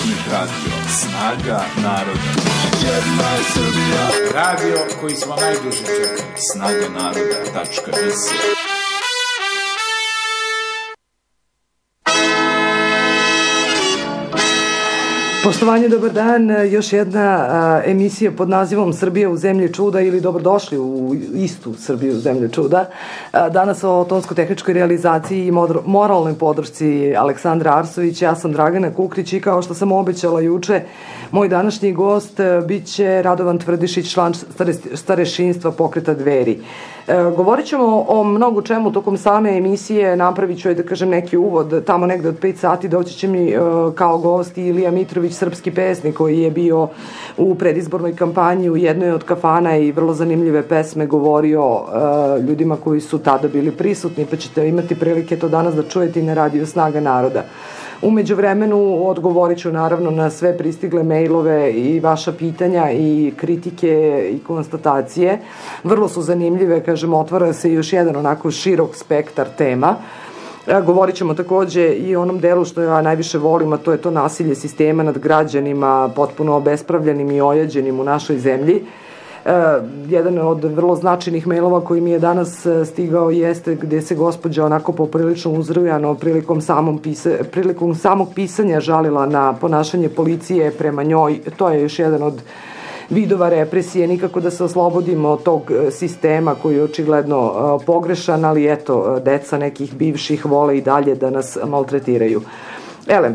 Internet radio, snaga naroda. Jedna je Srbija. Radio koji smo najduže čekali. Snaganaroda.rs. Poštovanje, dobar dan. Još jedna emisija pod nazivom Srbija u zemlji čuda ili dobrodošli u istu Srbiju u zemlji čuda. Danas o tonsko-tehničkoj realizaciji i moralnoj podršci Aleksandra Arsovića. Ja sam Dragana Kukrić i kao što sam obećala juče, moj današnji gost biće Radovan Tvrdišić, član starešinstva Pokreta Dveri. Govorit ćemo o mnogo čemu tokom same emisije, napravit ću da kažem neki uvod, tamo negde od 5 sati doći će mi kao gost Ilija Mitrović, srpski pesnik koji je bio u predizbornoj kampanji u jednoj od kafana i vrlo zanimljive pesme govorio ljudima koji su tada bili prisutni, pa ćete imati prilike to danas da čujete i na radiju Snaga naroda. Umeđu vremenu odgovorit ću naravno na sve pristigle mailove i vaša pitanja i kritike i konstatacije. Vrlo su zanimljive, kažem, otvara se još jedan onako širok spektar tema. Govorit ćemo takođe i o onom delu što ja najviše volim, a to je to nasilje sistema nad građanima, potpuno obespravljenim i ojađenim u našoj zemlji. Jedan od vrlo značajnih mailova koji mi je danas stigao jeste gde se gospođa onako poprilično uzrujano prilikom samog pisanja žalila na ponašanje policije prema njoj. To je još jedan od vidova represije, nikako da se oslobodimo od tog sistema koji je očigledno pogrešan, ali eto, deca nekih bivših vole i dalje da nas maltretiraju. Elem,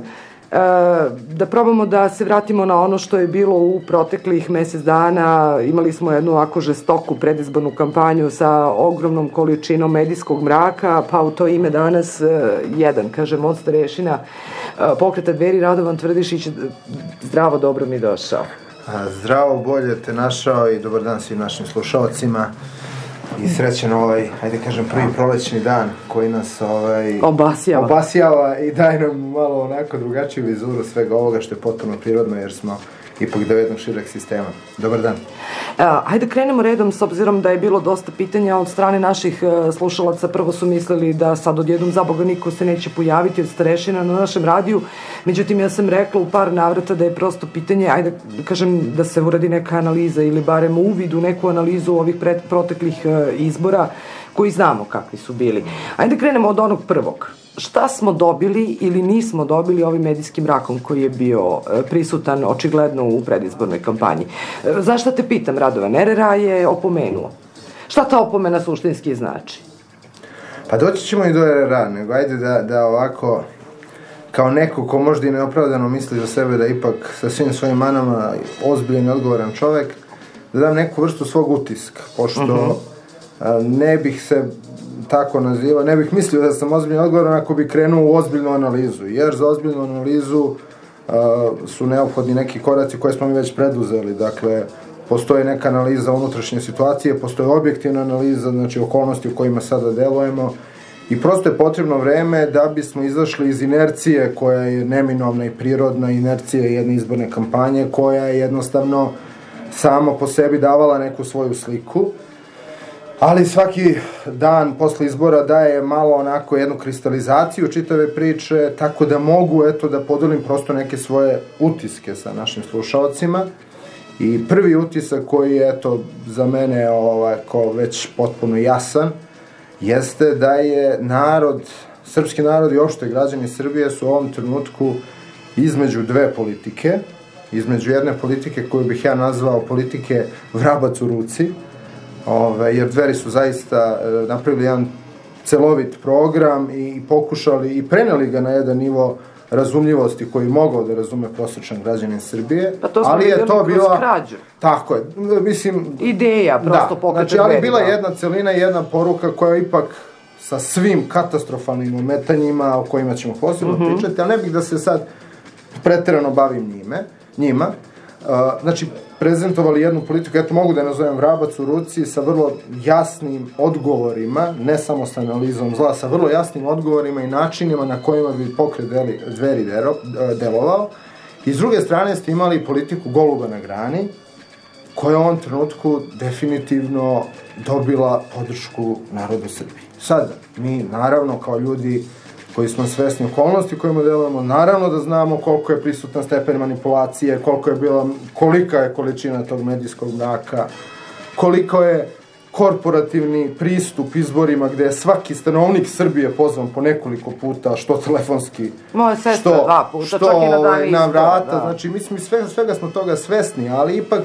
da probamo da se vratimo na ono što je bilo u proteklih mesec dana. Imali smo jednu ovako žestoku predizbornu kampanju sa ogromnom količinom medijskog mraka, pa u to ime danas jedan, kažem, od starešina Pokreta Dveri, Radovan Tvrdišić. Zdravo, dobro mi došao. Zdravo, bolje te našao i dobar dan svim našim slušalcima i srećan ajde kažem, prvi prolećni dan koji nas obasjava i daje nam malo onako drugačiju vizuru svega ovoga što je potpuno prirodno jer smo ipak deo jednog šireg sistema. Dobar dan. Hajde krenemo redom, s obzirom da je bilo dosta pitanja od strane naših slušalaca. Prvo su mislili da sad odjednom zaboga niko se neće pojaviti od starešina na našem radiju. Međutim, ja sam rekla u par navrata da je prosto pitanje, ajde kažem, da se uradi neka analiza ili barem uvid u neku analizu ovih proteklih izbora koji znamo kakvi su bili. Ajde krenemo od onog prvog. Šta smo dobili ili nismo dobili ovim medijskim mrakom koji je bio prisutan očigledno u predizbornoj kampanji? Zašto te pitam, Radovan? RRA je opomenuo. Šta ta opomena suštinski znači? Pa doći ćemo i do RRA, nego ajde da ovako, kao neko ko možda i neopravdano misli za sebe da ipak sa svim svojim manama ozbiljan i odgovoran čovek, da dam neku vrstu svog utiska, pošto ne bih se tako nazivao, ne bih mislio da sam ozbiljno odgovoran ako bi krenuo u ozbiljnu analizu, jer za ozbiljnu analizu su neophodni neki koraci koje smo mi već preduzeli. Dakle, postoji neka analiza unutrašnje situacije, postoji objektivna analiza, znači okolnosti u kojima sada delujemo i prosto je potrebno vreme da bismo izašli iz inercije koja je neminovna i prirodna, inercija jedne izborne kampanje koja je jednostavno samo po sebi davala neku svoju sliku. Ali svaki dan posle izbora daje malo onako jednu kristalizaciju čitave priče, tako da mogu da podelim prosto neke svoje utiske sa našim slušalcima. I prvi utisak koji je za mene ovako već potpuno jasan, jeste da je srpski narod i opšte građani Srbije su u ovom trenutku između dve politike, između jedne politike koju bih ja nazvao politike vrabac u ruci, jer Dveri su zaista napravili jedan celovit program i pokušali i preneli ga na jedan nivo razumljivosti koji mogao da razume prosječan građanin Srbije. Pa to smo vidjeli kroz krađu. Tako je, mislim... Ideja, prosto Pokreta Dveri. Ali bila jedna celina i jedna poruka koja ipak sa svim katastrofalnim ometanjima o kojima ćemo posebno pričati, ali ne bih da se sad preterano bavim njima. Znači, prezentovali jednu politiku, mogu da je nazovem vrabac u ruci, sa vrlo jasnim odgovorima, ne samo sa analizom zla, sa vrlo jasnim odgovorima i načinima na kojima bi Pokret Dveri delovao. I s druge strane ste imali politiku goluba na grani, koja je u ovom trenutku definitivno dobila podršku narodu Srbije. Sad, mi naravno kao ljudi koji smo svesni okolnosti kojima delujemo, naravno da znamo koliko je prisutan stepen manipulacije, kolika je količina tog medijskog mraka, koliko je korporativni pristup izborima gde je svaki stanovnik Srbije pozvan po nekoliko puta, što telefonski, moja sestra 2 puta, čak i na dan izbora. Na vrata, znači mislim svega smo toga svesni, ali ipak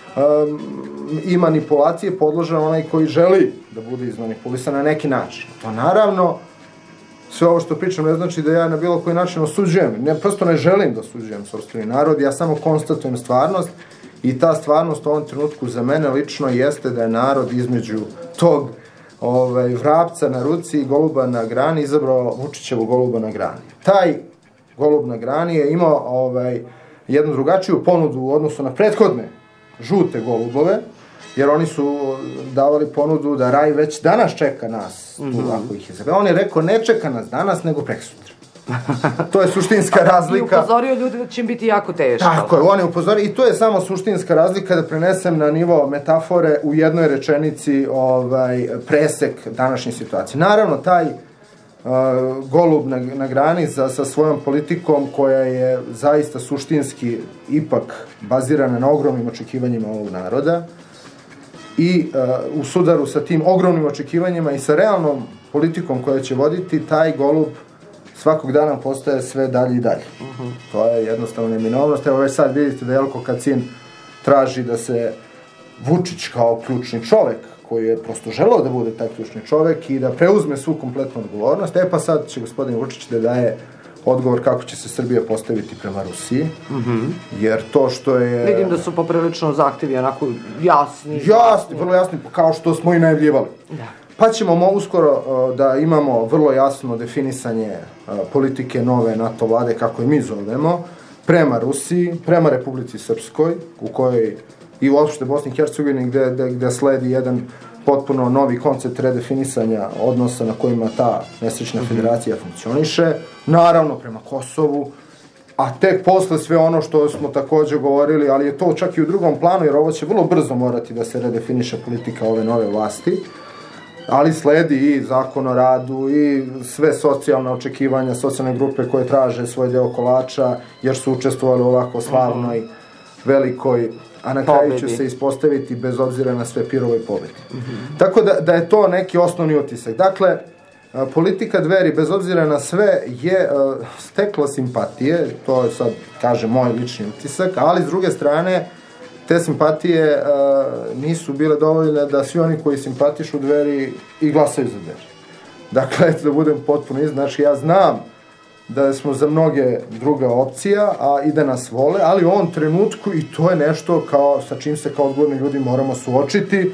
i manipulacije podložen onaj koji želi da bude izmanipulisan na neki način. To naravno, sve ovo što pričam ne znači da ja na bilo koji način osuđujem, prosto ne želim da osuđujem sopstveni narod, ja samo konstatujem stvarnost i ta stvarnost u ovom trenutku za mene lično jeste da je narod između tog vrapca na ruci i goluba na grani izabrao Vučićevu goluba na grani. Taj golub na grani je imao jednu drugačiju ponudu u odnosu na prethodne žute golubove, jer oni su davali ponudu da raj već danas čeka nas, ako ih izabere. On je rekao, ne čeka nas danas, nego prekosutra. To je suštinska razlika. I upozorio ljudi da će im biti jako teško. Tako je, on je upozorio, i to je samo suštinska razlika, da prenesem na nivo metafore u jednoj rečenici presek današnje situacije. Naravno, taj golub na grani sa svojom politikom, koja je zaista suštinski ipak bazirana na ogromnim očekivanjima ovog naroda, i u sudaru sa tim ogromnim očekivanjima i sa realnom politikom koja će voditi, taj golub svakog dana postaje sve dalje i dalje. To je jednostavno neminovnost. Evo već sad vidite da Jelko Kacin traži da se Vučić kao ključni čovek, koji je prosto želeo da bude taj ključni čovek i da preuzme svu kompletnu odgovornost. Pa sad će gospodin Vučić da daje odgovor kako će se Srbija postaviti prema Rusiji, jer to što je... Vidim da su poprilično zahtevi onako jasni. Jasni, vrlo jasni, kao što smo i najavljivali. Pa ćemo uskoro da imamo vrlo jasno definisanje politike nove NATO vlade, kako je mi zovemo, prema Rusiji, prema Republici Srpskoj, u kojoj i uopšte Bosni i Hercegovini, gde sledi jedan potpuno novi koncept redefinisanja odnosa na kojima ta nesrećna federacija funkcioniše, naravno prema Kosovu, a tek posle sve ono što smo takođe govorili, ali je to čak i u drugom planu, jer ovo će vrlo brzo morati da se redefiniše politika ove nove vlasti, ali sledi i zakon o radu i sve socijalne očekivanja, socijalne grupe koje traže svoj deo kolača, jer su učestvovali u ovako slavnoj, velikoj, a na kraju će se ispostaviti bez obzira na sve pirove i pobedi. Tako da je to neki osnovni utisak. Dakle, politika Dveri, bez obzira na sve, je stekla simpatije, to je sad, kaže, moj lični utisak, ali s druge strane, te simpatije nisu bile dovoljne da svi oni koji simpatišu Dveri i glasaju za Dveri. Dakle, da budem potpuno iznad, znači ja znam da smo za mnoge druga opcija, a i da nas vole, ali u ovom trenutku, i to je nešto sa čim se kao odgovorni ljudi moramo suočiti,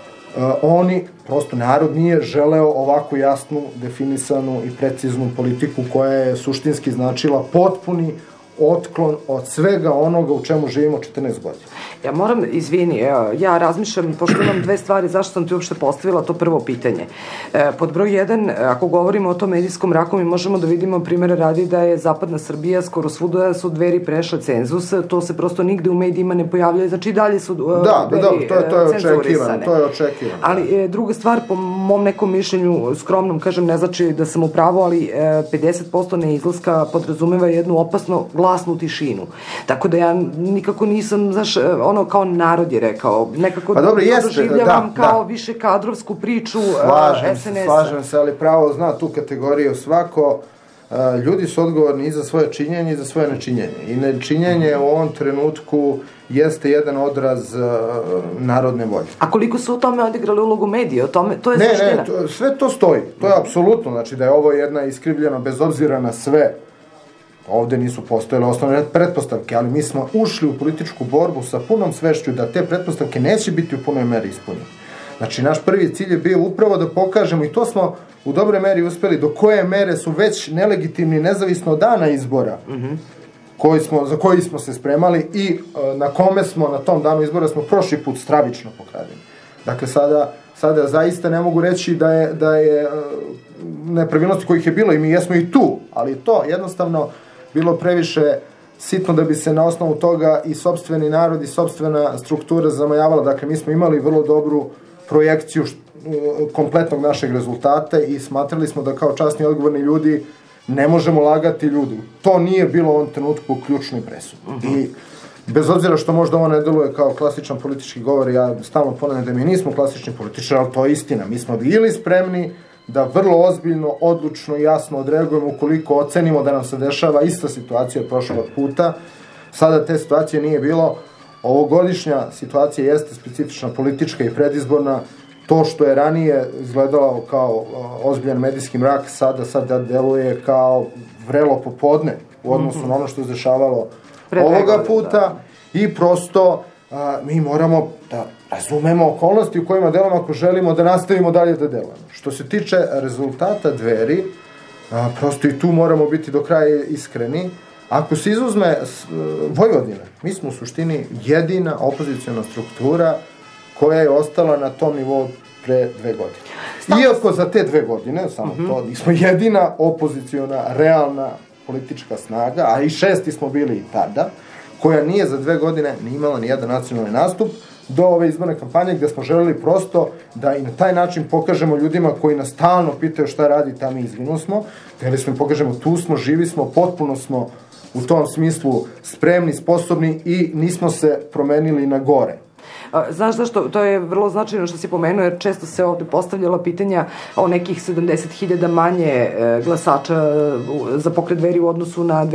oni, prosto narod nije želeo ovako jasnu, definisanu i preciznu politiku koja je suštinski značila potpuni otklon od svega onoga u čemu živimo 14 godina. Ja moram, izvini, ja razmišljam, pošto imam dve stvari, zašto sam ti uopšte postavila to prvo pitanje. Pod broj 1, ako govorimo o tom medijskom mraku, mi možemo da vidimo primjere radi da je zapadna Srbija skoro svuda su Dveri prešle cenzus, to se prosto nigde u medijima ne pojavljaju, znači i dalje su Dveri cenzurisane. To je očekivano. Ali druga stvar, po mom nekom mišljenju, skromnom, kažem, ne znači da sam u pravu, ali 50% neizlaska podrazumeva jednu opasno glasnu tišinu. Tako da ja nikako nisam, znaš, ono kao narod je rekao, nekako doživljavam kao više kadrovsku priču SNS-a. Slažem se, ali pravo zna tu kategoriju svako. Ljudi su odgovorni i za svoje činjenje i za svoje nečinjenje. I nečinjenje u ovom trenutku jeste jedan odraz narodne volje. A koliko su u tome odigrali ulogu medije? To je suština? Ne, sve to stoji. To je apsolutno, znači da je ovo jedna iskrivljena, bez obzira na sve. Ovde nisu postojele osnovne pretpostavke, ali mi smo ušli u političku borbu sa punom svešću da te pretpostavke neće biti u punoj meri ispunjene. Znači, naš prvi cilj je bio upravo da pokažemo, i to smo u dobroj meri uspeli, do koje mere su već nelegitimni, nezavisno od dana izbora, za koji smo se spremali i na kome smo, na tom danu izbora, smo prošli put stravično pokradeni. Dakle, sada zaista ne mogu reći da je nepravilnosti kojih je bilo, i mi jesmo i tu, ali to jednostavno bilo previše sitno da bi se na osnovu toga i sopstveni narod i sopstvena struktura zamajavala. Dakle, mi smo imali vrlo dobru projekciju kompletnog našeg rezultata i smatrali smo da kao časni odgovorni ljudi ne možemo lagati ljudi. To nije bilo u ovom trenutku ključno i presudno. I bez obzira što možda ovo ne deluje kao klasičan politički govor, ja stalno ponavljam da mi nismo klasični političari, ali to je istina. Mi smo bili spremni da vrlo ozbiljno, odlučno i jasno odreagujemo ukoliko ocenimo da nam se dešava ista situacija od prošlog puta. Sada te situacije nije bilo. Ovogodišnja situacija jeste specifična, politička i predizborna. To što je ranije izgledalo kao ozbiljan medijski mrak, sada deluje kao vrelo popodne u odnosu na ono što se dešavalo ovoga puta. I prosto mi moramo da razumemo okolnosti u kojima delamo ako želimo da nastavimo dalje da delamo. Što se tiče rezultata Dveri, prosto i tu moramo biti do kraja iskreni. Ako se izuzme Vojvodina, mi smo u suštini jedina opoziciona struktura koja je ostala na tom nivou pre 2 godine. Iako za te 2 godine, samo to, nismo jedina opoziciona, realna politička snaga, a i 6. smo bili i tada, koja nije za 2 godine ni imala ni jedan nacionalni nastup do ove izborne kampanje, gde smo želeli prosto da i na taj način pokažemo ljudima koji nas stalno pitaju šta radite, a mi izginu smo, hteli smo im pokažemo tu smo, živi smo, potpuno smo u tom smislu spremni, sposobni i nismo se promenili na gore. Znaš zašto? To je vrlo značajno što si pomenuo, jer često se ovde postavljala pitanja o nekih 70.000 manje glasača za Pokret Dveri u odnosu na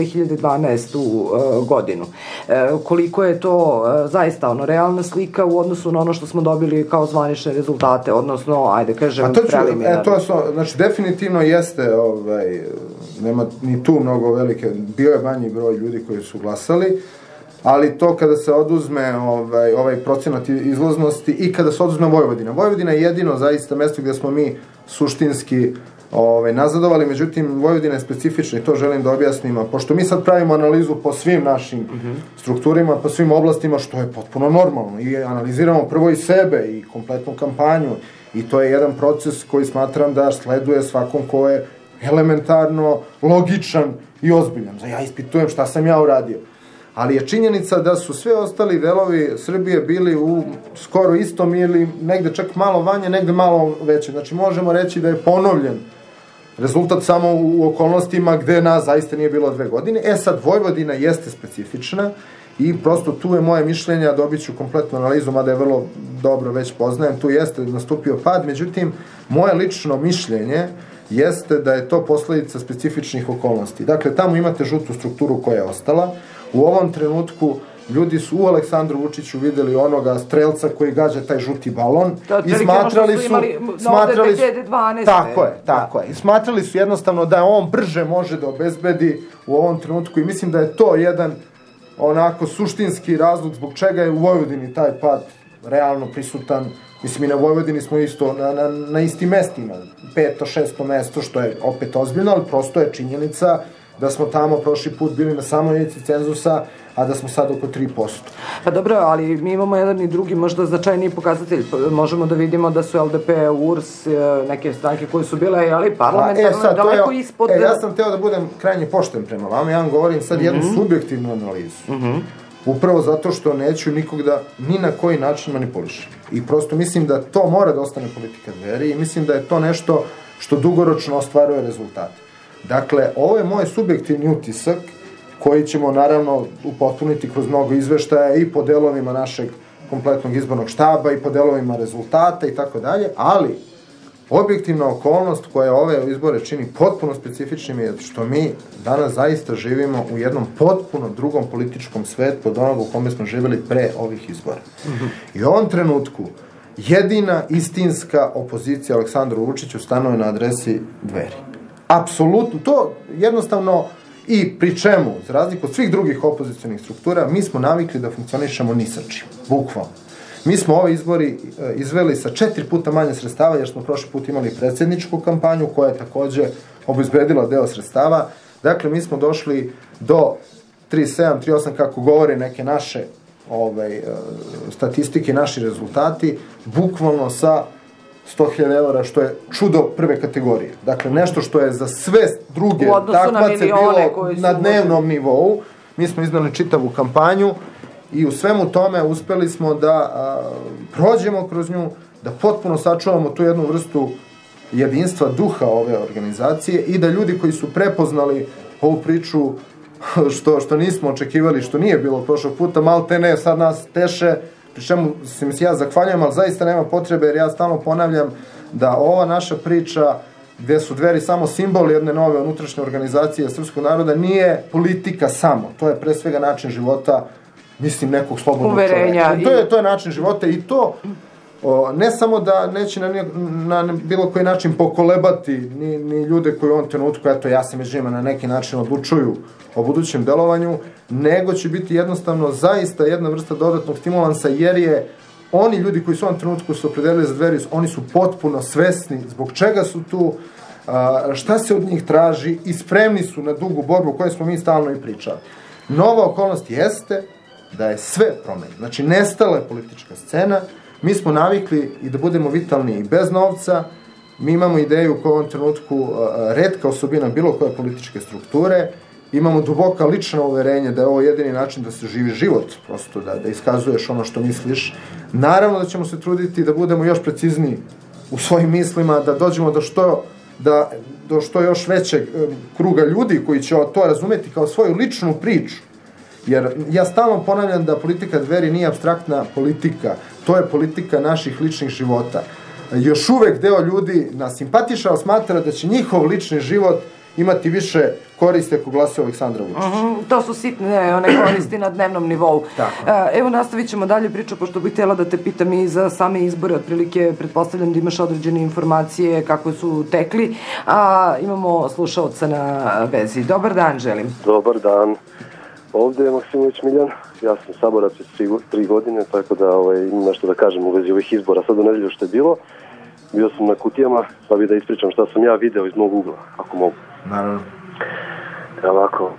2012. godinu. Koliko je to zaista realna slika u odnosu na ono što smo dobili kao zvanične rezultate, odnosno, ajde kažem, preliminarno? Znači, definitivno jeste, nema ni tu mnogo velike, bio je manji broj ljudi koji su glasali, ali to kada se oduzme ovaj procenat izlaznosti i kada se oduzme Vojvodina. Vojvodina je jedino zaista mesto gde smo mi suštinski nazadovali, međutim Vojvodina je specifična i to želim da objasnim, pošto mi sad pravimo analizu po svim našim strukturima, po svim oblastima, što je potpuno normalno i analiziramo prvo i sebe i kompletnu kampanju i to je jedan proces koji smatram da sleduje svakom ko je elementarno logičan i ozbiljan. Ja ispitujem šta sam ja uradio. Ali je činjenica da su sve ostali delovi Srbije bili u skoro istom ili negde čak malo manje, negde malo veće. Znači možemo reći da je ponovljen rezultat samo u okolnostima gde nas zaista nije bilo 2 godine. Sad Vojvodina jeste specifična i prosto tu je moje mišljenje, a dobit ću kompletnu analizu, mada je vrlo dobro već poznajem, tu jeste nastupio pad, međutim moje lično mišljenje jeste da je to posledica specifičnih okolnosti. Dakle, tamo imate žutu strukturu koja je ostala. U ovom trenutku ljudi su u Aleksandru Vučiću videli onoga strelca koji gađa taj žuti balon i smatrali su... Tako je. I smatrali su jednostavno da on brže može da obezbedi u ovom trenutku i mislim da je to jedan onako suštinski razlog zbog čega je u Vojvodini taj pad realno prisutan. Mislim, i na Vojvodini smo isto na istim mestima, 5. 6. mesto, što je opet ozbiljno, ali prosto je činjenica da smo tamo prošli put bili na samoj ivici cenzusa, a da smo sad oko 3%. Pa dobro, ali mi imamo jedan i drugi možda značajniji pokazatelj. Možemo da vidimo da su LDP, URS, neke stranke koje su bile, ali parlamentarno daleko ispod... Ja sam teo da budem krajnje pošten prema vama, ja vam govorim sad jednu subjektivnu analizu. Upravo zato što neću nikog da ni na koji način manipulišem. I prosto mislim da to mora da ostane politika Dveri i mislim da je to nešto što dugoročno ostvaruje rezultate. Dakle, ovo je moj subjektivni utisak koji ćemo naravno upotpuniti kroz mnogo izveštaja i po delovima našeg kompletnog izbornog štaba i po delovima rezultata i tako dalje, ali objektivna okolnost koja ove izbore čini potpuno specifičnim je što mi danas zaista živimo u jednom potpuno drugom političkom svetu od onog u kome smo živjeli pre ovih izbora. I u ovom trenutku jedina istinska opozicija Aleksandru Vučiću stanuje na adresi Dveri. Apsolutno, to jednostavno i pri čemu, za razliku od svih drugih opozicionih struktura, mi smo navikli da funkcionišemo ni sa čim, bukvalno. Mi smo ove izbori izveli sa 4 puta manje sredstava, jer smo prošli put imali predsjedničku kampanju, koja je takođe obezbedila deo sredstava. Dakle, mi smo došli do 3,7, 3,8, kako govore neke naše statistike, naši rezultati, bukvalno sa 100.000 eura, što je čudo prve kategorije. Dakle, nešto što je za sve druge takmace bilo na dnevnom nivou. Mi smo iznali čitavu kampanju i u svemu tome uspeli smo da prođemo kroz nju, da potpuno sačuvamo tu jednu vrstu jedinstva duha ove organizacije i da ljudi koji su prepoznali ovu priču što nismo očekivali, što nije bilo prošlog puta, malte ne, sad nas teše, pri čemu se ja zahvaljujem, ali zaista nema potrebe, jer ja stalno ponavljam da ova naša priča, gde su Dveri samo simbol jedne nove unutrašnje organizacije srpskog naroda, nije politika samo, to je pre svega način života, mislim, nekog slobodnog uverenja. Čoveka. To je način života i to ne samo da neće na bilo koji način pokolebati ni ljude koji u ovom trenutku, eto, ja se među njima na neki način odlučuju o budućem delovanju, nego će biti jednostavno zaista jedna vrsta dodatnog stimulansa, jer je oni ljudi koji su u ovom trenutku se opredelili za Dveri, oni su potpuno svesni zbog čega su tu, šta se od njih traži i spremni su na dugu borbu o kojoj smo mi stalno i pričali. Nova okolnost jeste da je sve promenjeno. Znači, nestala je politička scena, mi smo navikli i da budemo vitalni i bez novca, mi imamo ideju koja u ovom trenutku retka osobina bilo koje političke strukture, imamo duboka lična uverenja da je ovo jedini način da se živi život, prosto da iskazuješ ono što misliš. Naravno da ćemo se truditi da budemo još precizniji u svojim mislima, da dođemo do što još većeg kruga ljudi koji će to razumeti kao svoju ličnu priču. Jer ja stalno ponavljam da politika Dveri nije apstraktna politika, to je politika naših ličnih života. Još uvek deo ljudi nas simpatiša, ali smatra da će njihov lični život imati više koriste ako glasi Aleksandra Vučića. To su sitne one koristi na dnevnom nivou. Evo, nastavit ćemo dalje priču, pošto bih htjela da te pitam i za same izbore, otprilike pretpostavljam da imaš određene informacije kako su tekli, a imamo slušaoca na vezi. Dobar dan, želim. Dobar dan. Ovde je Maksimović Miljan, ja sam saborac iz 3 godine, tako da imam nešto da kažem u vezi ovih izbora. Sad u nedelju što je bilo, bio sam na kutijama, pa bi da ispričam šta sam ja video iz mog ugla, ako mogu. Naravno. Ovako,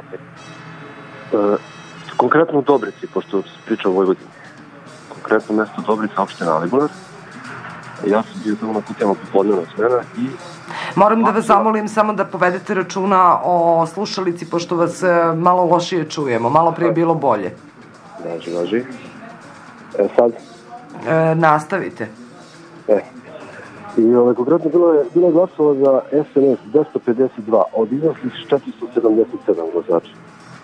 konkretno u Dobrici, pošto se priča o Vojvodini, konkretno mesto Dobrica, opština Alibunar, ja sam bio tamo na kutijama popodnevna smena i... Moram da vas zamolim samo da povedete računa o slušalici, pošto vas malo lošije čujemo. Malo prije je bilo bolje. Važi. Sad? Nastavite. I konkretno bilo je glasova za SNS 252, od iznoslih 477 glasača.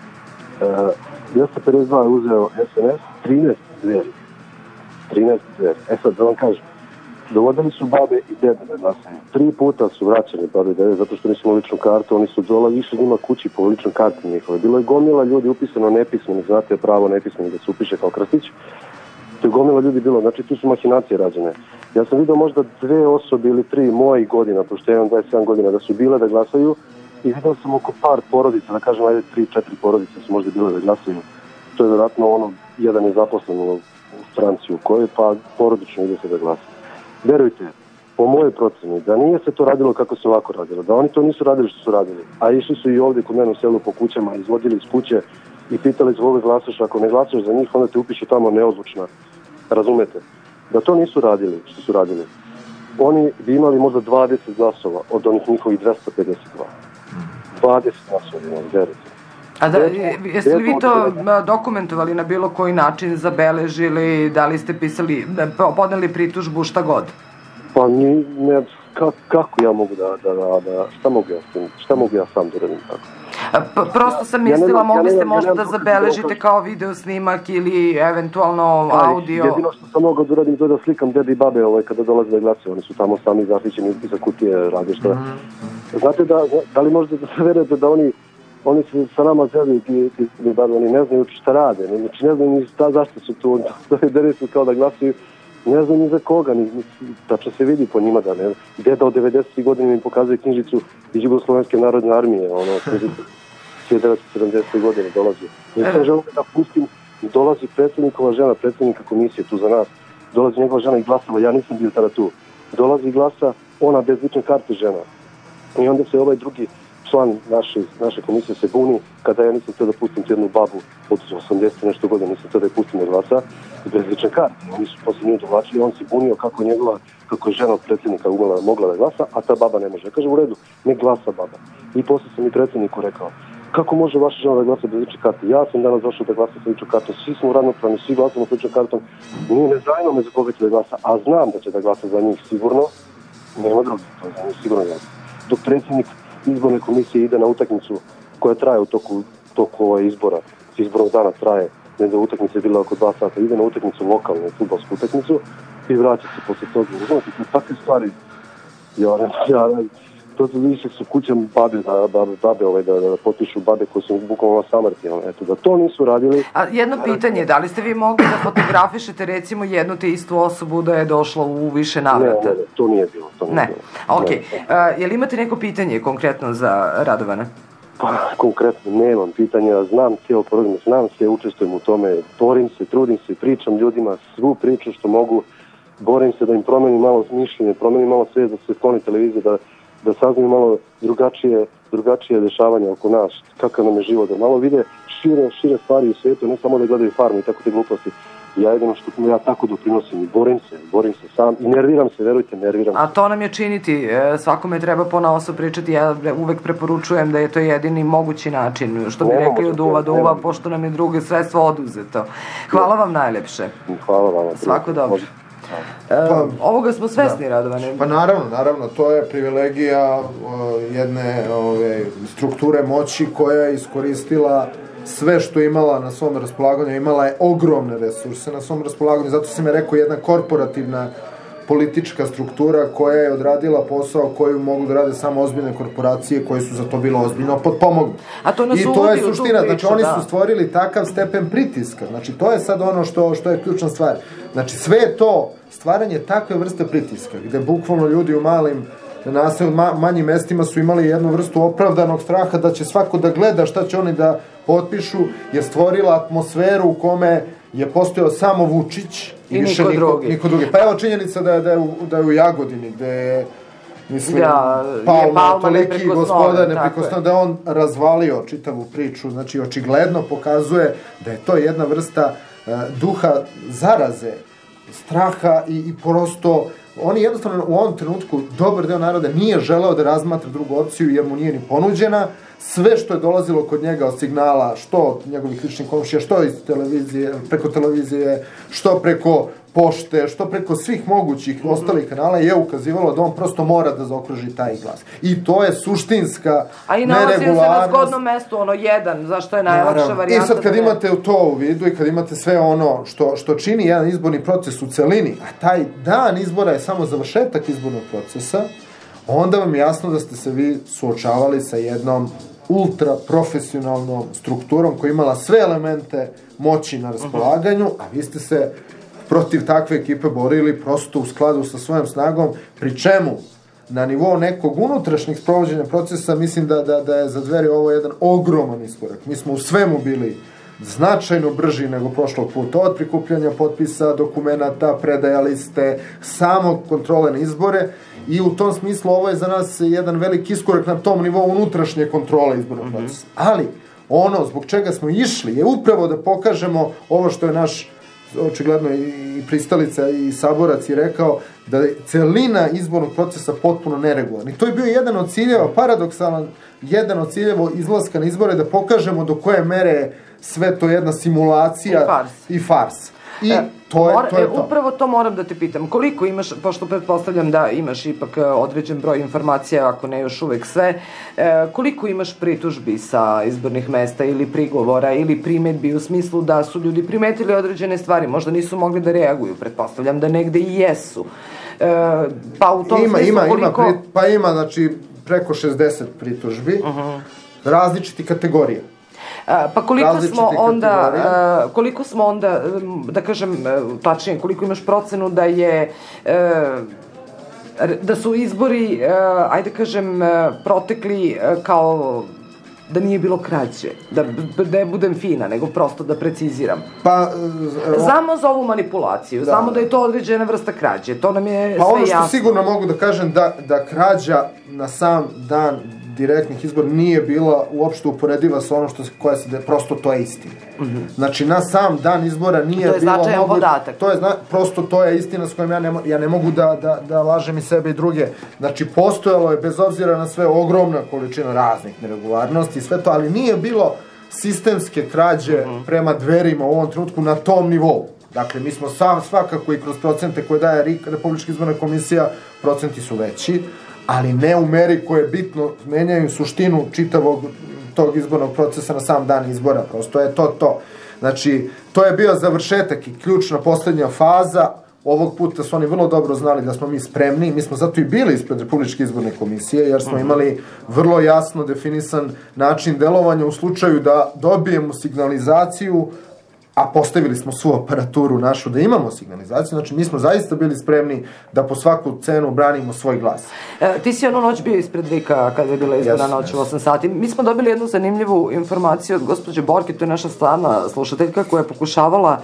252 je uzeo SNS, 13 Dveri. Sad da vam kažem, dovodili su babe i dede da glasaju. 3 puta su vraćani babe i dede zato što nisu imali ličnu kartu, oni su išli njima kući po ličnoj karti njihove. Bilo je gomila ljudi upisano nepismeni, znate pravo nepismeni da se upiše kao krstić. To je gomila ljudi bilo, znači tu su mahinacije rađene. Ja sam vidio možda 2 osobe ili 3 mojih godina, pošto ja imam 27 godina, da su bile da glasaju i vidio sam oko par porodica, da kažem, ajde 3-4 porodice su možda bile da glasaju. To je vjerojatno jedan je zaposlen u stranci u kojoj, pa porodično ide se da glasa. Verujte, po mojoj proceni, da nije se to radilo kako se ovako radilo, da oni to nisu radili što su radili, a išli su i ovdje kod mene u selu po kućama, izvodili iz kuće i pitali zbog glasaš, ako ne glasaš za njih, onda te upiše tamo neozvučna. Razumete? Da to nisu radili što su radili, oni bi imali možda 20 glasova od onih njihovih 252. 20 glasova imali, verujte. A da, jeste li vi to dokumentovali na bilo koji način, zabeležili, da li ste pisali, podneli pritužbu, šta god? Pa ne, kako ja mogu šta mogu ja sam da radim tako? Prosto sam mislila, mogli ste možda da zabeležite kao video snimak ili eventualno audio. Jedino što sam mogao da uradim to da slikam dede i babe kada dolaze da glasuju, oni su tamo sami zaštićeni iza kutije, rade šta. Znate da li možete da se verujete da oni se sa nama zeli i babe, oni ne znaju šta rade, znači ne znaju ni zašto su tu, da su kao da glasuju, ne znam ni za koga, tačno se vidi po njima da ne. Deda od 90. godina im pokazuje knjižicu iz Jugoslovenske narodne armije, 1970. godine dolazi. Ja sam želeo da pustim, dolazi predsjednikova žena, predsjednika komisije tu za nas, dolazi njegova žena i glasava, ja nisam bio tada tu. Dolazi i glasa, ona bez lične karte žena. I onda se ovaj drugi član naše komisije se buni kada ja nisam htio da pustim jednu babu od 80 nešto godina, nisam htio da je pustim da glasa bez lične karte. Oni su poslije nju dovlačili, on se bunio kako je žena od predsjednika mogla da glasa, a ta baba ne može. Ja kažem u redu, ne glasa baba. I poslije sam i predsjedniku rekao, kako može vaša žena da glasa bez lične karte? Ja sam danas došao da glasa sa ličnom kartom, svi smo ravnopravni, svi glasamo sa ličnom kartom, nije ne zanima me za koga će da glasa, a znam da će da glasa za njih sigurno, Nema drugi, to je sigurno jasno. Dok predsjednik izborne komisije ide na utakmicu koja traje u toku izbora, izbornog dana traje, ne da utakmica je bila oko 2 sata, ide na utakmicu lokalnu, fudbalsku utakmicu i vraća se poslije toga. Znači, takve stvari, to više su kućem babe da potpišu babe koje su bukvalno samrti, eto, da to nisu radili. A jedno pitanje, da li ste vi mogli da fotografišete recimo jednu te istu osobu da je došla u više navrata? Ne, to nije bilo. Ne, okej. Jel imate neko pitanje konkretno za Radovana? Pa, konkretno nemam pitanja, znam cijelo program, znam sve, učestvujem u tome, borim se, trudim se, pričam ljudima svu priču što mogu, borim se da im promenim malo mišljenje, promenim malo sve, da se skloni televizije, da saznaju malo drugačije dešavanja oko nas, kakav nam je život, da malo vide šire stvari u svijetu, ne samo da gledaju Farmu i tako te gluposti. Ja jedino što ja tako doprinosim i borim se sam i nerviram se, verujte, nerviram se. A to nam je činiti, svakome treba ponaosob pričati, ja uvek preporučujem da je to jedini mogući način, što bi rekli od uva do uva, pošto nam je druge sredstvo oduzeto. Hvala vam najlepše. Hvala vam. Svako dobro. Ovoga smo svesni, Radovane. Pa naravno, to je privilegija jedne strukture moći koja je iskoristila sve što imala na svom raspolaganju, imala je ogromne resurse na svom raspolaganju, zato sam je rekao jedna korporativna politička struktura koja je odradila posao koju mogu da rade samo ozbiljne korporacije koje su za to bilo ozbiljno potpomognu. I to je suština, znači oni su stvorili takav stepen pritiska, znači to je sad ono što je ključna stvar. Znači sve je to stvaranje takve vrste pritiska, gde bukvalno ljudi u manjim mestima su imali jednu vrstu opravdanog straha da će svako da gleda šta će oni da potpišu, je stvorila atmosferu u kome je postojao samo Vučić i više niko drugi. Pa evo činjenica da je u Jagodini, gde je Palma toliki gospodar neprikosnoven, da je on razvalio čitavu priču, znači očigledno pokazuje da je to jedna vrsta duha zaraze, straha i prosto oni jednostavno u ovom trenutku, dobar deo naroda nije želeo da razmatra drugu opciju jer mu nije ni ponuđena. Sve što je dolazilo kod njega od signala, što od njegovih ličnih komšija, što iz televizije, preko televizije, što preko pošte, što preko svih mogućih ostalih kanala je ukazivalo da on prosto mora da zaokruži taj glas. I to je suštinska neregularnost. A i nalazio se na zgodnom mestu, jedan, zašto je najlakša varijanta. I sad kad imate to u vidu i kad imate sve ono što čini jedan izborni proces u celini, a taj dan izbora je samo završetak izbornog procesa, onda vam je jasno da ste se vi suočavali sa jednom ultra profesionalnom strukturom koja je imala sve elemente moći na raspolaganju, a vi ste se protiv takve ekipe borili prosto u skladu sa svojom snagom, pri čemu na nivou nekog unutrašnjeg sprovođenja procesa mislim da je za Dveri ovo jedan ogroman iskorak. Mi smo u svemu bili značajno brži nego prošlog puta, od prikupljanja potpisa, dokumenata, predaja liste, samo kontrole na izbore, i u tom smislu ovo je za nas jedan veliki iskorak na tom nivou unutrašnje kontrole izbornog procesa. Ali ono zbog čega smo išli je upravo da pokažemo ovo što je naš očigledno i pristalica i saborac je rekao, da je celina izbornog procesa potpuno neregularna. I to je bio jedan od ciljeva, paradoksalan, jedan od ciljeva izlaska na izbore, da pokažemo do koje mere sve to jedna simulacija i fars. I to je to. Upravo to moram da te pitam. Koliko imaš, pošto pretpostavljam da imaš ipak određen broj informacija, ako ne još uvek sve, koliko imaš pritužbi sa izbornih mesta ili prigovora ili primetbi u smislu da su ljudi primetili određene stvari, možda nisu mogli da reaguju, pretpostavljam da negde i jesu. Pa u tom smislu koliko... Pa ima, znači, preko 60 pritužbi, različiti kategorija. Pa koliko smo onda, da kažem tačnije, koliko imaš procenu da su izbori, ajde kažem, protekli kao da nije bilo krađe, da ne budem fina, nego prosto da preciziram. Znamo za ovu manipulaciju, znamo da je to određena vrsta krađe, to nam je sve jasno. Pa ono što sigurno mogu da kažem, da krađa na sam dan direktnih izbora nije bila uopšte uporediva sa ono koja se, prosto to je istina. Znači, na sam dan izbora nije bilo... To je značajan podatak. Prosto to je istina s kojom ja ne mogu da lažem i sebe i druge. Znači, postojalo je, bez obzira na sve, ogromna količina raznih neregularnosti i sve to, ali nije bilo sistemske krađe prema Dverima u ovom trenutku na tom nivou. Dakle, mi smo svakako i kroz procente koje daje Republička izborna komisija, procenti su veći, ali ne u meri koje bitno menjaju suštinu čitavog tog izbornog procesa na sam dan izbora. Prosto je to. Znači, to je bio završetak i ključna poslednja faza. Ovog puta su oni vrlo dobro znali da smo mi spremni, mi smo zato i bili ispred Republičke izborne komisije, jer smo imali vrlo jasno definisan način delovanja u slučaju da dobijemo signalizaciju, a postavili smo svu aparaturu našu da imamo signalizaciju, znači mi smo zaista bili spremni da po svaku cenu branimo svoj glas. Ti si onu noć bio ispred Vika kada je bila izborna noć u 8 sati. Mi smo dobili jednu zanimljivu informaciju od gospođe Borke, to je naša stalna slušateljka koja je pokušavala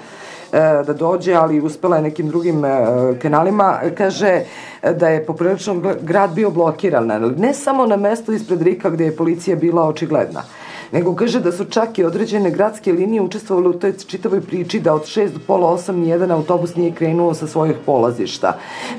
da dođe, ali uspela je nekim drugim kanalima. Kaže da je poprilično grad bio blokiran, ne samo na mestu ispred Rika gde je policija bila očigledna, nego kaže da su čak i određene gradske linije učestvovali u toj čitavoj priči da od 6 do pola 8 nijedan autobus nije krenuo sa svojih polazišta.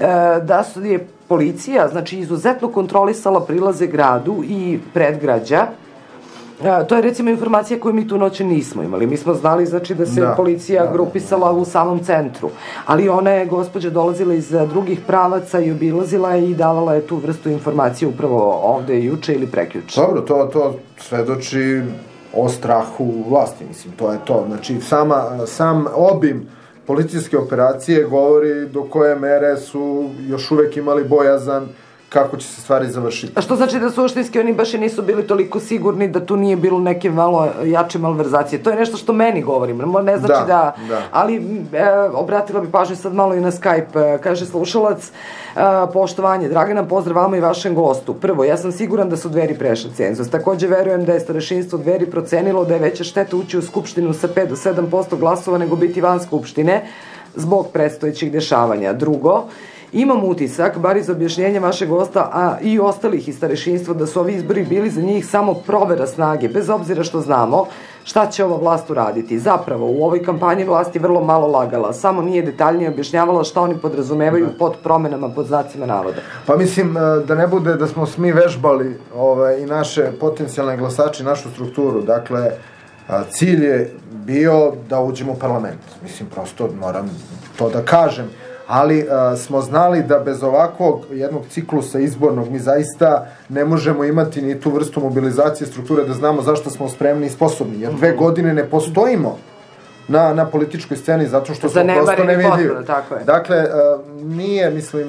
Da su je policija, znači, izuzetno kontrolisala prilaze gradu i predgrađa. To je recimo informacija koju mi tu noći nismo imali. Mi smo znali, znači, da se policija grupisala u samom centru, ali ona je, gospođa, dolazila iz drugih pravaca i obilazila i davala je tu vrstu informacije upravo ovde juče ili prekjuče. Dobro, to svedoči o strahu vlasti, mislim, to je to. Znači, sam obim policijske operacije govori do koje mere su još uvek imali bojazan kako će se stvari završiti. A što znači da suštinski oni baš i nisu bili toliko sigurni da tu nije bilo neke malo jače malverzacije? To je nešto što meni govorim, ne znači da... Ali obratila bi pažnju sad malo i na Skype. Kaže slušalac, poštovanje, Dragana, pozdrav vama i vašem gostu. Prvo, ja sam siguran da su Dveri prešli cenzus. Takođe verujem da je starešinstvo Dveri procenilo da je veća šteta ući u Skupštinu sa 5 do 7% glasova nego biti van Skupštine zbog predstojećih dešavanja. Drugo, imam utisak, bar iz objašnjenja vašeg gosta, a i ostalih iz starešinstva, da su ovi izbori bili za njih samo provera snage, bez obzira što znamo šta će ova vlast uraditi. Zapravo, u ovoj kampanji vlast je vrlo malo lagala, samo nije detaljnije objašnjavala šta oni podrazumevaju pod promenama, pod znacima navoda. Pa mislim, da ne bude da smo mi vežbali i naše potencijalne glasače, našu strukturu. Dakle, cilj je bio da uđemo u parlament. Mislim, prosto moram to da kažem. Ali smo znali da bez ovakvog jednog ciklusa izbornog mi zaista ne možemo imati ni tu vrstu mobilizacije strukture da znamo zašto smo spremni i sposobni. Jer 2 godine ne postojimo na političkoj sceni zato što smo prosto nevidljivi. Dakle, nije, mislim,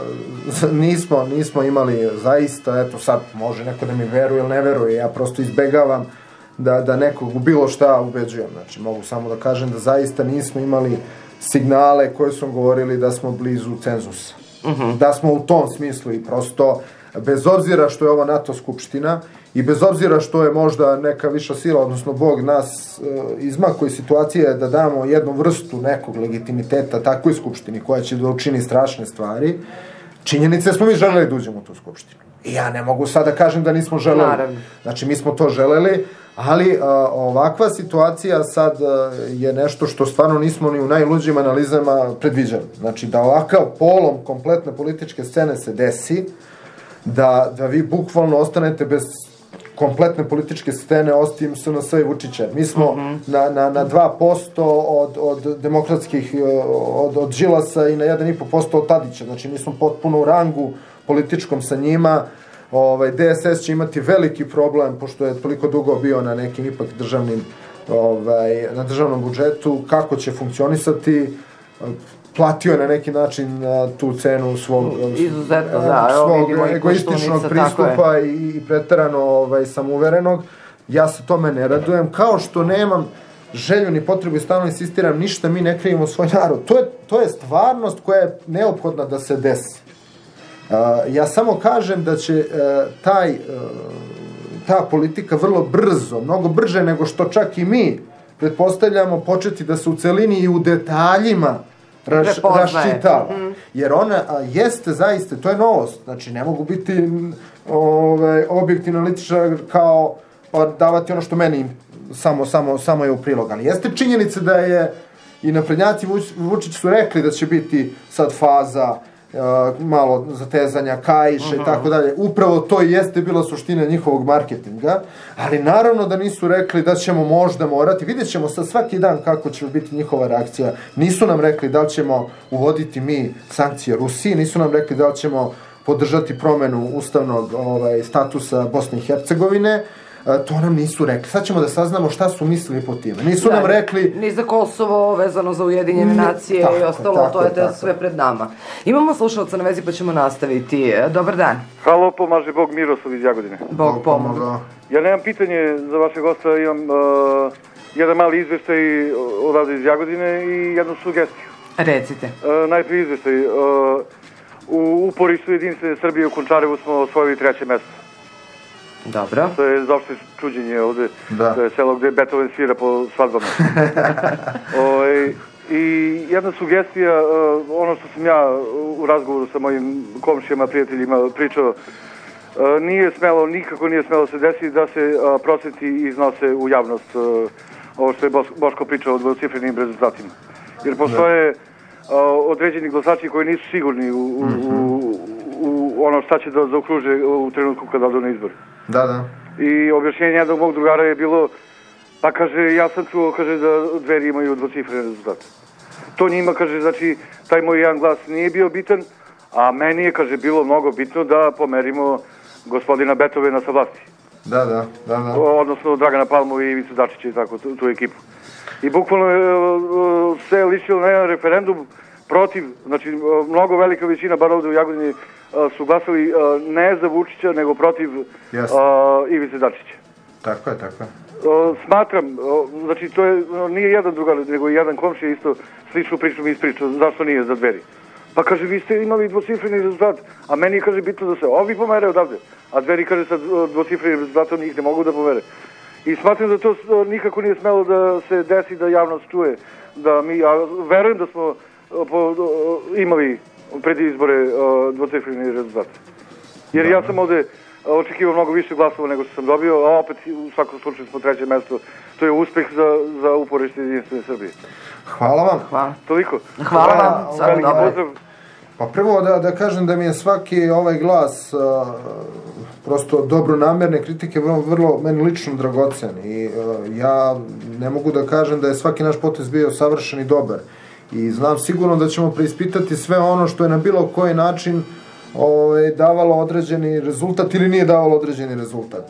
nismo imali zaista, eto sad može neko da mi veruje ili ne veruje, ja prosto izbegavam da nekog u bilo šta ubeđujem. Znači, mogu samo da kažem da zaista nismo imali signale koje su govorili da smo blizu cenzusa. Da smo u tom smislu i prosto, bez obzira što je ovo NATO skupština i bez obzira što je možda neka viša sila, odnosno Bog nas izmakuje situacije da damo jednu vrstu nekog legitimiteta takvoj skupštini koja će da učini strašne stvari, činjenice smo mi želeli da uđemo u tu skupštinu. I ja ne mogu sad da kažem da nismo želeli. Znači, mi smo to želeli, ali ovakva situacija sad je nešto što stvarno nismo ni u najluđim analizama predviđali. Znači, da ovakav polom kompletne političke scene se desi, da vi bukvalno ostanete bez kompletne političke scene, osim SNS i Vučića. Mi smo na 2% od demokratskih, od Đilasa i na 1,5% od Tadića. Znači, mi smo potpuno u rangu političkom sa njima. DSS će imati veliki problem, pošto je toliko dugo bio na nekim ipak na državnom budžetu, kako će funkcionisati. Platio je na neki način tu cenu svog egoističnog pristupa i preterano samouverenog. Ja se tome ne radujem, kao što nemam želju ni potrebu i stalno insistiram, ništa mi ne krivimo svoj narod. To je stvarnost koja je neophodna da se desi. Ja samo kažem da će ta politika vrlo brzo, mnogo brže nego što čak i mi pretpostavljamo, početi da se u celini i u detaljima raščitava. Jer ona jeste zaista, to je novost. Znači, ne mogu biti objektivno analitičar kao davati ono što meni samo je u prilog. Ali jeste činjenica da je i naprednjaci Vučić su rekli da će biti sad faza malo zatezanja, kaiše i tako dalje. Upravo to jeste bila suština njihovog marketinga, ali naravno da nisu rekli da ćemo možda morati, vidjet ćemo sad svaki dan kako će biti njihova reakcija. Nisu nam rekli da li ćemo uvoditi mi sankcije Rusiji, nisu nam rekli da li ćemo podržati promenu ustavnog statusa Bosne i Hercegovine. To nam nisu rekli. Sad ćemo da saznamo šta su mislili po time. Nisu nam rekli... Ni za Kosovo, vezano za Ujedinjene nacije i ostalo, to je sve pred nama. Imamo slušalca na vezi pa ćemo nastaviti. Dobar dan. Halo, pomaže Bog, Miroslav iz Jagodine. Bog pomoga. Ja nemam pitanje za vašeg gosta, imam jedan mali izveštaj odavde iz Jagodine i jednu sugestiju. Recite. Najprije izveštaj. U uporištu Jedinstvene Srbije u Končarevu smo osvojili 3. mesto. Dobro. To je zaopšte čuđenje ovde. To je selo gde Beethoven svira po svadbama. I jedna sugestija, ono što sam ja u razgovoru sa mojim komšijama, prijateljima pričao, nikako nije smelo se desiti da se procenti iznose u javnost, ovo što je Boško pričao o dvocifrenim rezultatima. Jer postoje određeni glasači koji nisu sigurni u ono šta će da zaokruže u trenutku kada odu na izbor. Da. I objašnjenje jednog mog drugara je bilo, pa kaže, ja sam čuo, kaže, da Dveri imaju dvocifrene rezultate. To njima, kaže, znači, taj moj jedan glas nije bio bitan, a meni je, kaže, bilo mnogo bitno da pomerimo gospodina Beethovena sa vlasti. Da. Odnosno Dragana Palmu i Ivicu Dačića i tako, tu ekipu. I bukvalno se lišilo na jedan referendum protiv, znači, mnogo velika većina, bar ovde u Jagodini, su glasali ne za Vučića, nego protiv Ivice Dačića. Tako je. Smatram, znači, to je, nije jedan drugar, nego i jedan komšija isto sličnu priču mi ispričao, zašto nije za Dveri. Pa kaže, vi ste imali dvocifreni rezultat, a meni kaže bitno da se ovi pomere odavde, a Dveri kaže sa dvocifrenim rezultatom njih ne mogu da pomere. I smatram da to nikako nije smelo da se desi, da javnost čuje, da mi, a verujem da smo imali pred izbore dvocifreni rezultat. Jer ja sam ovde očekivao mnogo više glasova nego što sam dobio, a opet u svakom slučaju smo 3. mesto. To je uspeh za uporište Jedinstvene Srbije. Hvala vam. Hvala. Toliko. Hvala vam. Veliki pozdrav. Pa prvo da kažem da mi je svaki ovaj glas prosto dobronamerne kritike vrlo meni lično dragocen i ja ne mogu da kažem da je svaki naš potez bio savršen i dobar i znam sigurno da ćemo preispitati sve ono što je na bilo koji način davalo određeni rezultat ili nije davalo određeni rezultat.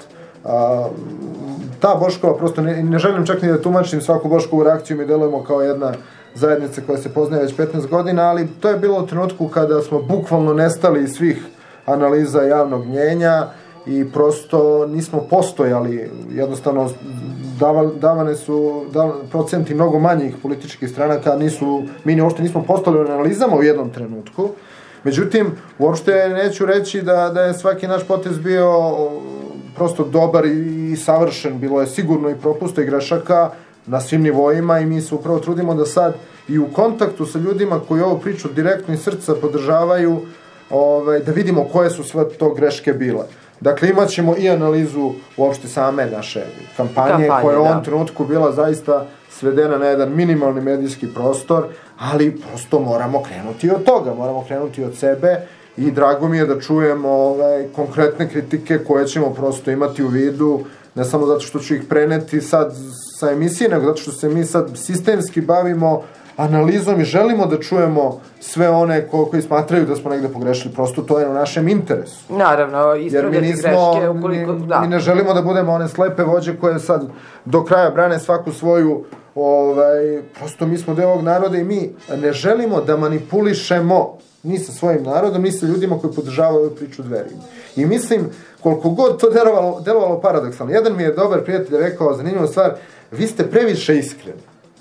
Ta Boškova, prosto ne želim čak ni da tumačim svaku Boškovu reakciju, mi delujemo kao jedna zajednica koja se poznaje već 15 godina, ali to je bilo u trenutku kada smo bukvalno nestali iz svih analiza javnog mnjenja i prosto nismo postojali, jednostavno davane su procenti mnogo manjih političkih stranaka, mi uopšte nismo postojali u analizama u jednom trenutku. Međutim, uopšte neću reći da je svaki naš potez bio prosto dobar i savršen, bilo je sigurno i propusta i grešaka na svim nivoima i mi se upravo trudimo da sad i u kontaktu sa ljudima koji ovu priču direktno iz srca podržavaju, da vidimo koje su sve to greške bile. Dakle, imat ćemo i analizu uopšte same naše kampanje koja je u ovom trenutku bila zaista svedena na jedan minimalni medijski prostor, ali prosto moramo krenuti od toga, moramo krenuti od sebe i drago mi je da čujemo konkretne kritike koje ćemo prosto imati u vidu, ne samo zato što ću ih preneti sad sa emisije, nego zato što se mi sad sistemski bavimo analizom i želimo da čujemo sve one koji smatraju da smo negde pogrešili, prosto to je u našem interesu. Naravno, ispravljati greške ukoliko... Mi ne želimo da budemo one slepe vođe koje sad do kraja brane svaku svoju, prosto mi smo deo ovog naroda i mi ne želimo da manipulišemo ni sa svojim narodom, ni sa ljudima koji podržavaju ovu priču Dveri. I mislim, koliko god to delovalo paradoksalno, jedan mi je dobar prijatelj rekao zanimljivu stvar, vi ste previše iskreni.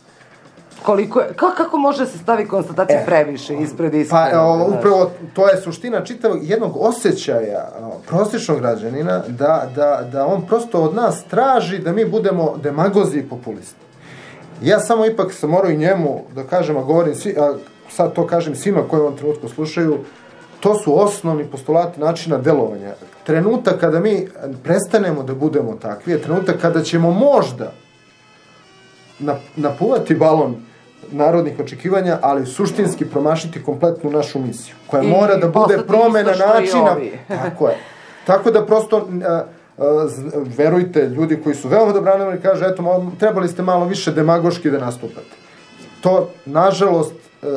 Kako može da se stavi konstatacija previše ispred iskreno? Pa upravo to je suština čitavog jednog osjećaja prosječnog građanina da on prosto od nas traži da mi budemo demagozi i populisti. Ja samo ipak sam morao i njemu da kažem, a govorim sad to kažem svima koji u ovom trenutku slušaju, to su osnovni postulati načina delovanja. Trenutak kada mi prestanemo da budemo takvi je trenutak kada ćemo možda napuvati balon narodnih očekivanja, ali suštinski promašiti kompletnu našu misiju, koja mora da bude promena načina. Tako je. Tako da prosto, verujte, ljudi koji su veoma dobronamerni kaže, eto, trebali ste malo više demagoški da nastupate. To, nažalost,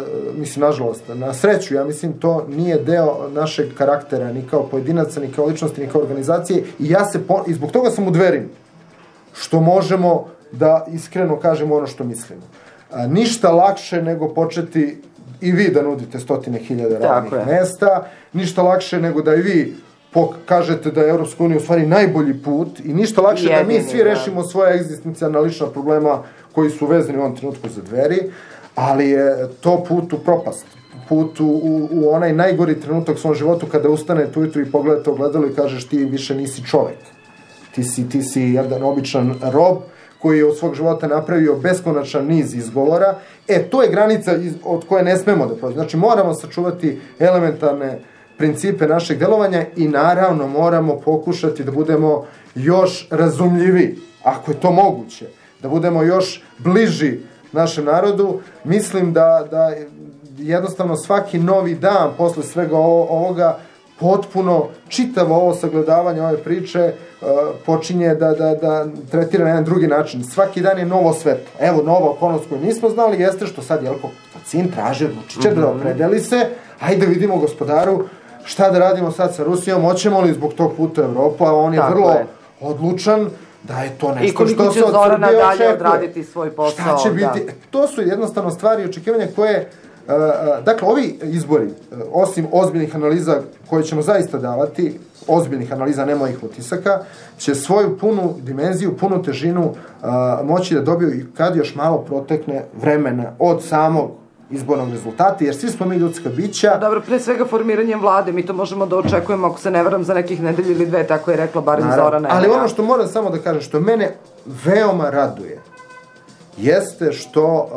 na sreću, ja mislim, to nije deo našeg karaktera, ni kao pojedinaca, ni kao ličnosti, ni kao organizacije, i zbog toga sam u Dverima, što možemo da iskreno kažemo ono što mislimo. Ništa lakše nego početi i vi da nudite 100.000 radnih mesta, ništa lakše nego da i vi kažete da je Evropska unija u stvari najbolji put i ništa lakše da mi svi rešimo svoje egzistencijalna lična problema koji su vezani u ovom trenutku za Dveri, ali je to put u propast, put u onaj najgori trenutak u svom životu kada ustanete ujutru i pogledate ogledalo i kažeš ti više nisi čovek, ti si jedan običan rob koji je od svog života napravio beskonačan niz izgovora. To je granica od koje ne smemo da prođemo. Znači moramo sačuvati elementarne principe našeg delovanja i naravno moramo pokušati da budemo još razumljivi, ako je to moguće, da budemo još bliži našem narodu. Mislim da jednostavno svaki novi dan posle svega ovoga potpuno čitavo ovo sagledavanje ove priče počinje da tretira na jedan drugi način. Svaki dan je novo svetlo. Evo, nova okolnost koju nismo znali jeste što sad Jelko Kacin traži od Vučića da opredeli se, ajde vidimo gospodaru šta da radimo sad sa Rusijom, hoćemo li zbog tog puta Evropu, a on je vrlo odlučan da je to nešto što se od Srbije očekuje. Odraditi svoj posao. Šta će biti? To su jednostavno stvari i očekivanja koje, dakle, ovi izbori, osim ozbiljnih analiza koje ćemo zaista davati, ozbiljnih analiza, ne mojih utisaka, će svoju punu dimenziju, punu težinu moći da dobiju i kad još malo protekne vremena od samog izbornog rezultata, jer svi smo mi ljudska bića. Dobro, pre svega formiranjem vlade, mi to možemo da očekujemo, ako se ne varam, za nekih nedelje ili dve, tako je rekla barem Zorana. Ali ono što moram samo da kažem, što mene veoma raduje, jeste što,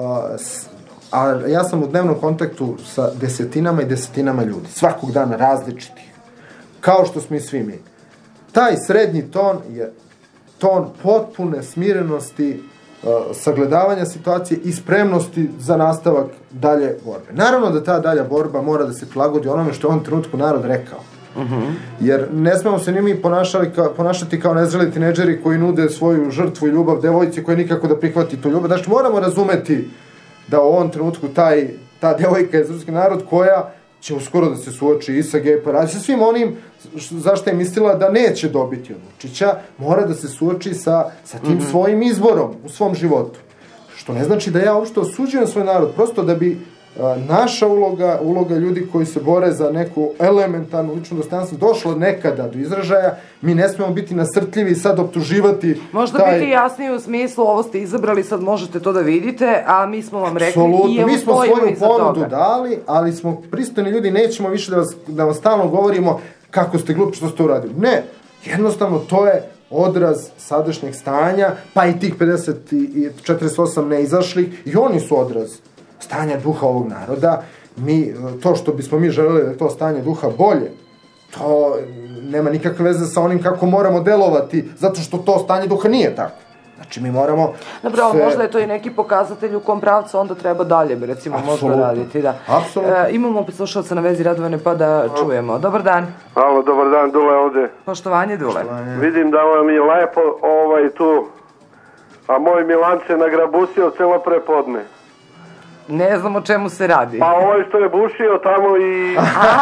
a ja sam u dnevnom kontaktu sa desetinama i desetinama ljudi, svakog dana različitih, kao što smo i svi mi. Taj srednji ton je ton potpune smirenosti, sagledavanja situacije i spremnosti za nastavak dalje borbe. Naravno da ta dalja borba mora da se prilagodi onome što je u ovom trenutku narod rekao. Jer ne smemo se ni mi ponašati kao nezreli tineđeri koji nude svoju žrtvu i ljubav devojci koji nikako da prihvati tu ljubav. Znači moramo razumeti da u ovom trenutku ta devojka je srpski narod koja će uskoro da se suoči i sa gej paradom, sa svim onim zašto je mislila da neće dobiti od Vučića, mora da se suoči sa tim svojim izborom u svom životu. Što ne znači da ja uopšte osuđujem svoj narod, prosto da bi naša uloga ljudi koji se bore za neku elementarnu ličnu dostojanstvo došla nekada do izražaja, mi ne smemo biti nasrtljivi i sad optuživati možda biti jasniji u smislu, ovo ste izabrali, sad možete to da vidite, a mi smo vam rekli i evo stojimo iza toga. Mi smo svoju ponudu dali, ali smo pristojni ljudi, nećemo više da vam stalno govorimo kako ste glupi što ste uradili. Ne, jednostavno to je odraz sadašnjeg stanja, pa i tih 50 i 48 neizašlih, i oni su odraz stanja duha ovog naroda. To što bismo mi želeli da je to stanje duha bolje, to nema nikakve veze sa onim kako moramo delovati, zato što to stanje duha nije tako. Znači mi moramo... Dobro, možda je to i neki pokazatelj u kom pravcu onda treba dalje, recimo, možda raditi. Apsolutno. Imamo opet slušalca na vezi, Radovane, pa da čujemo. Dobar dan. Alo, dobar dan, Dule ovde. Poštovanje, Dule. Vidim da vam je lepo tu, a moj Milan se nagrabusio celo prepodne. Ne znam o čemu se radi. Pa ovaj što je bušio tamo i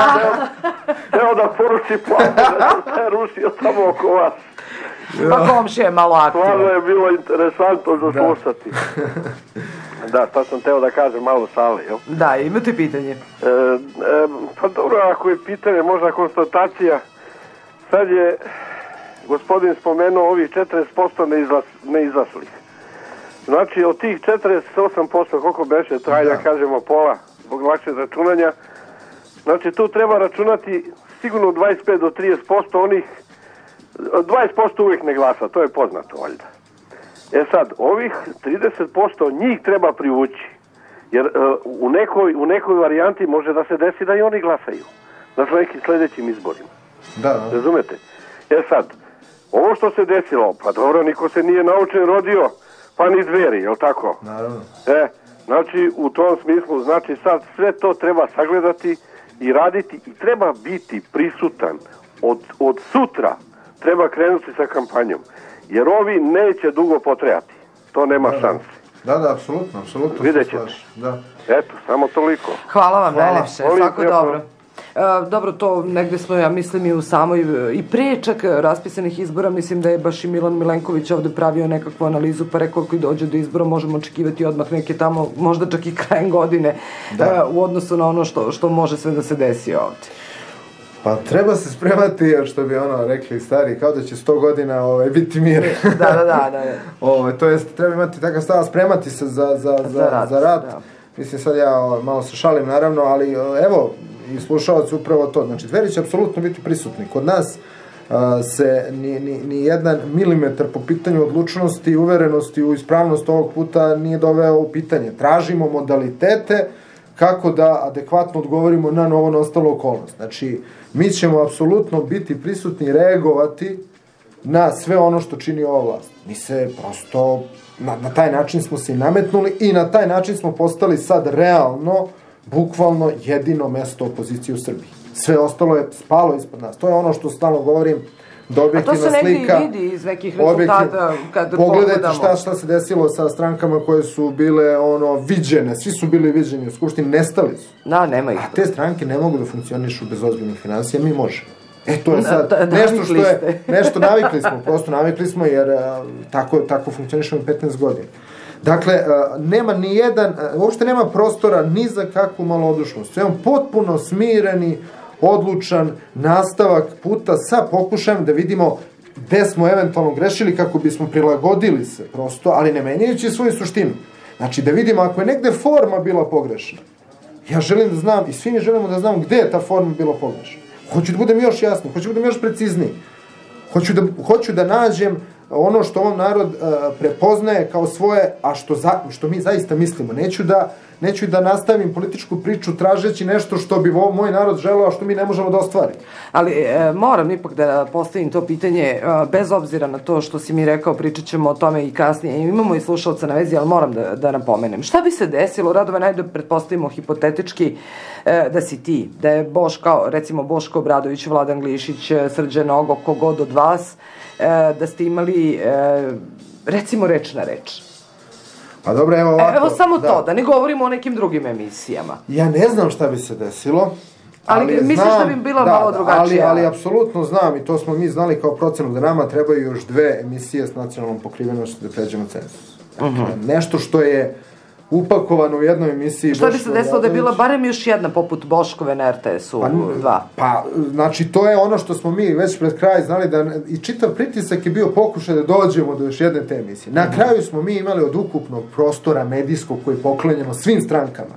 teo da poruči planu, da je rušio tamo oko vas. Pa komšija je malo aktivno. Stvarno je bilo interesantno za slušati. Da, šta sam teo da kažem, malo šale, jel? Da, imate pitanje. Pa dobro, ako je pitanje, možda konstatacija. Sad je gospodin spomenuo ovih 40% neizašlih. Znači, od tih 48%, koliko beše, to ajde da kažemo pola, zbog lakšeg računanja, znači tu treba računati sigurno 25 do 30% onih, 20% uvijek ne glasa, to je poznato, valjda. Sad, ovih 30% njih treba privući, jer u nekoj varijanti može da se desi da i oni glasaju na nekim sljedećim izborima. Da. Razumete? Sad, ovo što se desilo, pa dobro, niko se nije naučen rodio, pa ni Dveri, jel tako? Naravno. Znači, u tom smislu, znači sad sve to treba sagledati i raditi i treba biti prisutan. Od sutra treba krenuti sa kampanjom, jer ovi neće dugo potrajati. To nema šanse. Da, apsolutno. Vidjet ćete. Eto, samo toliko. Hvala vam najlepše, svako dobro. Dobro. Dobro, to negde smo, ja mislim, i u samoj, i pre čak raspisanih izbora, mislim da je baš i Milan Milenković ovde pravio nekakvu analizu, pa rekao ako dođe do izbora možemo očekivati odmah neke tamo, možda čak i krajem godine, u odnosu na ono što može sve da se desi ovde. Pa treba se spremati, što bi rekli stari, kao da će 100 godina biti mir. Da. To jest, treba imati takav stav, spremati se za rat. Mislim, sad ja malo se šalim, naravno, ali evo, i slušalci upravo to. Znači, Dveri će apsolutno biti prisutni. Kod nas se ni jedan milimetar po pitanju odlučnosti i uverenosti u ispravnost ovog puta nije doveo u pitanje. Tražimo modalitete kako da adekvatno odgovorimo na novo nastalu okolnost. Znači, mi ćemo apsolutno biti prisutni i reagovati na sve ono što čini ova vlast. Mi se prosto, na taj način smo se i nametnuli i na taj način smo postali sad realno, bukvalno jedino mesto opozicije u Srbiji. Sve ostalo je spalo ispod nas. To je ono što stalno govorim, da objektivna slika... A to se negdje i vidi iz nekih rezultata kad pogledamo. Pogledajte šta se desilo sa strankama koje su bile viđene, svi su bili viđeni u Skupštini, nestali su. Da, nema ih. A te stranke ne mogu da funkcionišu bez ozbiljnih financija, mi možemo. To je sad nešto što je, nešto navikli smo jer tako funkcionišemo 15 godina. Dakle, nema ni jedan, uopšte nema prostora ni za kakvu malodušnost. Sve on potpuno smireni, odlučan nastavak puta sa pokušajem da vidimo gde smo eventualno grešili kako bismo prilagodili se prosto, ali ne menjajući svoju suštinu. Znači, da vidimo ako je negde forma bila pogrešna. Ja želim da znam i svi mi želimo da znamo gde je ta forma bila pogrešna. Hoću da budem još jasniji, hoću da budem još precizniji. Hoću da nađem ono što ovom narod prepoznaje kao svoje, a što mi zaista mislimo. Neću da nastavim političku priču tražeći nešto što bi moj narod želeo, a što mi ne možemo da ostvarimo. Ali moram ipak da postavim to pitanje, bez obzira na to što si mi rekao, pričat ćemo o tome i kasnije. Imamo i slušalca na vezi, ali moram da napomenem. Šta bi se desilo, Radove, najde pretpostavimo hipotetički, da si ti, da je recimo Boško Obradović, Vladan Glišić, Srđan Nogo, kogod od vas, da ste imali, recimo, reč na reč. Pa dobro, evo ovako. Evo samo to, da ne govorimo o nekim drugim emisijama. Ja ne znam šta bi se desilo. Ali misliš da bi bila malo drugačija? Ali apsolutno znam i to smo mi znali kao procenu da nama trebaju još 2 emisije s nacionalnom pokrivenošću da pređemo cenzus. Nešto što je upakovano u jednoj emisiji. Što bi se desilo da je bila barem još jedna poput Boškove na RTS-u 2? Pa, znači, to je ono što smo mi već pred kraj znali da i čitav pritisak je bio pokušaj da dođemo do još jedne te emisije. Na kraju smo mi imali od ukupnog prostora medijskog koji je poklanjeno svim strankama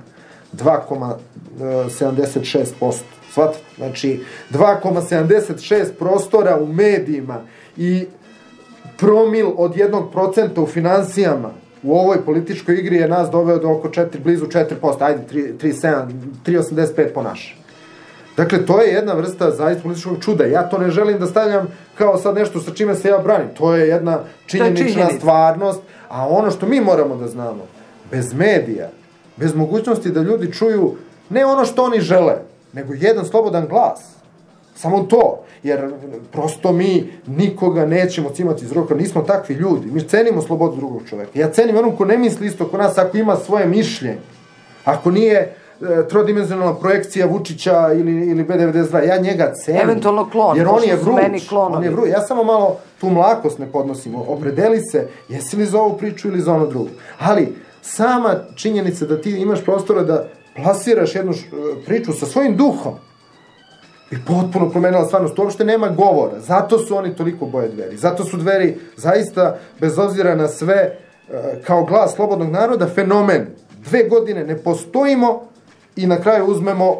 2,76%. Svatite? Znači, 2,76 prostora u medijima i promil od 1% u finansijama u ovoj političkoj igri je nas doveo do oko blizu 4%, ajde 3,85 po naše. Dakle, to je jedna vrsta zaista političkog čuda. Ja to ne želim da stavljam kao sad nešto sa čime se ja branim. To je jedna činjenična stvarnost, a ono što mi moramo da znamo, bez medija, bez mogućnosti da ljudi čuju ne ono što oni žele, nego jedan slobodan glas. Samo to, jer prosto mi nikoga nećemo cimati iz ruka, nismo takvi ljudi, mi cenimo slobodu drugog čoveka. Ja cenim onom ko ne misli isto ko nas, ako ima svoje mišljenje, ako nije trodimenzionalna projekcija Vučića ili B92, ja njega cenim. Eventualno klon, jer on je vruć. Ja samo malo tu mlakost ne podnosim, opredeli se, jesi li za ovu priču ili za ono drugo. Ali, sama činjenica da ti imaš prostora da plasiraš jednu priču sa svojim duhom, i potpuno promenila stvarnost, uopšte nema govora. Zato su oni toliko boje Dveri. Zato su Dveri zaista, bez obzira na sve, kao glas slobodnog naroda, fenomen. 2 godine ne postojimo i na kraju uzmemo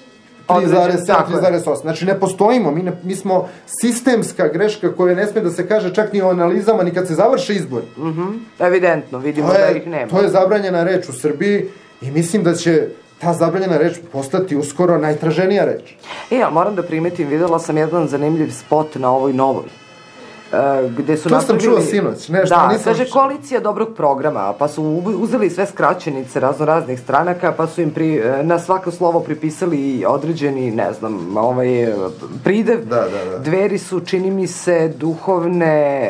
3,8. Znači, ne postojimo. Mi smo sistemska greška koja ne sme da se kaže čak ni o analizama, ni kad se završe izbori. Evidentno, vidimo da ih nema. To je zabranjena reč u Srbiji i mislim da će ta zabranjena reč postati uskoro najtraženija reč. Ali moram da primetim, videla sam jedan zanimljiv spot na ovoj novoj gde su to napravili... sam čuo sinoć, nešto, da, nisam... kaže koalicija dobrog programa, pa su uzeli sve skraćenice raznih stranaka, pa su im na svako slovo pripisali određeni, ne znam, pridev. Da. Dveri su, čini mi se, duhovne...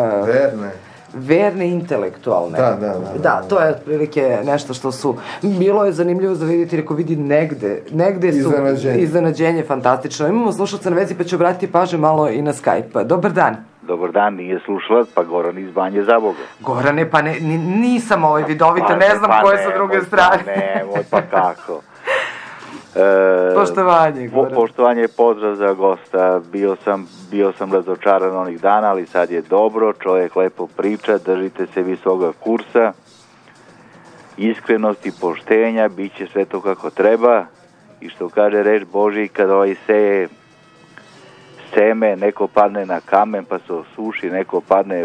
Verne intelektualne. Da, to je otprilike nešto što su... Bilo je zanimljivo da vidite, reko vidi negde su iznenađenje fantastično. Imamo slušalca na vezi, pa ću obratiti pažnju malo i na Skype. Dobar dan. Dobar dan, nije slušalac, pa Goran iz Banje Zaboga. Gorane, pa nisam vidovita, ne znam koje su druge strane. Pa kako. Poštovanje, Goran. Poštovanje, pozdrav za gosta. Bio sam razočaran onih dana, ali sad je dobro, čovjek lepo priča, držite se visoka kursa, iskrenosti, poštenja, bit će sve to kako treba i što kaže reč Božji, kad seje seme, neko padne na kamen pa se osuši, neko padne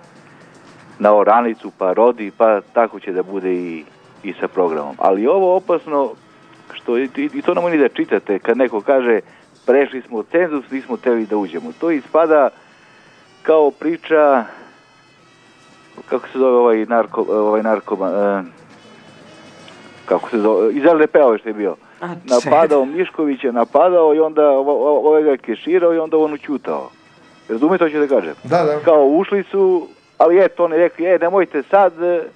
na oranicu pa rodi, pa tako će da bude i sa programom. Ali ovo opasno, što i to nam ni da čitate, kad neko kaže prešli smo cenzus, nismo hteli da uđemo. To ispada kao priča, kako se zove ovaj narkoman, kako se zove, iz LDP-a što je bio. Napadao Miškovića, i onda ovaj ga keširao i onda on učutao. Razumete to ću da kažem? Da. Kao ušli su, ali to ne rekli, nemojte sad,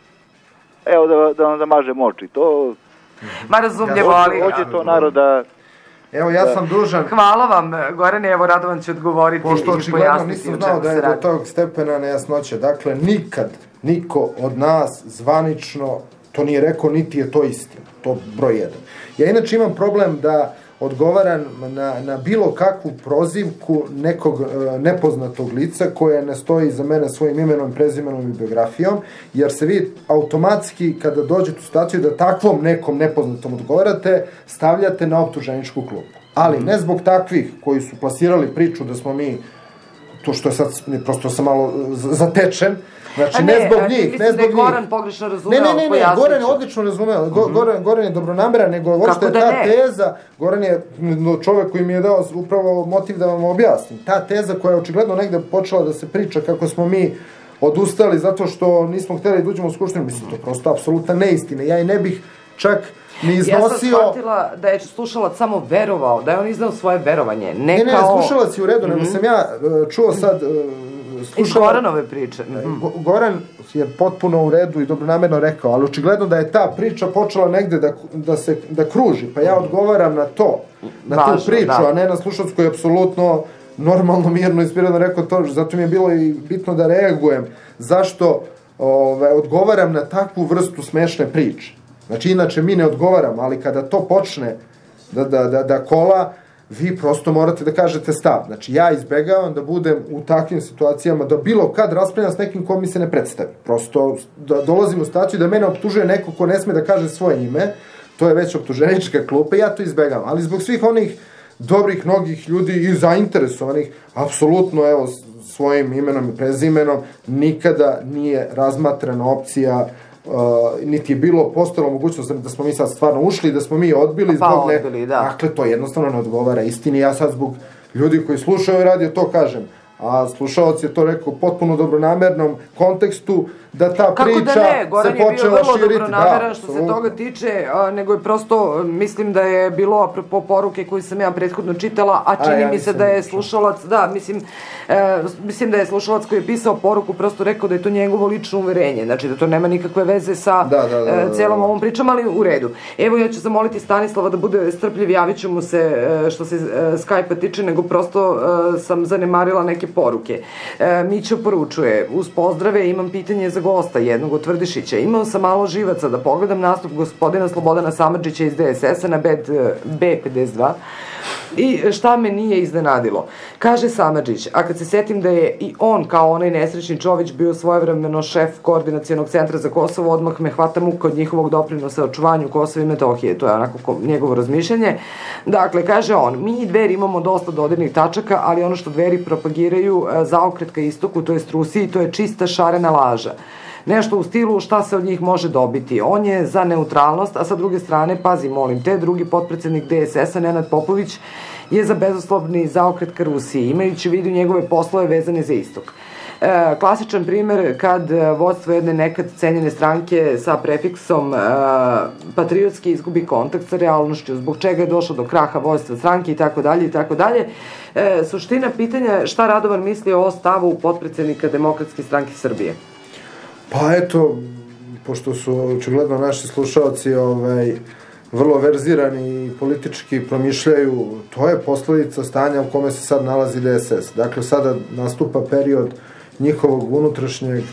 evo da vam zamažem oči. To... Ma razumljivo, ali... Hoće to naroda... Evo, ja sam dužan... Hvala vam, Gorane, evo Radovan će odgovoriti. Pošto očigledno nisam znao da je do tog stepena nejasnoće. Dakle, nikad niko od nas zvanično to nije rekao, niti je to istina. To broj 1. Ja inače imam problem da odgovaram na bilo kakvu prozivku nekog nepoznatog lica koje ne stoji za mene svojim imenom, prezimenom i biografijom, jer se vi automatski kada dođete u situaciju da takvom nekom nepoznatom odgovarate, stavljate na optuženičku klupu. Ali ne zbog takvih koji su plasirali priču da smo mi, to što je sad, prosto sam malo zatečen, znači ne zbog njih, mislim da je Goran pogrešno razumeo. Ne, Goran je odlično razumeo, Goran je dobronameran, nego uopšte ta teza, Goran je čovek koji mi je dao upravo motiv da vam objasnim. Ta teza koja je očigledno negde počela da se priča kako smo mi odustali zato što nismo hteli da uđemo u skupštinu, mislim, to je prosto apsolutna neistina. Ja i ne bih čak ni iznosio... Ja sam shvatila da je slušalac samo verovao, da je on iznao svoje verovanje, ne kao... Ne, slušalac je u redu, nego sam ja čuo sad... Iz Goranove priče. Goran je potpuno u redu i dobronamerno rekao, ali očigledno da je ta priča počela negde da kruži, pa ja odgovaram na to, na tu priču, a ne na slušalac koji je apsolutno normalno, mirno i spiredno rekao to, zato mi je bilo i bitno da reagujem. Zašto odgovaram na takvu vrstu smešne priče? Znači, inače mi ne odgovaramo, ali kada to počne da kola, vi prosto morate da kažete stav. Znači, ja izbegavam da budem u takvim situacijama, da bilo kad raspravljam s nekim ko mi se ne predstavi. Prosto da dolazim u situaciju da mene optužuje neko ko ne sme da kaže svoje ime, to je već optuženička klupa i ja to izbegavam. Ali zbog svih onih dobrih, mnogih ljudi i zainteresovanih, apsolutno, evo, svojim imenom i prezimenom, nikada nije razmatrana opcija, niti je bilo postalo mogućnost da smo mi sad stvarno ušli, da smo mi odbili zbog ne... Dakle, to jednostavno ne odgovara istini. Ja sad zbog ljudi koji slušaju ovaj radio to kažem, a slušalac je to rekao potpuno dobronamernom kontekstu, da ta priča se počela širiti. Kako da ne, Goran je bio vrlo dobronameran što se toga tiče, nego je prosto, mislim da je bilo apropo poruke koju sam ja prethodno čitala, a čini mi se da je slušalac, mislim da je slušalac koji je pisao poruku prosto rekao da je to njegovo lično uverenje, znači da to nema nikakve veze sa celom ovom pričom, ali u redu. Evo, ja ću zamoliti Stanislava da bude strpljiv, javit ću mu se što se Skype-a tiče, nego prosto sam zanemarila neke poruke. Mićo poručuje, uz pozdrave imam pitanje za gosta, jednog od Tvrdišića. Imao sam malo živaca da pogledam nastup gospodina Slobodana Samardžića iz DSS-a na B52 i šta me nije iznenadilo. Kaže Samardžić, a kad se setim da je i on kao onaj nesrećni Čović bio svojevremeno šef koordinacionog centra za Kosovo, odmah me hvata muka od njihovog doprinosa očuvanju Kosova i Metohije. To je onako njegovo razmišljanje. Dakle, kaže on, mi i Dveri imamo dosta dodirnih tačaka, ali ono što Dveri propagiraju zaokret ka istoku, to je Rusiji, to je čista šarena laža. Nešto u stilu šta se od njih može dobiti. On je za neutralnost, a sa druge strane, pazi, molim te, drugi potpredsednik DSS-a, Nenad Popović, je za bezuslovni zaokret ka Rusiji, imajući u vidu njegove poslove vezane za istok. Klasičan primer kad vodstvo jedne nekad cenjene stranke sa prefiksom patriotski izgubi kontakt sa realnošću, zbog čega je došlo do kraha vodstva stranke i tako dalje i tako dalje. Suština pitanja šta Radovan misli o stavu potpredsednika Demokratske stranke Srbije? Pa eto, pošto su očigledno naši slušalci vrlo verzirani i politički promišljaju, to je posledica stanja u kome se sad nalazi DSS. Dakle, sada nastupa period njihovog unutrašnjeg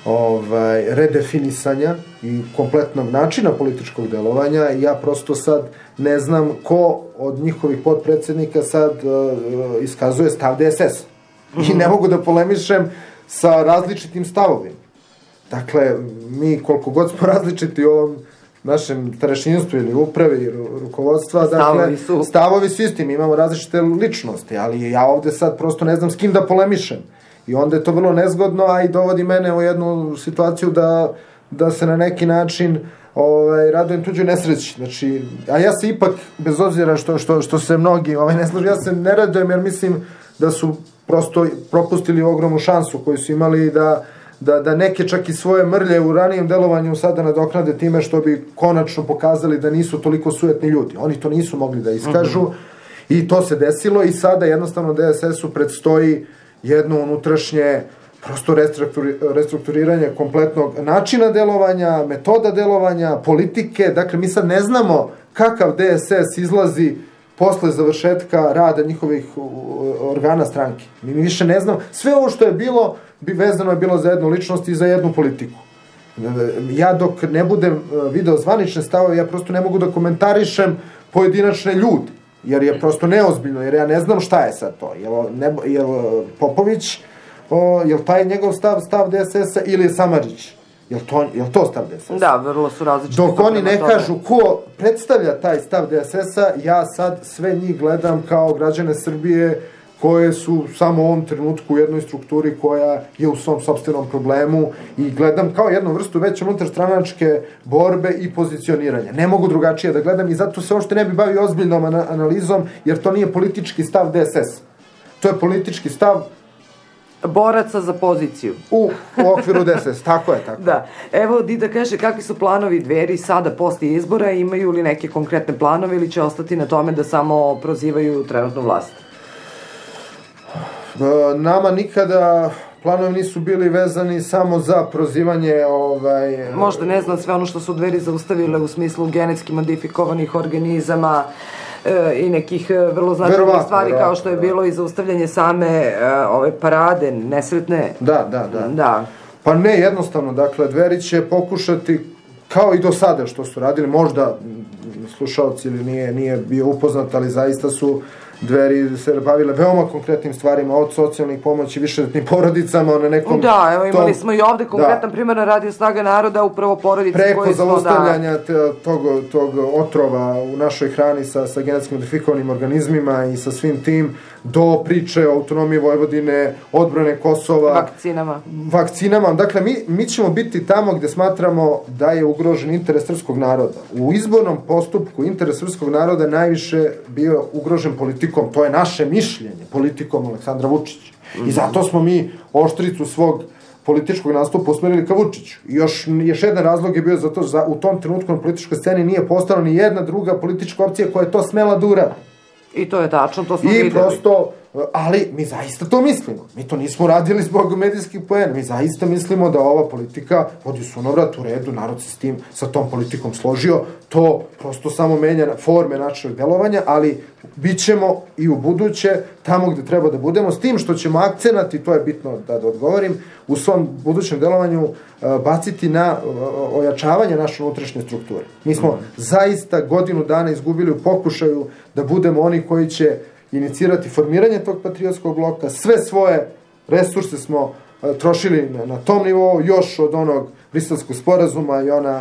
redefinisanja i kompletnog načina političkog delovanja i ja prosto sad ne znam ko od njihovih potpredsednika sad iskazuje stav DSS. I ne mogu da polemišem sa različitim stavovima. Dakle, mi koliko god smo različiti u ovom našem starešinstvu ili upravi i rukovodstva, dakle, stavovi su isti, mi imamo različite ličnosti, ali ja ovde sad prosto ne znam s kim da polemišem. I onda je to vrlo nezgodno, a i dovodi mene u jednu situaciju da se na neki način radujem tuđoj nesreći. Znači, a ja se ipak, bez obzira što se mnogi ne slažu, ja se ne radujem jer mislim da su prosto propustili ogromnu šansu koju su imali da neke čak i svoje mrlje u ranijem delovanju sada nadoknade time što bi konačno pokazali da nisu toliko sujetni ljudi. Oni to nisu mogli da iskažu i to se desilo i sada jednostavno DSS-u predstoji jedno unutrašnje prosto restrukturiranje kompletnog načina delovanja, metoda delovanja, politike. Dakle, mi sad ne znamo kakav DSS izlazi posle završetka rada njihovih organa stranke. Mi više ne znamo. Sve ovo što je bilo, vezano je bilo za jednu ličnost i za jednu politiku. Ja dok ne budem video zvanične stavove, ja prosto ne mogu da komentarišem pojedinačne ljude, jer je prosto neozbiljno, jer ja ne znam šta je sad to. Jel Popović, jel taj njegov stav DSS-a ili je Samardžić? Jel to stav DSS-a? Da, vrlo su različite. Dok oni ne kažu ko predstavlja taj stav DSS-a, ja sad sve njih gledam kao građane Srbije koje su samo u ovom trenutku u jednoj strukturi koja je u svom sopstvenom problemu i gledam kao jednu vrstu već unutarstranačke borbe i pozicioniranja. Ne mogu drugačije da gledam i zato se uopšte ne bi bavio ozbiljnom analizom, jer to nije politički stav DSS. To je politički stav boraca za poziciju. U okviru DSS, tako je. Da. Evo, Dida kaže, kakvi su planovi Dveri sada posle izbora, imaju li neke konkretne planove ili će ostati na tome da samo prozivaju trenutnu vlast? Nama nikada planovi nisu bili vezani samo za prozivanje možda ne znam sve ono što su Dveri zaustavile u smislu genetski modifikovanih organizama i nekih vrlo značajnih stvari kao što je bilo i zaustavljanje same ove parade nesretne. Da. Pa ne, jednostavno, dakle, Dveri će pokušati kao i do sada što su radili, možda slušalci ili nije bio upoznat, ali zaista su Dveri se bavile veoma konkretnim stvarima, od socijalnih pomoći višedetnim porodicama na nekom... Da, evo imali smo i ovde konkretan primjer na Radio Snaga naroda, upravo porodice koje smo... Preko zaustavljanja tog otrova u našoj hrani sa genetski modifikovanim organizmima i sa svim tim, do priče o autonomiji Vojvodine, odbrane Kosova... Vakcinama. Dakle, mi ćemo biti tamo gde smatramo da je ugrožen interes srpskog naroda. U izbornom postupku interes srpskog naroda najviše bio ugrožen politikom. To je naše mišljenje, politikom Aleksandra Vučića. I zato smo mi oštricu svog političkog nastupa usmerili ka Vučiću. I još jedan razlog je bio zato u tom trenutku na političkoj sceni nije postala ni jedna druga politička opcija koja je to smela da uradi. I to je tačno, to smo videli. I prosto, ali mi zaista to mislimo. Mi to nismo radili zbog medijskih poena. Mi zaista mislimo da ova politika vodi sunovrat u redu, narod se sa tom politikom složio. To prosto samo menja forme našeg delovanja, ali bit ćemo i u buduće tamo gde treba da budemo, s tim što ćemo akcenat, i to je bitno da odgovorim, u svom budućem delovanju baciti na ojačavanje naše unutrašnje strukture. Mi smo zaista godinu dana izgubili u pokušaju da budemo oni koji će inicirati formiranje tog patriotskog bloka. Sve svoje resurse smo trošili na tom nivou, još od onog Briselskog sporazuma i ona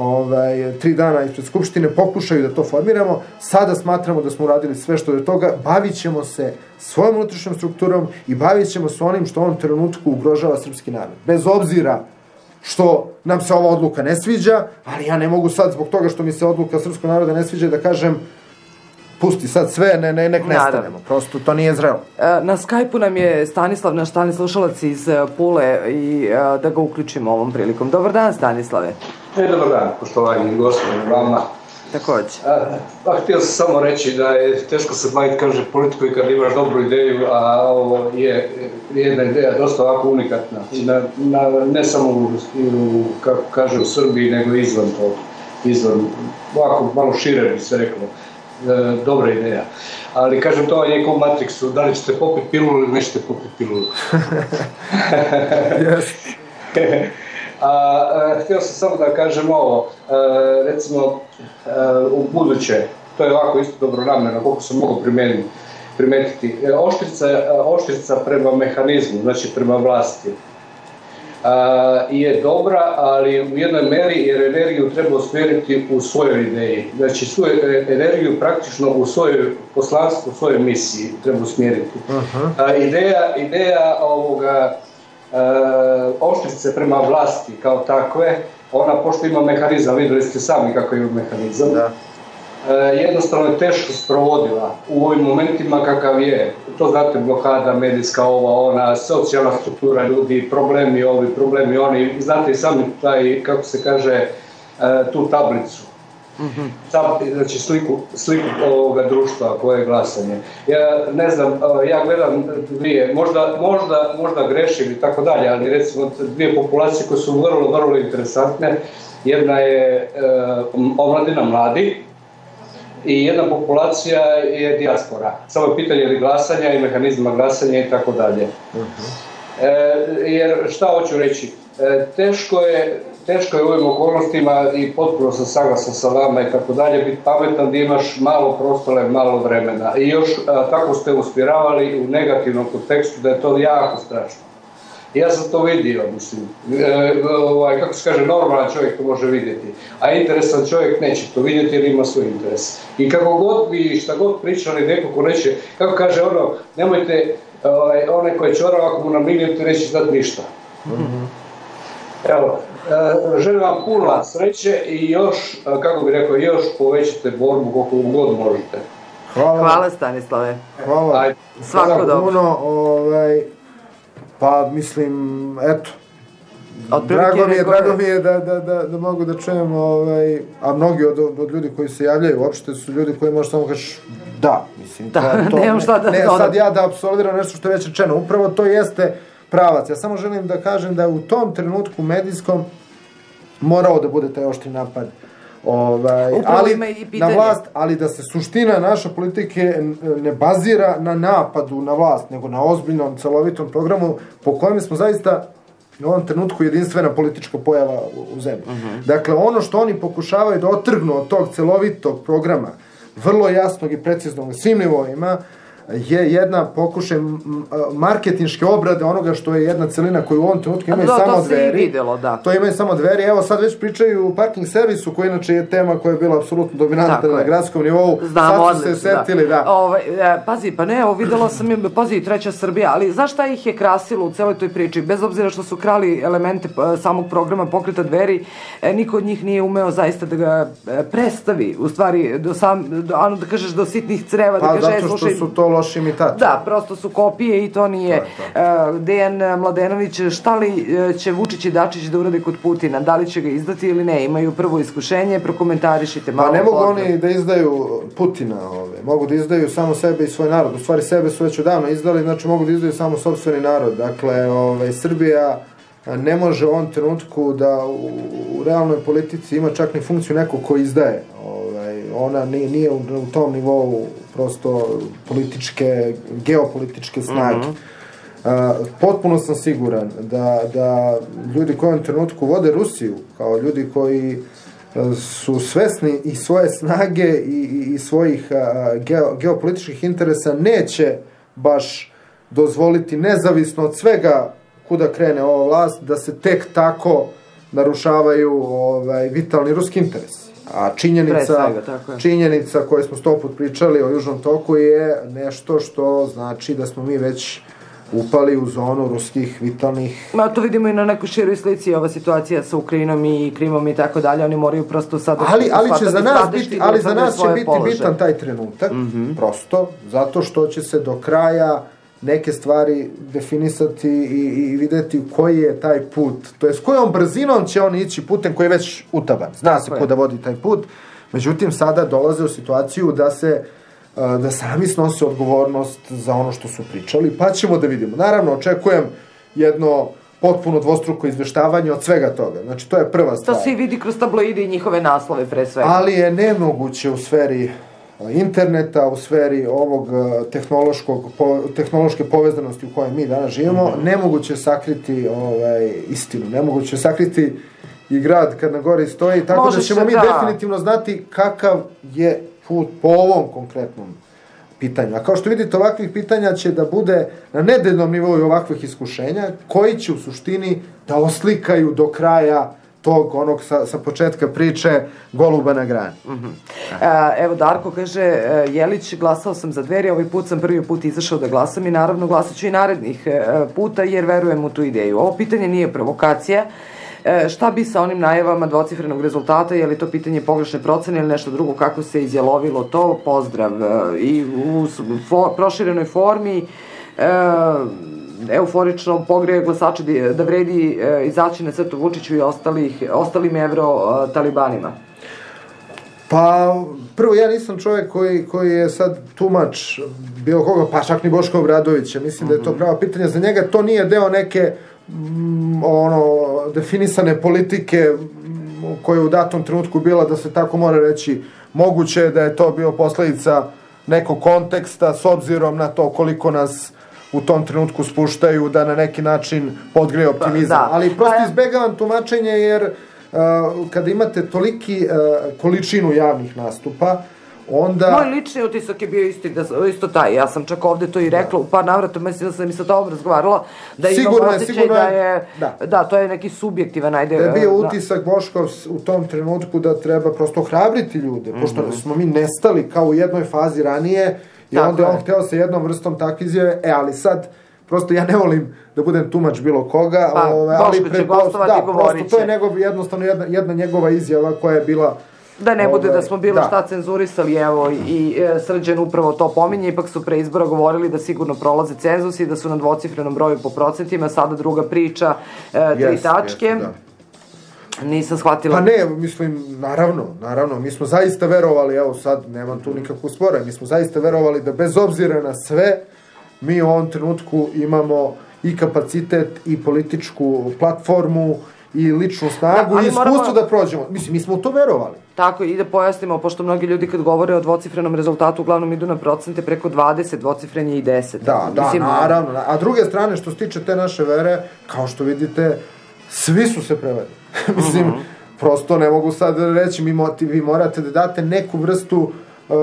3 dana ispred Skupštine pokušaju da to formiramo. Sada smatramo da smo uradili sve što do toga. Bavit ćemo se svojom unutrašnjom strukturom i bavit ćemo se onim što u ovom trenutku ugrožava srpski narod. Bez obzira što nam se ova odluka ne sviđa, ali ja ne mogu sad zbog toga što mi se odluka srpskog naroda ne sviđa da kažem pusti sad sve, nek nestanemo. Prosto to nije zrelo. Na Skype-u nam je Stanislav, naš stalni slušalac iz Pule, i da ga uključimo ovom prilikom. Dobar dan, Stanislave. Dobar dan, poštovani gospodine vama. Takođe. Htio sam samo reći da je teško se baviti, kaže, politiku i kad imaš dobru ideju, a ovo je jedna ideja dosta ovako unikatna. Ne samo kako kaže, u Srbiji, nego izvan toga. Ovako malo šire bi se reklo. Dobra ideja. Ali kažem, to je kao u Matrixu, da li ćete popiti pilulu ili nećete popiti pilulu. Htio sam samo da kažem ovo, recimo u buduće, to je ovako isto dobronamjerno, koliko sam mogu primetiti, oštrica prema mehanizmu, znači prema vlasti, je dobra, ali u jednoj meri, jer energiju treba usmjeriti u svojoj ideji. Znači svoju energiju praktično u svojoj poslanstvu, u svojoj misiji treba usmjeriti. Ideja ovoga oštrice prema vlasti kao takve, ona pošto ima mehanizam, vidjeli ste sami kako ima mehanizam, jednostavno je teško sprovodiva u ovim momentima kakav je. To znate, blokada medijska, ona, socijalna struktura ljudi, problemi ovi, problemi oni, znate i sami taj, kako se kaže, tu tablicu. Znači sliku ovoga društva koje je glasanje. Ja ne znam, ja gledam dvije, možda grešim i tako dalje, ali recimo dvije populacije koje su vrlo interesantne. Jedna je omladina, mladi, i jedna populacija je dijaspora. Samo je pitanje ili glasanja i mehanizma glasanja i tako dalje. Jer šta hoću reći? Teško je u ovim okolnostima i potpuno sam saglasan sa vama i tako dalje, biti pametan da imaš malo prostora, malo vremena. I još tako ste uspjeravali u negativnom kontekstu da je to jako strašno. Ja sam to vidio, mislim, kako se kaže, normalan čovjek to može vidjeti, a interesan čovjek neće to vidjeti jer ima svoj interes. I kako god bi, šta god pričali, neko ko neće, kako kaže ono, nemojte, onaj koji je čorav, ako mu namilite, neće dati ništa. Evo, želim vam puno sreće i još, kako bih rekao, još povećate borbu koliko god možete. Hvala Stanislave. Hvala. Svako dobro. Pa mislim, eto, drago mi je da mogu da čujem, a mnogi od ljudi koji se javljaju uopšte su ljudi koji možda samo kažeš da, mislim, nemam šta da ne sad ja da apsolviram nešto što je već rečeno, upravo to jeste pravac. Ja samo želim da kažem da u tom trenutku medijskom morao da bude taj oštri napad na vlast, ali da se suština naše politike ne bazira na napadu na vlast, nego na ozbiljnom, celovitom programu po kojem smo zaista u ovom trenutku jedinstvena politička pojava u zemlji. Dakle, ono što oni pokušavaju da otrgnu od tog celovitog programa, vrlo jasnog i preciznog na svim nivoima, je jedna pokušaj marketinške obrade onoga što je jedna celina koju u ovom trenutku imaju samo Dveri. To imaju samo Dveri. Evo sad već pričaju o parking servisu, koji inače je tema koja je bila apsolutno dominantna na gradskom nivou. Sad su se setili, Pazi, pa ne, evo videla sam, pazi, Treća Srbija, ali znaš šta ih je krasilo u celoj toj priči? Bez obzira što su krali elemente samog programa Pokreta Dveri, niko od njih nije umeo zaista da ga predstavi, u stvari, da kažeš do sitnih creva, da kaže, zato što su to loši imitatori. Da, prosto su kopije i to nije. Dejan Mladenović, šta li će Vučić i Dačić da urade kod Putina? Da li će ga izdati ili ne? Imaju prvo iskušenje, prokomentarišite malo. Pa ne mogu oni da izdaju Putina, mogu da izdaju samo sebe i svoj narod. U stvari sebe su već odavno izdali, znači mogu da izdaju samo sopstveni narod. Dakle, Srbija ne može u ovom trenutku da u realnoj politici ima čak ni funkciju nekog ko izdaje. Ona nije u tom nivou prosto političke, geopolitičke snage. Potpuno sam siguran da ljudi koji u ovom trenutku vode Rusiju, kao ljudi koji su svesni i svoje snage i svojih geopolitičkih interesa, neće baš dozvoliti, nezavisno od svega kuda krene ova vlast, da se tek tako narušavaju vitalni ruski interesi. A činjenica koju smo 100 put pričali o Južnom toku je nešto što znači da smo mi već upali u zonu ruskih vitalnih... To vidimo i na nekoj široj slici, ova situacija sa Ukrajinom i Krimom i tako dalje, oni moraju prosto sad... Ali za nas će biti bitan taj trenutak, prosto, zato što će se do kraja neke stvari definisati i videti koji je taj put, to je s kojom brzinom će on ići putem koji je već utaban. Zna se ko da vodi taj put, međutim sada dolaze u situaciju da sami snose odgovornost za ono što su pričali, pa ćemo da vidimo. Naravno, očekujem jedno potpuno dvostruko izveštavanje od svega toga. Znači, to je prva stvar. To se i vidi kroz tabloide i njihove naslove pre svega. Ali je nemoguće u sferi interneta, u sferi ovog tehnološke povezanosti u kojoj mi danas živimo, nemoguće sakriti istinu, nemoguće sakriti i grad kad na gori stoji, tako da ćemo mi definitivno znati kakav je put po ovom konkretnom pitanju. A kao što vidite, ovakvih pitanja će da bude na nedeljnom nivou i ovakvih iskušenja, koji će u suštini da oslikaju do kraja tog onog sa početka priče goluba na grani. Evo Darko kaže, Jelić, glasao sam za Dveri, ovaj put sam prvi put izašao da glasam i naravno glasat ću i narednih puta jer verujem u tu ideju. Ovo pitanje nije provokacija. Šta bi sa onim najavama dvocifrenog rezultata, je li to pitanje pogrešne procene ili nešto drugo, kako se izjelovilo to? Pozdrav. I u proširenoj formi euforično pogreje glasače da vredi izaći na crtu Vučiću i ostalim evro-talibanima. Pa, prvo, ja nisam čovjek koji je sad tumač bilo koga, pa čak ni Boška Obradovića. Mislim da je to pravo pitanje za njega. To nije deo neke definisane politike koja je u datom trenutku bila, da se tako mora reći, moguće da je to bio posledica nekog konteksta s obzirom na to koliko nas u tom trenutku spuštaju da na neki način podgreje optimizam. Ali prosto izbegavam tumačenje jer kada imate toliki količinu javnih nastupa, onda... Moj lični utisak je bio isto taj. Ja sam čak ovde to i rekla u par navrata, mislim da sam i sa tobom razgovarala, da imam osjećaj da je... Da, to je neki subjektivan, ajde... Da je bio utisak Boškov u tom trenutku da treba prosto hrabriti ljude, pošto smo mi nestali kao u jednoj fazi ranije i onda je on hteo sa jednom vrstom takve izjave, ali sad, prosto ja ne volim da budem tumač bilo koga, Boško će gostovati i govorit će. To je jednostavno jedna njegova izjava koja je bila... Da ne bude da smo bili šta cenzurisali, evo, i Srđan upravo to pominje, ipak su pre izbora govorili da sigurno prolaze cenzus i da su na dvocifrenom broju po procentima, sada druga priča, 3 tačke. Nisam shvatila... Pa ne, mislim, naravno, mi smo zaista verovali, evo sad, nemam tu nikakvu spora, mi smo zaista verovali da bez obzira na sve, mi u ovom trenutku imamo i kapacitet i političku platformu i ličnu snagu i iskustvo da prođemo. Mislim, mi smo u to verovali. Tako, i da pojasnimo, pošto mnogi ljudi kad govore o dvocifrenom rezultatu, uglavnom idu na procente preko 20, dvocifren je i 10. Da, naravno. A druge strane, što se tiče te naše vere, kao što vidite, svi su se prevarili. Mislim, prosto ne mogu sad reći, vi morate da date neku vrstu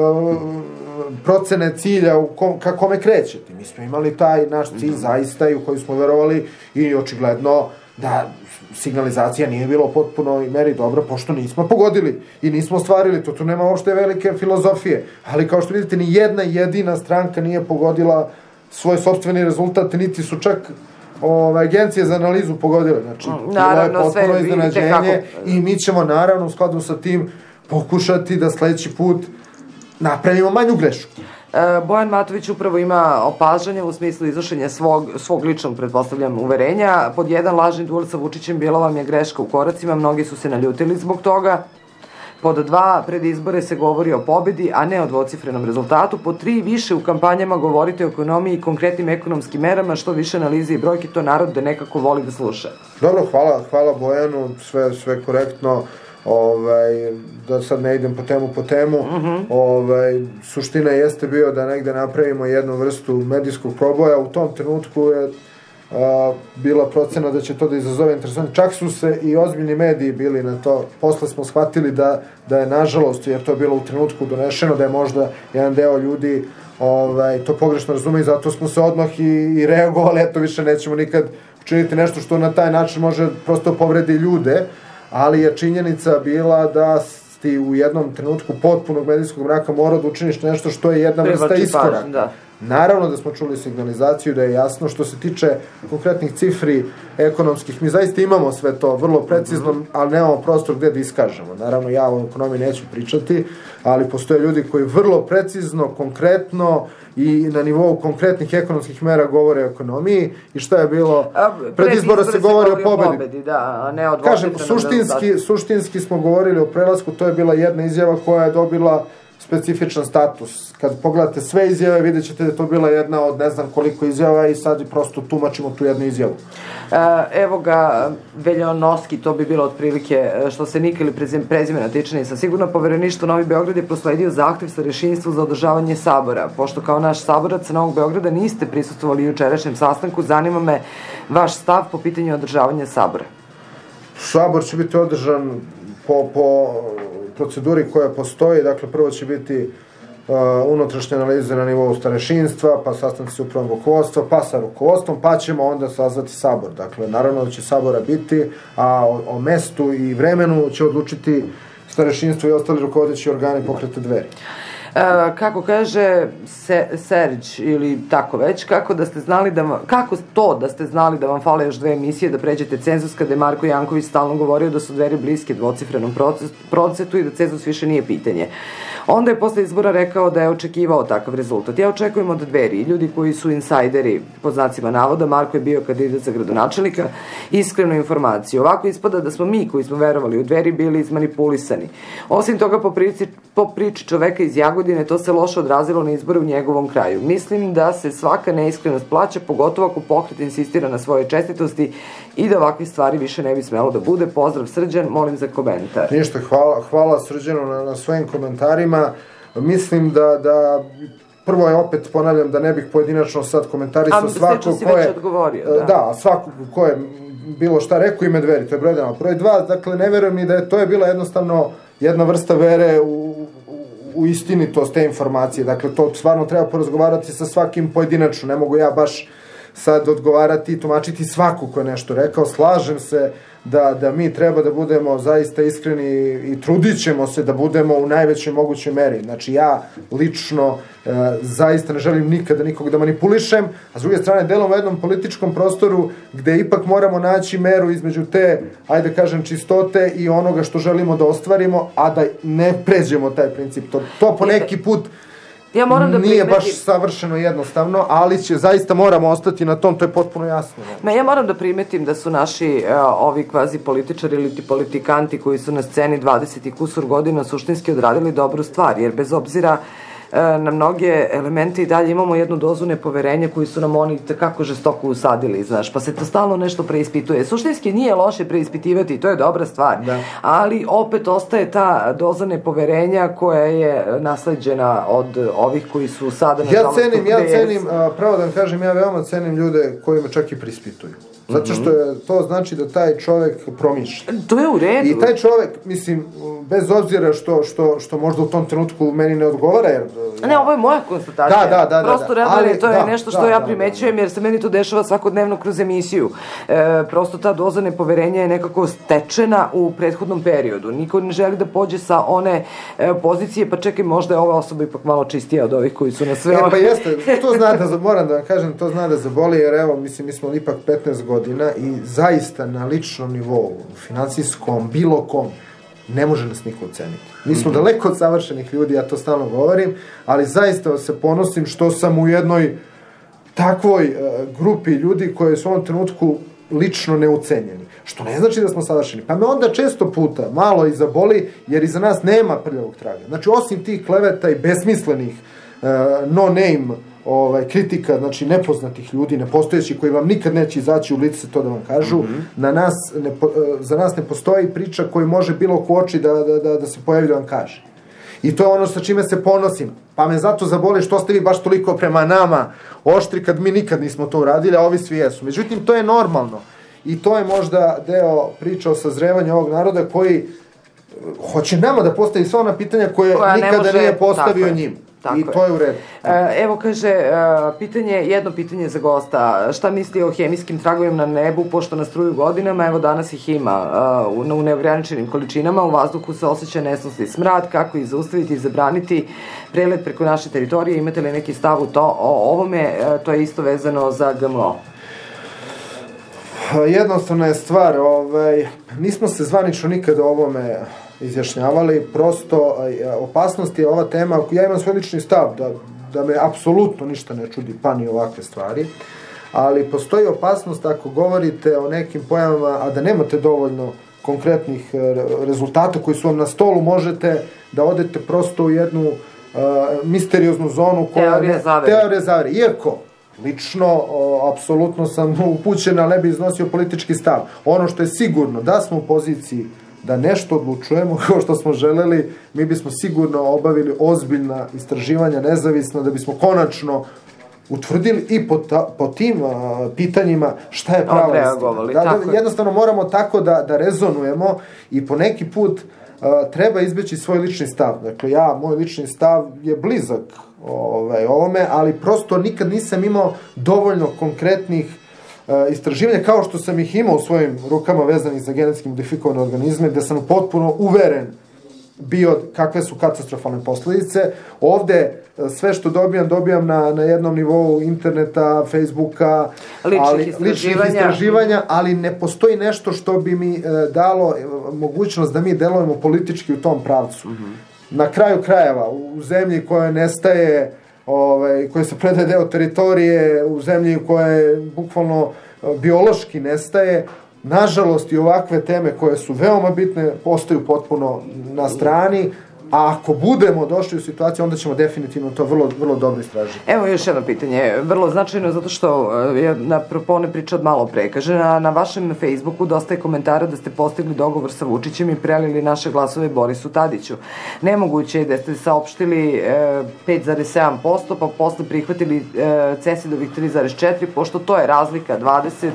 procene cilja ka kome krećete. Mi smo imali taj naš cilj zaista i u koji smo verovali i očigledno da signalizacija nije bila u potpunoj meri dobra, pošto nismo pogodili i nismo ostvarili to. Tu nema uopšte velike filozofije. Ali kao što vidite, ni jedna jedina stranka nije pogodila svoj sopstveni rezultat, niti su čak agencije za analizu pogodile. Znači, bilo je potpuno iznenađenje i mi ćemo naravno u skladu sa tim pokušati da sledeći put napravimo manju grešku. Bojan Matović upravo ima opažanje u smislu iznošenja svog ličnog, pretpostavljam, uverenja. Pod 1, lažni duel sa Vučićem bila vam je greška u koracima, mnogi su se naljutili zbog toga. Pod 2, pred izbore se govori o pobedi, a ne o dvocifrenom rezultatu. Pod 3, više u kampanjama govorite o ekonomiji i konkretnim ekonomskim merama, što više analize i brojke, to narod da nekako voli da sluša. Dobro, hvala Bojanu, sve korektno. Da sad ne idem po temu, suština jeste bio da negde napravimo jednu vrstu medijskog proboja. U tom trenutku je bila procena da će to da izazove interesantno. Čak su se i ozbiljni mediji bili na to. Posle smo shvatili da je nažalost, jer to je bilo u trenutku donešeno, da je možda jedan deo ljudi to pogrešno razume i zato smo se odmah i reagovali, eto više nećemo nikad učiniti nešto što na taj način može prosto povredi ljude, ali je činjenica bila da ti u jednom trenutku potpunog medijskog mraka mora da učiniš nešto što je jedna vrsta iskoraka. Naravno da smo čuli signalizaciju, da je jasno. Što se tiče konkretnih cifri ekonomskih, mi zaista imamo sve to vrlo precizno, ali nemamo prostor gde da iskažemo. Naravno, ja o ekonomiji neću pričati, ali postoje ljudi koji vrlo precizno, konkretno i na nivou konkretnih ekonomskih mera govore o ekonomiji. I šta je bilo? Pred izbora se govori o pobedi. Da, a ne o kažem, suštinski smo govorili o prelasku, to je bila jedna izjava koja je dobila specifičan status. Kad pogledate sve izjave, vidjet ćete da je to bila jedna od ne znam koliko izjava i sad prosto tumačimo tu jednu izjavu. Evo ga, Veljanovski, to bi bilo otprilike što se Nika ili prezimena tiče, nisam sigurno. Povereništvo Novi Beograd je prosledio zahtev starešinstvu za održavanje sabora. Pošto kao naš saborac Novog Beograda niste prisustvovali jučerašnjem sastanku, zanima me vaš stav po pitanju održavanja sabora. Sabor će biti održan po proceduri koja postoji. Dakle, prvo će biti unutrašnje analize na nivou starešinstva, pa sastanci upravnog rukovodstva, pa sa rukovodstvom, pa ćemo onda sazvati sabor. Dakle, naravno da će sabora biti, a o mestu i vremenu će odlučiti starešinstvo i ostali rukovodeći organi Pokreta Dveri. Kako kaže Serđ ili tako već, kako to da ste znali da vam fale još 2 emisije da pređete cenzus, kada je Marko Janković stalno govorio da su Dveri bliske dvocifrenom procentu i da cenzus više nije pitanje. Onda je posle izbora rekao da je očekivao takav rezultat. Ja očekujem od Dveri, ljudi koji su insajderi, po znacima navoda, Marko je bio kandidat za gradonačelnika, iskrenu informaciju. Ovako ispada da smo mi koji smo verovali u Dveri bili izmanipulisani. Osim toga, po priči čoveka iz Jagodine, to se loše odrazilo na izbore u njegovom kraju. Mislim da se svaka neiskrenost plaća, pogotovo ako Pokret insistira na svojoj čestitosti i da ovakvih stvari više ne bi smelo da bude. Pozdrav Srđan, molim za komentar. Ništa, hvala Srđanu na svojim komentarima. Mislim da prvo je, opet ponavljam, da ne bih pojedinačno sad komentarisao svakog ko je... Da, svakog ko je bilo šta rekao ime Dveri, to je broj 1. Broj 2, dakle, ne verujem ni da je to bila jednostavno jedna vrsta vere u istinitost te informacije. Dakle, to stvarno treba porazgovarati sa svakim pojedinačno. Ne mogu ja baš sad odgovarati i tumačiti svaku ko je nešto rekao. Slažem se da mi treba da budemo zaista iskreni i trudit ćemo se da budemo u najvećoj mogućoj meri. Znači, ja lično zaista ne želim nikada nikog da manipulišem, a s druge strane delom u jednom političkom prostoru gde ipak moramo naći meru između te, ajde kažem, čistote i onoga što želimo da ostvarimo, a da ne pređemo taj princip. To po neki put nije baš savršeno jednostavno, ali zaista moramo ostati na tom, to je potpuno jasno. Ja moram da primetim da su naši ovi kvazi političari ili politikanti koji su na sceni 20 i kusur godina suštinski odradili dobru stvar, jer bez obzira na mnoge elemente i dalje imamo jednu dozu nepoverenja koju su nam oni kako žestoko usadili, znaš, pa se to stalno nešto preispituje. Suštinski nije loše preispitivati, to je dobra stvar, ali opet ostaje ta doza nepoverenja koja je nasleđena od ovih koji su sada na žalost... Ja cenim, pravo da vam kažem, ja veoma cenim ljude koji me čak i preispituju. Zato što to znači da taj čovek promišlja. To je u redu. I taj čovek, mislim, bez obzira što možda u tom trenutku meni ne odgovara, jer... Ne, ovo je moja konstatacija. Da. Prosto realno to je nešto što ja primećujem, jer se meni to dešava svakodnevno kroz emisiju. Prosto ta doza nepoverenja je nekako stečena u prethodnom periodu. Niko ne želi da pođe sa one pozicije, pa čekaj, možda je ova osoba ipak malo čistija od ovih koji su na sve... Pa jeste, to zna da, moram da vam kažem, to zna da zaboli, jer evo, mislim, mi smo ipak 15 godina i zaista na ličnom nivou, finansijskom, bilo kom, ne može nas niko oceniti. Mi smo daleko od savršenih ljudi, ja to stalno govorim, ali zaista se ponosim što sam u jednoj takvoj grupi ljudi koji su u ovom trenutku lično neucenjeni. Što ne znači da smo savršeni. Pa me onda često puta malo i zaboli, jer iza nas nema prljavog traga. Znači, osim tih kleveta i besmislenih no-name kritika, znači nepoznatih ljudi, nepostojećih, koji vam nikad neće izaći u lice to da vam kažu, za nas ne postoji priča koju može bilo ko oči da se pojavi da vam kaže. I to je ono sa čime se ponosim. Pa me zato zaboli što ste vi baš toliko prema nama oštri kad mi nikad nismo to uradili, a ovi svi jesu. Međutim, to je normalno. I to je možda deo priča o sazrevanju ovog naroda koji hoće nama da postavi sva ona pitanja koje nikada nije postavio njim. I to je u redu. Evo kaže, jedno pitanje za gosta. Šta misli o hemijskim tragovima na nebu, pošto nas truju godinama, evo danas ih ima u neograničenim količinama, u vazduhu se osjeća nesnosni smrad, kako ih zaustaviti i zabraniti prelet preko naše teritorije, imate li neki stav o ovome, to je isto vezano za GMO? Jednostavna je stvar, nismo se zvanično nikada o ovome izjašnjavali, prosto opasnost je ova tema, ja imam svoj lični stav da me apsolutno ništa ne čudi, pa ni ovakve stvari, ali postoji opasnost ako govorite o nekim pojavama, a da nemate dovoljno konkretnih rezultata koji su vam na stolu, možete da odete prosto u jednu misterioznu zonu teorije zavere. Iako, lično, apsolutno sam upućen, ali ne bi iznosio politički stav. Ono što je sigurno, da smo u poziciji da nešto odlučujemo kao što smo želeli, mi bismo sigurno obavili ozbiljna istraživanja nezavisno, da bismo konačno utvrdili i po tim pitanjima šta je prava istina. Jednostavno moramo tako da rezonujemo i po neki put treba izbeći svoj lični stav. Dakle, moj lični stav je blizak ovome, ali prosto nikad nisam imao dovoljno konkretnih istraživanja, kao što sam ih imao u svojim rukama vezanih za genetski modifikovane organizme, gde sam potpuno uveren bio kakve su katastrofalne posledice. Ovde sve što dobijam na jednom nivou interneta, Facebooka, ličnih istraživanja, ali ne postoji nešto što bi mi dalo mogućnost da mi delujemo politički u tom pravcu. Na kraju krajeva, u zemlji koja nestaje, koja se predaje deo teritorije, u zemlji koja bukvalno biološki nestaje, nažalost i ovakve teme koje su veoma bitne postaju potpuno na strani, a ako budemo došli u situaciju, onda ćemo definitivno to vrlo dobro istražiti. Evo još jedno pitanje, vrlo značajno zato što je apropo one priče od malo pre. Kaže, na vašem Facebooku dosta je komentara da ste postigli dogovor sa Vučićem i prelili naše glasove Borisu Tadiću. Nemoguće je da ste saopštili 5,7%, pa posle prihvatili Cesidovih 3,4%, pošto to je razlika 20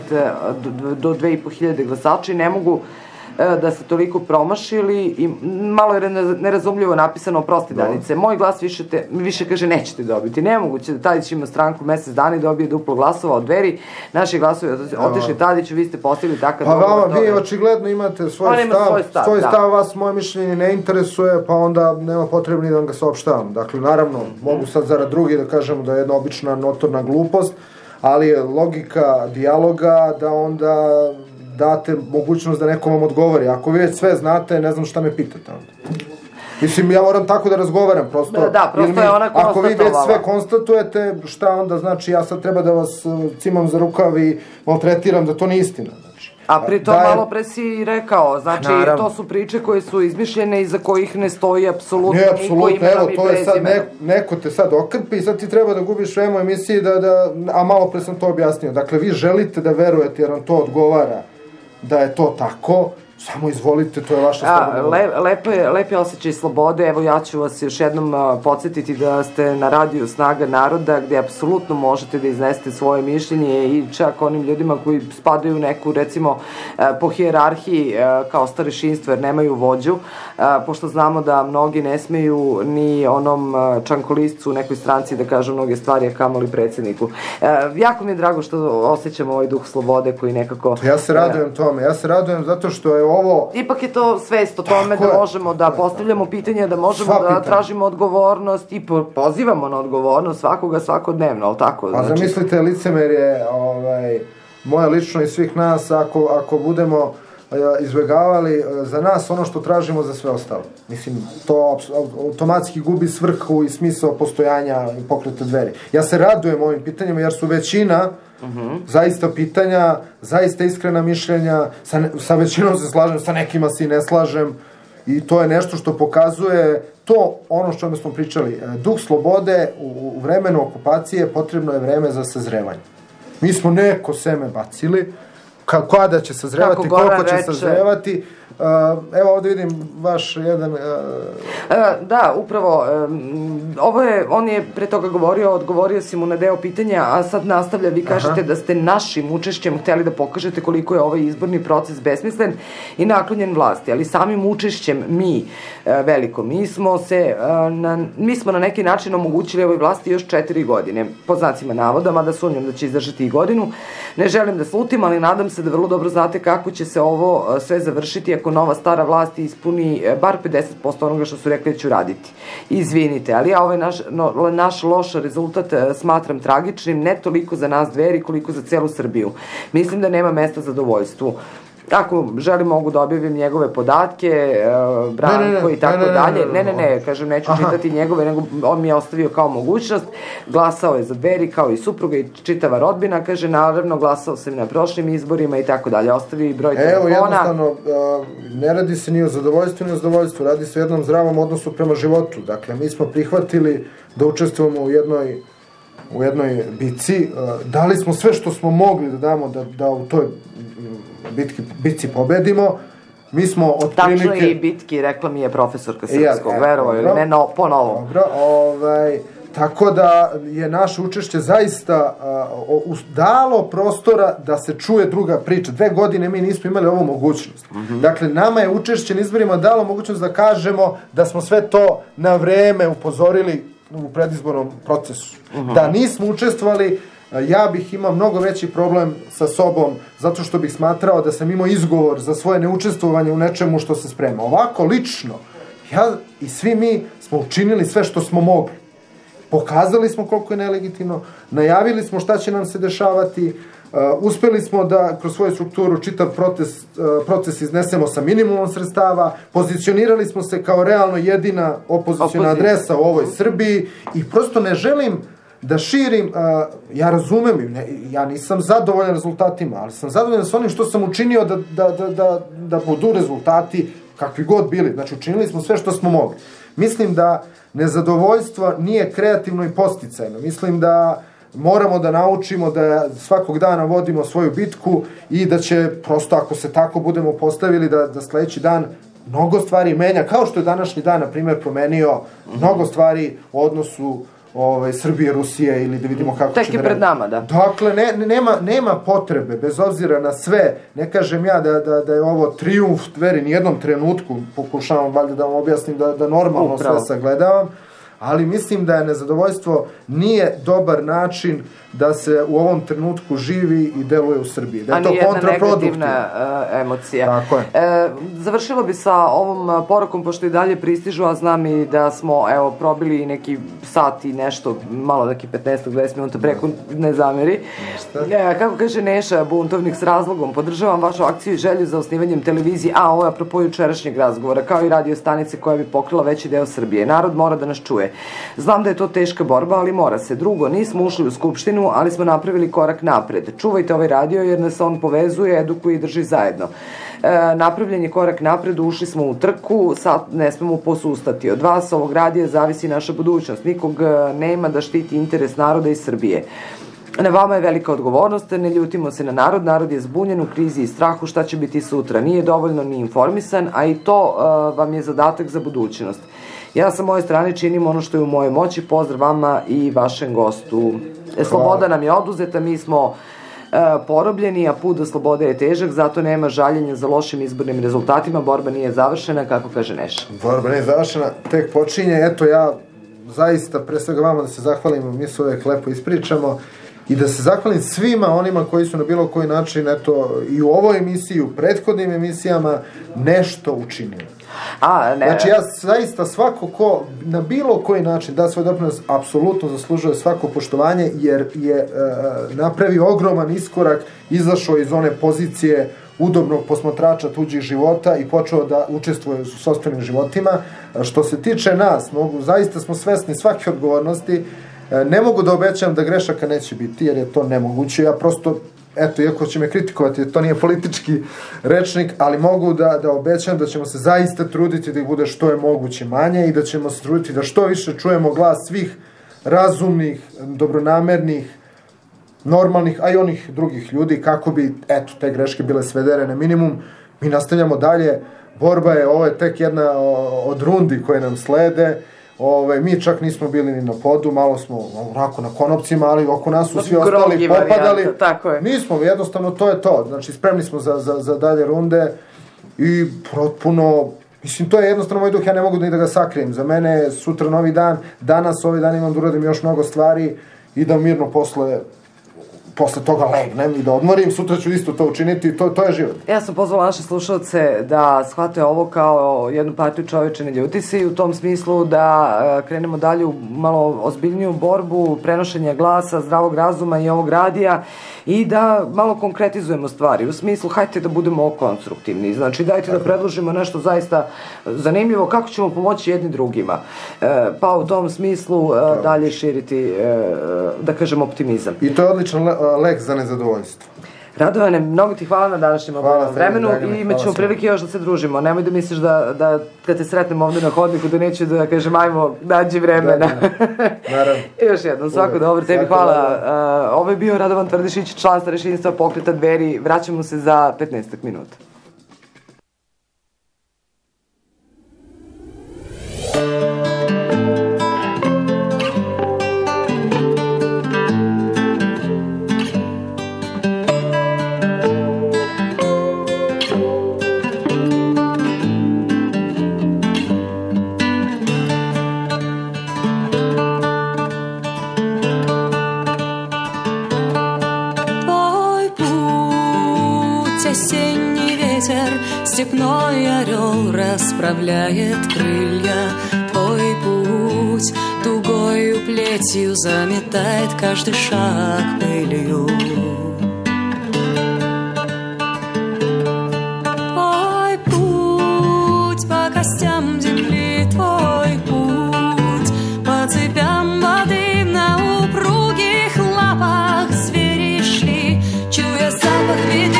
do 2.500 glasača i ne mogu da ste toliko promašili i malo je nerazumljivo napisano oprosti Danice. Moj glas više kaže nećete dobiti. Nemoguće da Tadić ima stranku mesec dana i dobije duplo glasova od Dveri. Naši glasovi otišli Tadiću, vi ste postigli takav dogovor. Pa vama, vi očigledno imate svoj stav, vas moje mišljenje ne interesuje, pa onda nema potrebni da vam ga saopštavam. Dakle, naravno, mogu sad zarad drugih da kažemo da je jedna obična notorna glupost, ali je logika dijaloga da onda date mogućnost da neko vam odgovori. Ako vi već sve znate, ne znam šta me pitate onda. Mislim, ja moram tako da razgovaram, prosto. Da, prosto je ona konstatovala. Ako vi već sve konstatujete, šta onda znači, ja sad treba da vas cimam za rukav i maltretiram da to nije istina. A pritom malo pre si rekao, znači to su priče koje su izmišljene i za kojih ne stoji apsolutno niko imenom i prezimenom. Neko te sad okrpi i sad ti treba da gubiš vreme u emisiji, a malo pre sam to objasnio. Dakle, vi želite da verujete jer vam to odgovara da je to tako, samo izvolite, to je vaša slobodna. Lep je osjećaj slobode, evo ja ću vas još jednom podsjetiti da ste na radiju Snaga naroda, gde apsolutno možete da iznesete svoje mišljenje i čak onim ljudima koji spadaju u neku, recimo, po hijerarhiji kao starešinstvo, jer nemaju vođu, pošto znamo da mnogi ne smeju ni onom čankoliscu u nekoj stranci da kažu mnoge stvari, a kamoli predsedniku. Jako mi je drago što osjećam ovaj duh slobode koji nekako... Ja se radujem tome, zato što je ovo... Ipak je to svest o tome da možemo da postavljamo pitanja, da možemo da tražimo odgovornost i pozivamo na odgovornost svakoga svakodnevno, ali tako? Pa zamislite, licemerje moje lično i svih nas, ako budemo izbegavali za nas ono što tražimo za sve ostalo. Mislim, to automatski gubi svrhu i smisao postojanja Pokreta Dveri. Ja se radujem ovim pitanjima jer su većina zaista pitanja, zaista iskrena mišljenja, sa većinom se slažem, sa nekima se i ne slažem i to je nešto što pokazuje to, ono što smo pričali, duh slobode u vremenu okupacije potrebno je vreme za sazrevanje. Mi smo neko seme bacili, kada će sazrevati, koliko će sazrevati, Evo ovdje vidim vaš jedan... Da, upravo, on je pre toga odgovorio si mu na deo pitanja, a sad nastavlja, vi kažete da ste našim učešćem hteli da pokažete koliko je ovaj izborni proces besmislen i naklonjen vlasti, ali samim učešćem mi smo na neki način omogućili ovoj vlasti još 4 godine, po znacima navoda, mada sumnjam da će izdržati i godinu. Ne želim da slutim, ali nadam se da vrlo dobro znate kako će se ovo sve završiti ako nova stara vlast ispuni bar 50% onoga što su rekli da ću raditi. Izvinite, ali ja ovaj naš loš rezultat smatram tragičnim, ne toliko za nas Dveri, koliko za celu Srbiju. Mislim da nema mesta zadovoljstvu. Ako želim, mogu da objavim njegove podatke, Branko i tako dalje. Ne, kažem, neću čitati njegove, nego on mi je ostavio kao mogućnost. Glasao je za Dveri, kao i supruga i čitava rodbina, kaže, naravno, glasao sam na prošlim izborima i tako dalje. Ostavio i broj telefona. Evo, jednostavno, ne radi se ni o zadovoljstvu, ni o zadovoljstvu, radi se o jednom zdravom odnosu prema životu. Dakle, mi smo prihvatili da učestvujemo u jednoj bici, dali smo sve što smo mogli da damo da u toj bitci pobedimo. Mi smo otprilike... Tačno i bitki, rekla mi je profesorka srpskog, verovo ili ne, po novom. Dobro, tako da je naše učešće zaista dalo prostora da se čuje druga priča. 2 godine mi nismo imali ovu mogućnost. Dakle, nama je učešće na izborima dalo mogućnost da kažemo da smo sve to na vreme upozorili u predizbornom procesu. Da nismo učestvovali, ja bih imao mnogo veći problem sa sobom, zato što bih smatrao da sam imao izgovor za svoje neučestvovanje u nečemu što se sprema. Ovako, lično, ja i svi mi smo učinili sve što smo mogli. Pokazali smo koliko je nelegitimno, najavili smo šta će nam se dešavati, uspeli smo da kroz svoju strukturu čitav proces iznesemo sa minimumom sredstava, pozicionirali smo se kao realno jedina opoziciona adresa u ovoj Srbiji i prosto ne želim da širim, ja razumem, ja nisam zadovoljan rezultatima, ali sam zadovoljan s onim što sam učinio da budu rezultati kakvi god bili. Znači, učinili smo sve što smo mogli. Mislim da nezadovoljstvo nije kreativno i podsticajno. Mislim da moramo da naučimo da svakog dana vodimo svoju bitku i da će, prosto ako se tako budemo postavili, da sledeći dan mnogo stvari menja, kao što je današnji dan, na primjer, promenio mnogo stvari u odnosu Srbije, Rusije ili da vidimo kako će tek je pred nama, da. Dakle, nema potrebe, bez obzira na sve, ne kažem ja da je ovo trijumf Dveri, nijednom trenutku, pokušavam valjda da vam objasnim da normalno sve sagledavam, ali mislim da je nezadovoljstvo nije dobar način da se u ovom trenutku živi i deluje u Srbiji. Da je to kontraproduktivno. A nijedna negativna emocija. Tako je. Završilo bi sa ovom porukom, pošto i dalje pristižu, a znam i da smo, probili neki sat i nešto, malo neki 15-20 minuta preko, ne zameri. Kako kaže Neša, buntovnik s razlogom, podržavam vašu akciju i želju za osnivanjem televizije, ovo je apropo jučerašnjeg razgovora, kao i radio stanice koja bi pokrila veći deo Srbije. Narod mora da nas čuje. Znam da je to teška borba, ali mora se. Drugo, nismo ušli u Skupštinu, ali smo napravili korak napred. Čuvajte ovaj radio jer nas on povezuje, edukuje i drži zajedno. Napravljen je korak napred, ušli smo u trku, sad ne smemo posustati. Od vas, ovog radija, zavisi naša budućnost. Nikog nema da štiti interes naroda i Srbije. Na vama je velika odgovornost, ne ljutimo se na narod je zbunjen u krizi i strahu šta će biti sutra. Nije dovoljno ni informisan, a i to vam je zadatak za budućnost. Ja sa moje strane činim ono što je u mojoj moći. Pozdrav vama i vašem gostu. Sloboda nam je oduzeta, mi smo porobljeni, a put do slobode je težak, zato nema žaljenja za lošim izbornim rezultatima. Borba nije završena, kako kaže Neša. Borba nije završena, tek počinje. Eto, ja zaista pre svega vama da se zahvalim, mi se uvek lepo ispričamo, i da se zahvalim svima onima koji su na bilo koji način, eto, i u ovoj emisiji, i u prethodnim emisijama nešto učinili. Znači, ja zaista svako ko na bilo koji način da svoj doprinos apsolutno zaslužuje svako poštovanje, jer je napravio ogroman iskorak, izašao iz one pozicije udobnog posmatrača tuđih života i počeo da učestvuje u sopstvenim životima. Što se tiče nas, zaista smo svesni svake odgovornosti. Ne mogu da obećam da grešaka neće biti, jer je to nemoguće. Ja prosto, eto, iako će me kritikovati, to nije politički rečnik, ali mogu da obećam da ćemo se zaista truditi da ih bude što je moguće manje i da ćemo se truditi da što više čujemo glas svih razumnih, dobronamernih, normalnih, a i onih drugih ljudi, kako bi, eto, te greške bile svedene na minimum. Mi nastavljamo dalje, borba je, ovo je tek jedna od rundi koje nam slede. Mi čak nismo bili ni na podu, malo smo onako na konopcima, ali oko nas su svi ostali popadali. Nismo, jednostavno to je to. Znači, spremni smo za dalje runde i potpuno, mislim, to je jednostavno moj duh, ja ne mogu ni da ga sakrijem. Za mene je sutra novi dan, danas ovaj dan imam da uradim još mnogo stvari i da mirno posle toga legnem i da odmorim, sutra ću isto to učiniti, to je život. Ja sam pozvala naše slušalce da shvate ovo kao jednu partiju čoveče ne ljuti se i u tom smislu da krenemo dalje u malo ozbiljniju borbu, prenošenja glasa, zdravog razuma i ovog radija i da malo konkretizujemo stvari. U smislu, hajte da budemo konstruktivni, znači dajte da predložimo nešto zaista zanimljivo, kako ćemo pomoći jedni drugima. Pa u tom smislu dalje širiti, da kažem, optimizam. I to je odličan lek za nezadovoljstvo. Radovane, mnogo ti hvala na današnjem vremenu i imat ćemo prilike još da se družimo. Nemoj da misliš da kad te sretnem ovdje na hodniku da neću da kažem ajmo, nađi vremena. Naravno. I još jednom, svako dobro, tebi hvala. Ovo je bio Radovan Tvrdišić, član starešinstva Pokreta Dveri. Vraćamo se za 15 minuta. Степной орел расправляет крылья. Твой путь тугою плетью заметает каждый шаг пылью. Твой путь по костям земли, твой путь по цепям воды, на упругих лапах звери шли, чуя запах беды.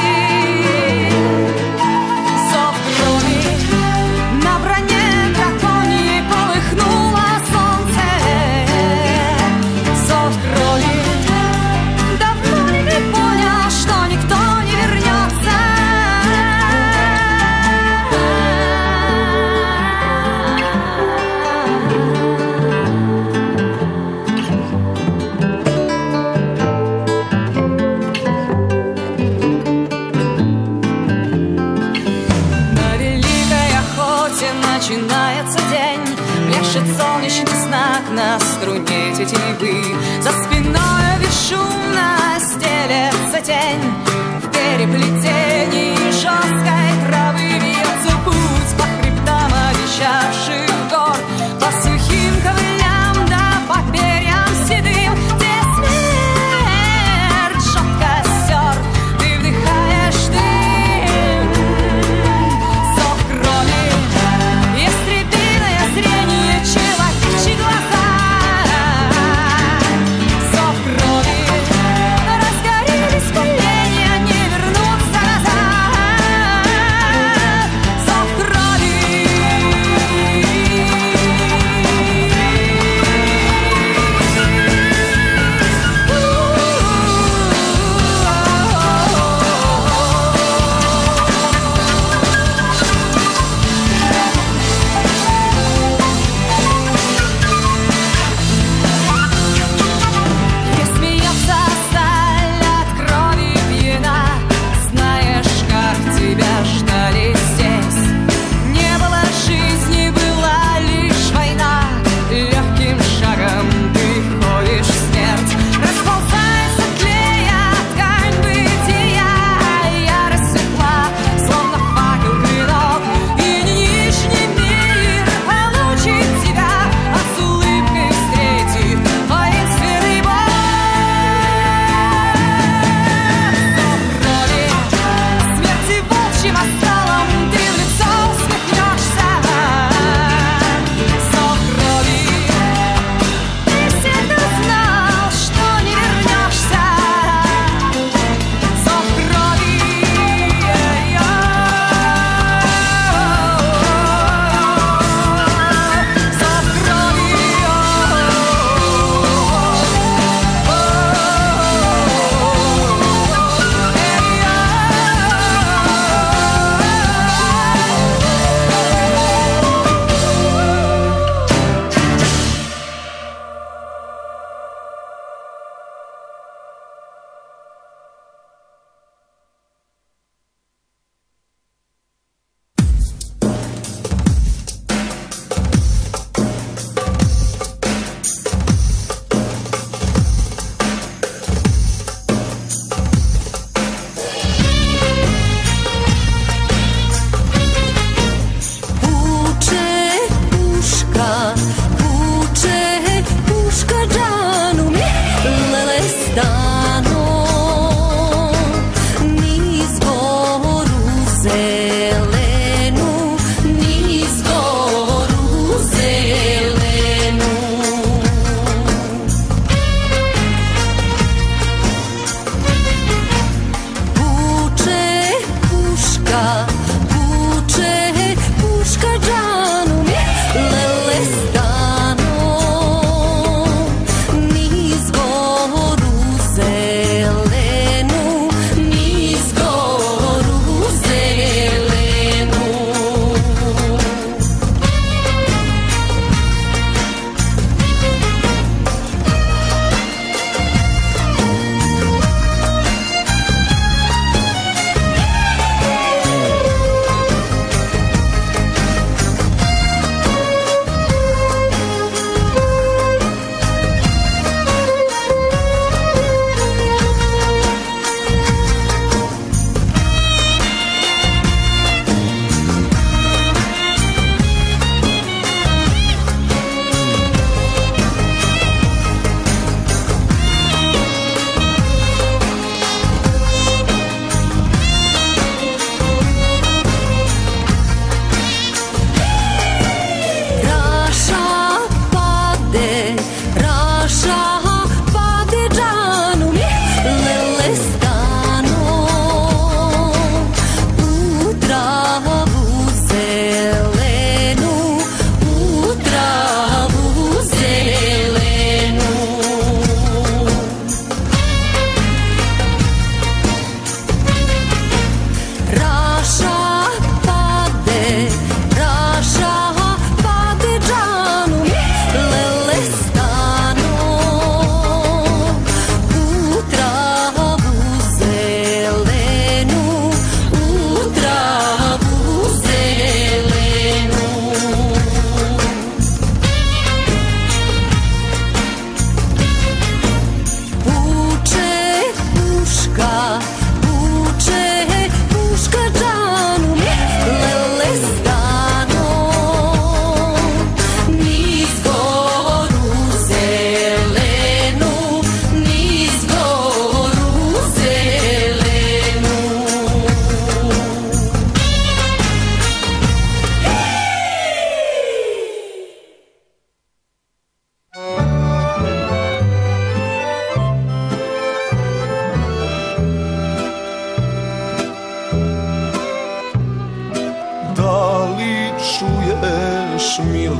Начинается день, пляшет солнечный знак на струне тетивы. За спиной бесшумно стелется тень, в переплетении жесткой травы вьется путь по хребтам обещавших гор, по сухим ковылям да по перьям седым, где смерть жжет костер, ты вдыхаешь дым, зов крови. Зрение, человечьи глаза, зов крови, разгорелись поленья, не вернуться назад.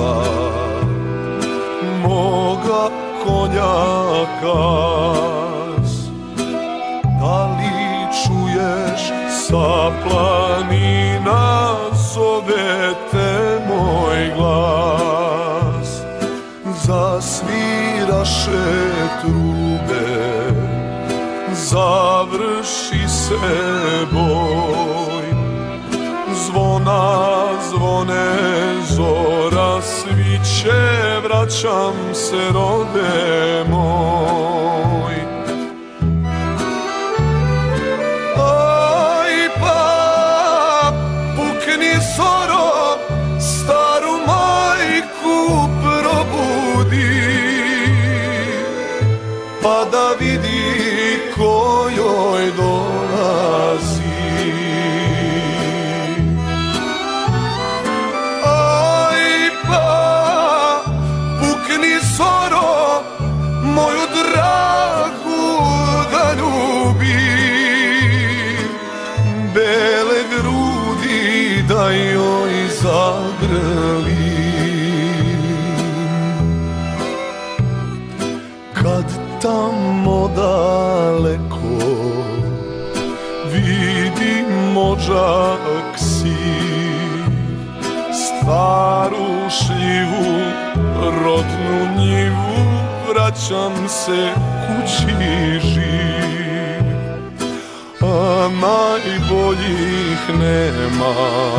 glava moga konjaka. Da li čuješ sa planina zove te moj glas? Zasviraše trube, završi se boj. Zvona zvone, zora sviće, vraćam se rode moj. Aj pa pukni soro, staru majku probudi, pa da vidi ko joj dolazi. Aj pa pukni soro, moju dragu da ljubi, bele grudi da joj zagrli. Kad tamo daleko vidim odžak siv, staru šljivu, rodnu njivu, vraćam se kući živ. A najboljih nema,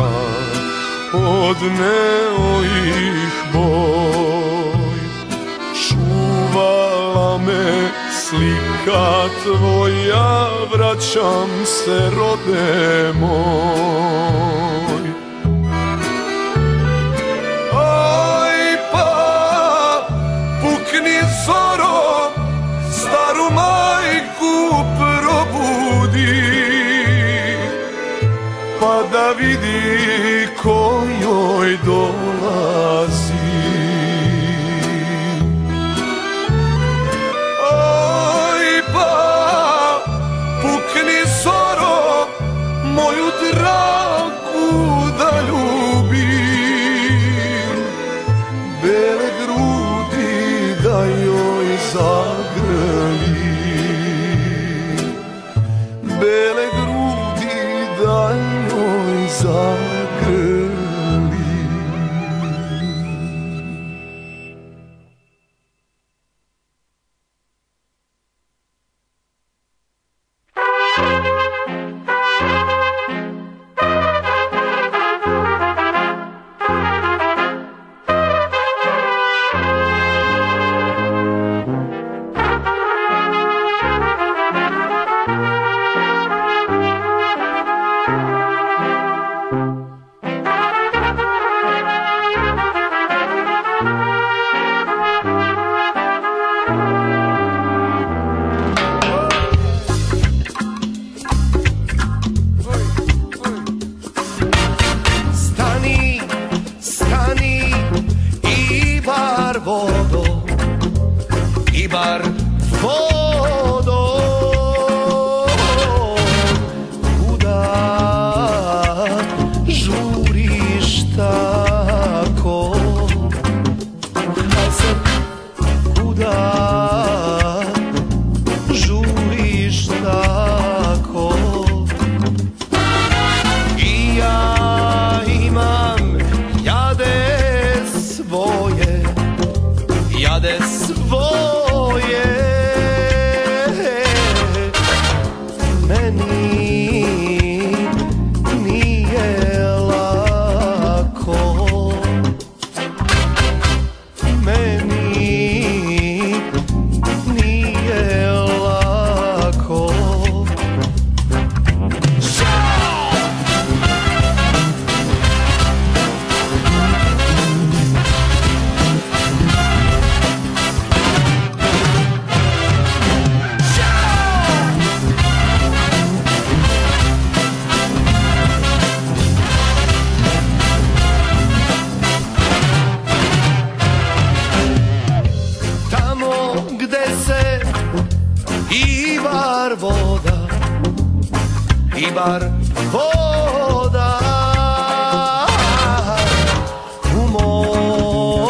odneo ih boj. Čuvala me slika tvoja, vraćam se rode moj. Aj pa pukni zoro, staru majku probudi, pa da vidi ko joj dolazi. Aj pa pukni zoro, moju dragu da ljubim, bele grudi da joj zagrli, bele grudi da joj zagrli. Ibar voda u moj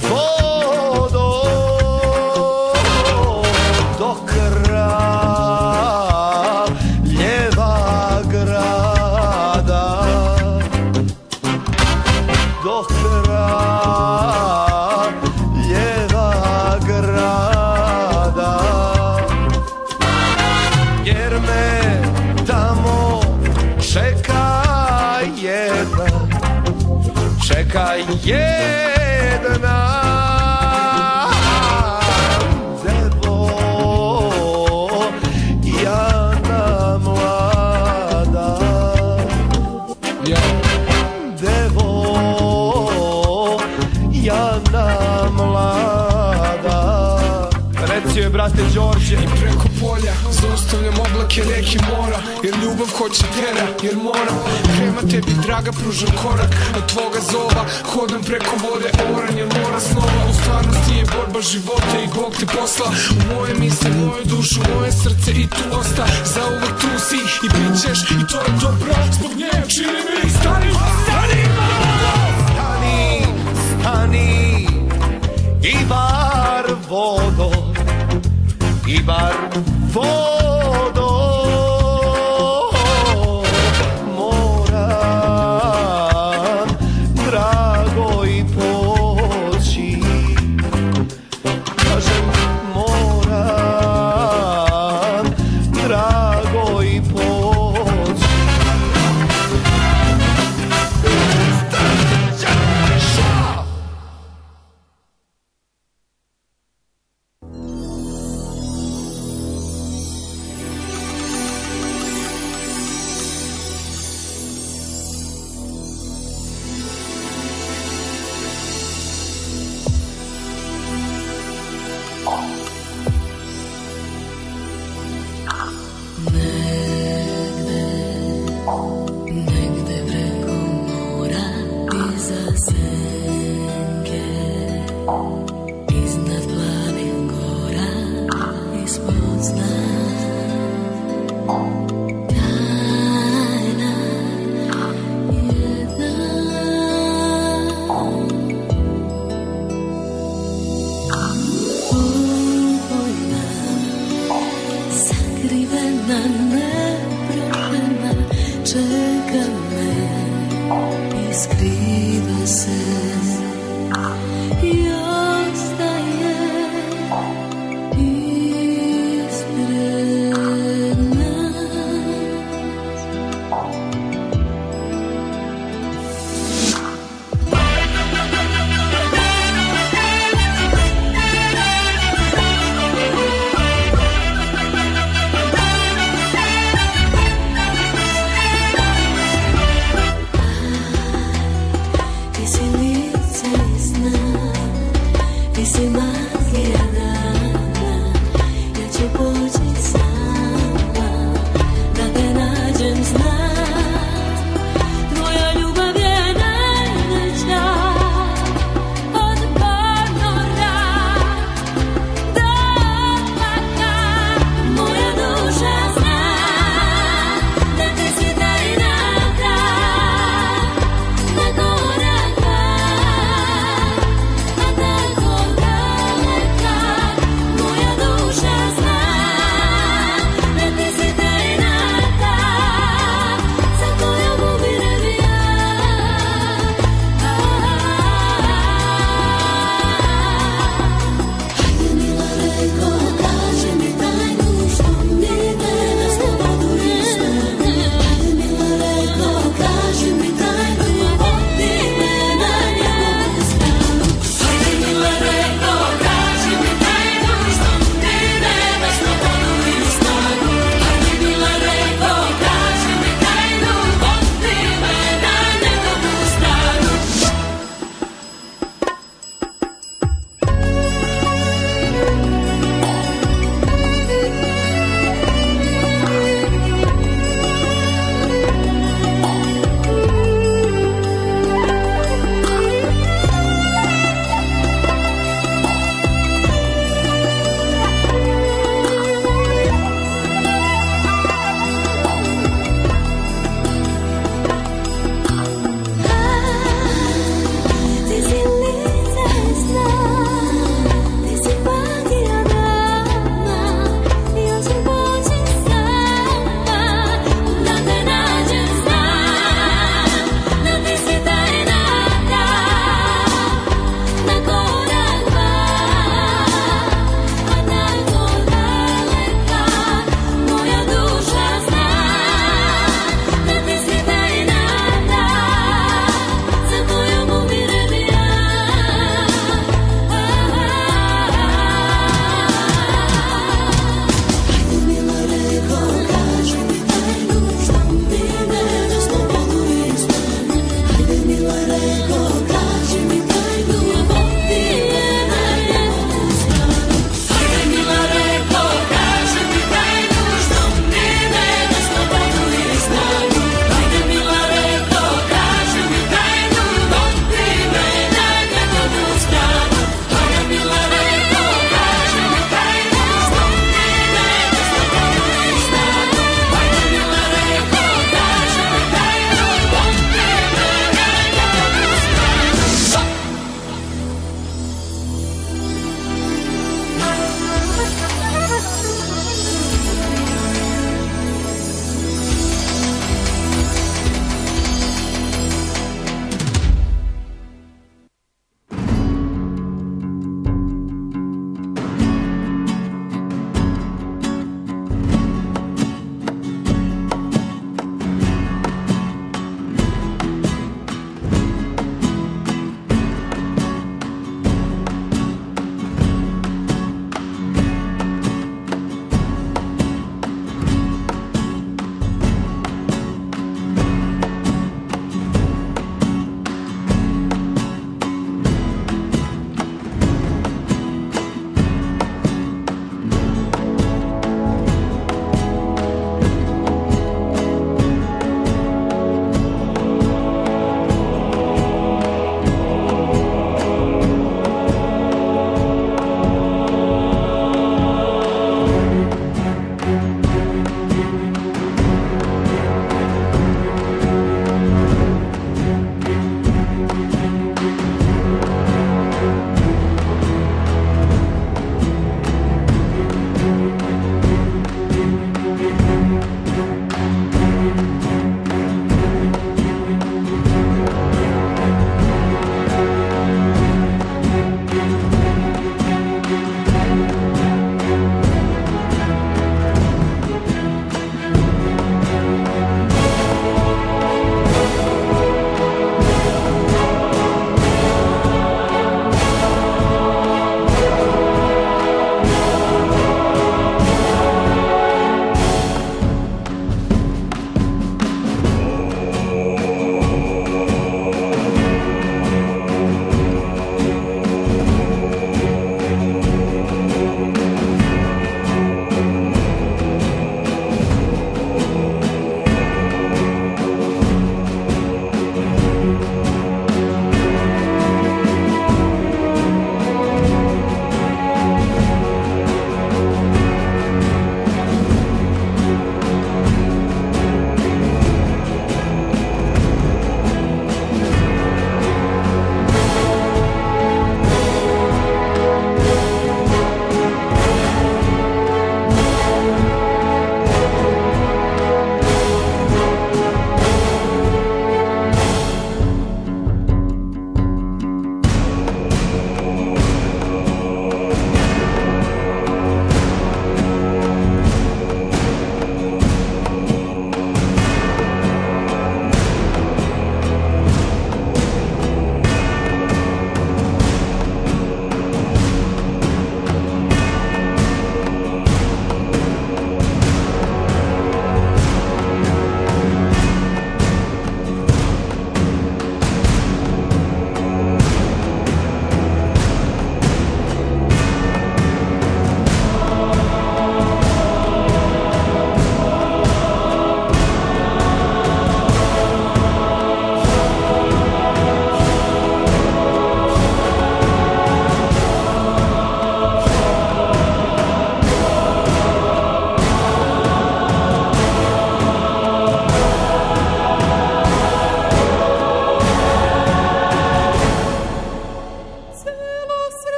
vodo do kraljeva grada, do kraljeva grada, jer me tamo čeka jedna devojana mlada, devojana mlada. Recio je brate Đorđe i preko polja zaustavljam oblake reke mora, jer ljubav hoće tera, jer moram prema tebi draga pružam korak, od tvoga zova hodam preko vode, oran jer mora snova, u stvarnosti je borba života i Bog te posla u moje misle, moju dušu, moje srce i tu osta, zauvek tu si i bit ćeš i to je dobro, zbog nje čini mi stani, stani, stani, stani i bar vodo, i bar vodo, moram drago i poći, kažem moram drago i poći. Da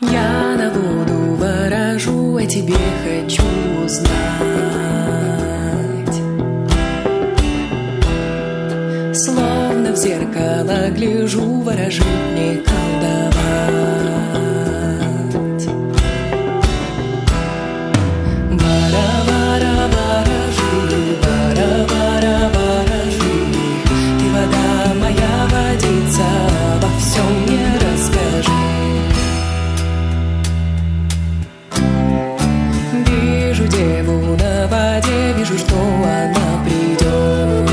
Я на воду ворожу, о тебе хочу узнать. Словно в зеркало гляжу, ворожит мне колдовать. Вара-вара, ворожи, вара-вара, ворожи. Ты вода моя, водица, обо всем мне расскажи. Вижу деву на воде, вижу, что она придет.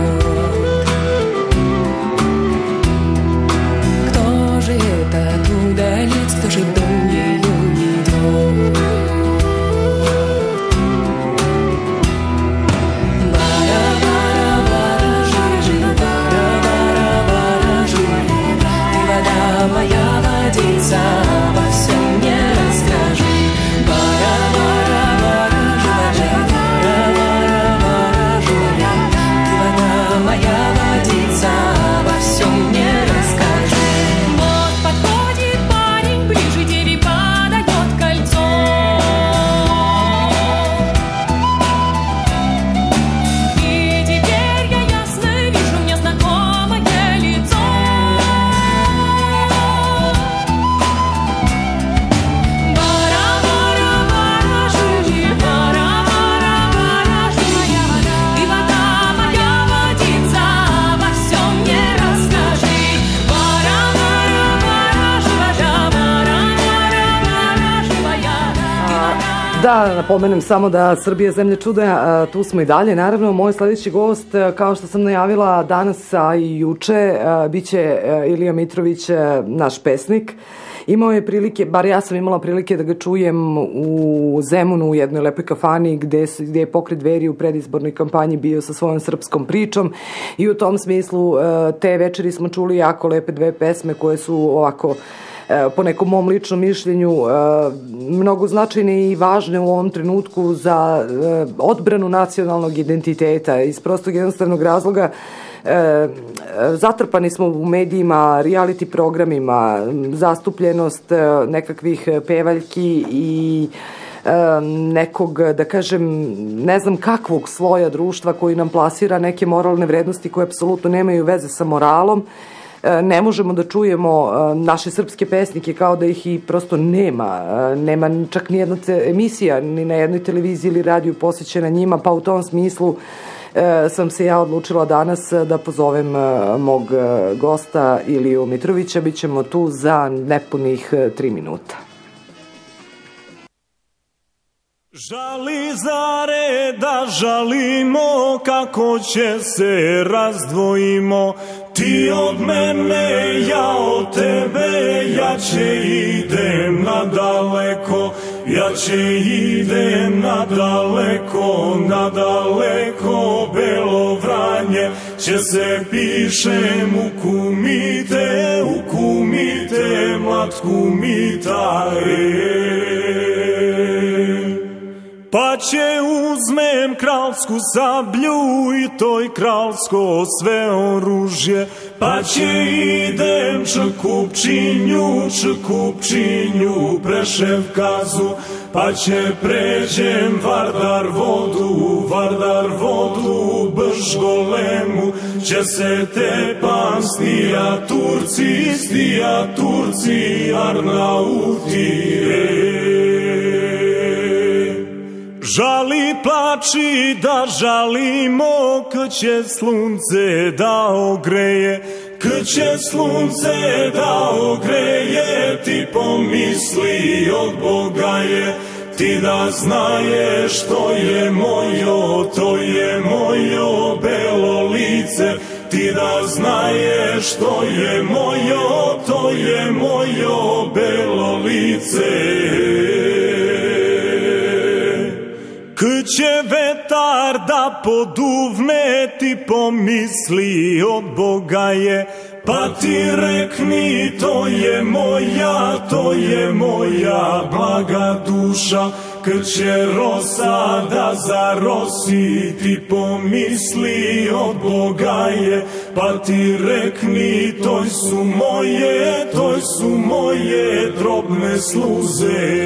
Кто же этот удалец, кто же в дом ее идет? Вара-вара, ворожи, вара-вара, ворожи. Ты вода моя, водица, обо всем мне расскажи. Вара-вара, ворожи, вара-вара, ворожи. Ты вода моя, водица, обо всем мне расскажи. Вот подходит парень ближе, деве подает кольцо. И теперь я ясно вижу мне знакомое лицо. Вара-вара, ворожи, вара-вара, ворожи. Ты вода моя, водица, обо всем мне расскажи. Вара-вара, ворожи, вара-вара, ворожи. Da, napomenem samo da Srbija je zemlja čuda, tu smo i dalje. Naravno, moj sledeći gost, kao što sam najavila danas, a i juče, biće Ilija Mitrović, naš pesnik. Imao je prilike, bar ja sam imala prilike da ga čujem u Zemunu u jednoj lepoj kafani gde je Pokret Dveri u predizbornoj kampanji bio sa svojom srpskom pričom i u tom smislu te večeri smo čuli jako lepe dve pesme koje su ovako po nekom mom ličnom mišljenju mnogo značajne i važne u ovom trenutku za odbranu nacionalnog identiteta iz prostog jednostavnog razloga. Zatrpani smo u medijima, reality programima, zastupljenost nekakvih pevaljki i nekog, da kažem, ne znam kakvog sloja društva koji nam plasira neke moralne vrednosti koje apsolutno nemaju veze sa moralom. Ne možemo da čujemo naše srpske pesnike kao da ih i prosto nema. Nema čak ni jedna emisija ni na jednoj televiziji ili radiju posvećena njima, pa u tom smislu sam se ja odlučila danas da pozovem mog gosta Iliju Mitrovića. Bićemo tu za nepunih 3 minuta. Žali zare da žalimo, kako će se razdvojimo. Ti od mene, ja od tebe, ja će idem nadaleko. Ja će idem nadaleko, nadaleko, Belo Vranje će se pišem u kumite, mlad kumita, Pa će uzmem kralsku sablju i toj kralsko sve oružje, pa će idem Čekupčinju, Preševkazu, pa će pređem Vardar vodu, Bržgolemu, će se tepam stija Turci, Arnauti, Žali plači da žalimo, kad će slunce da ogreje, kad će slunce da ogreje, ti pomisli od Boga je, ti da znaješ to je mojo belo lice, ti da znaješ to je mojo belo lice. Kad će vetar da poduvne, ti pomisli od Boga je, pa ti rekni to je moja blaga duša, kad će rosa da zarosi, ti pomisli od Boga je, pa ti rekni toj su moje drobne sluze.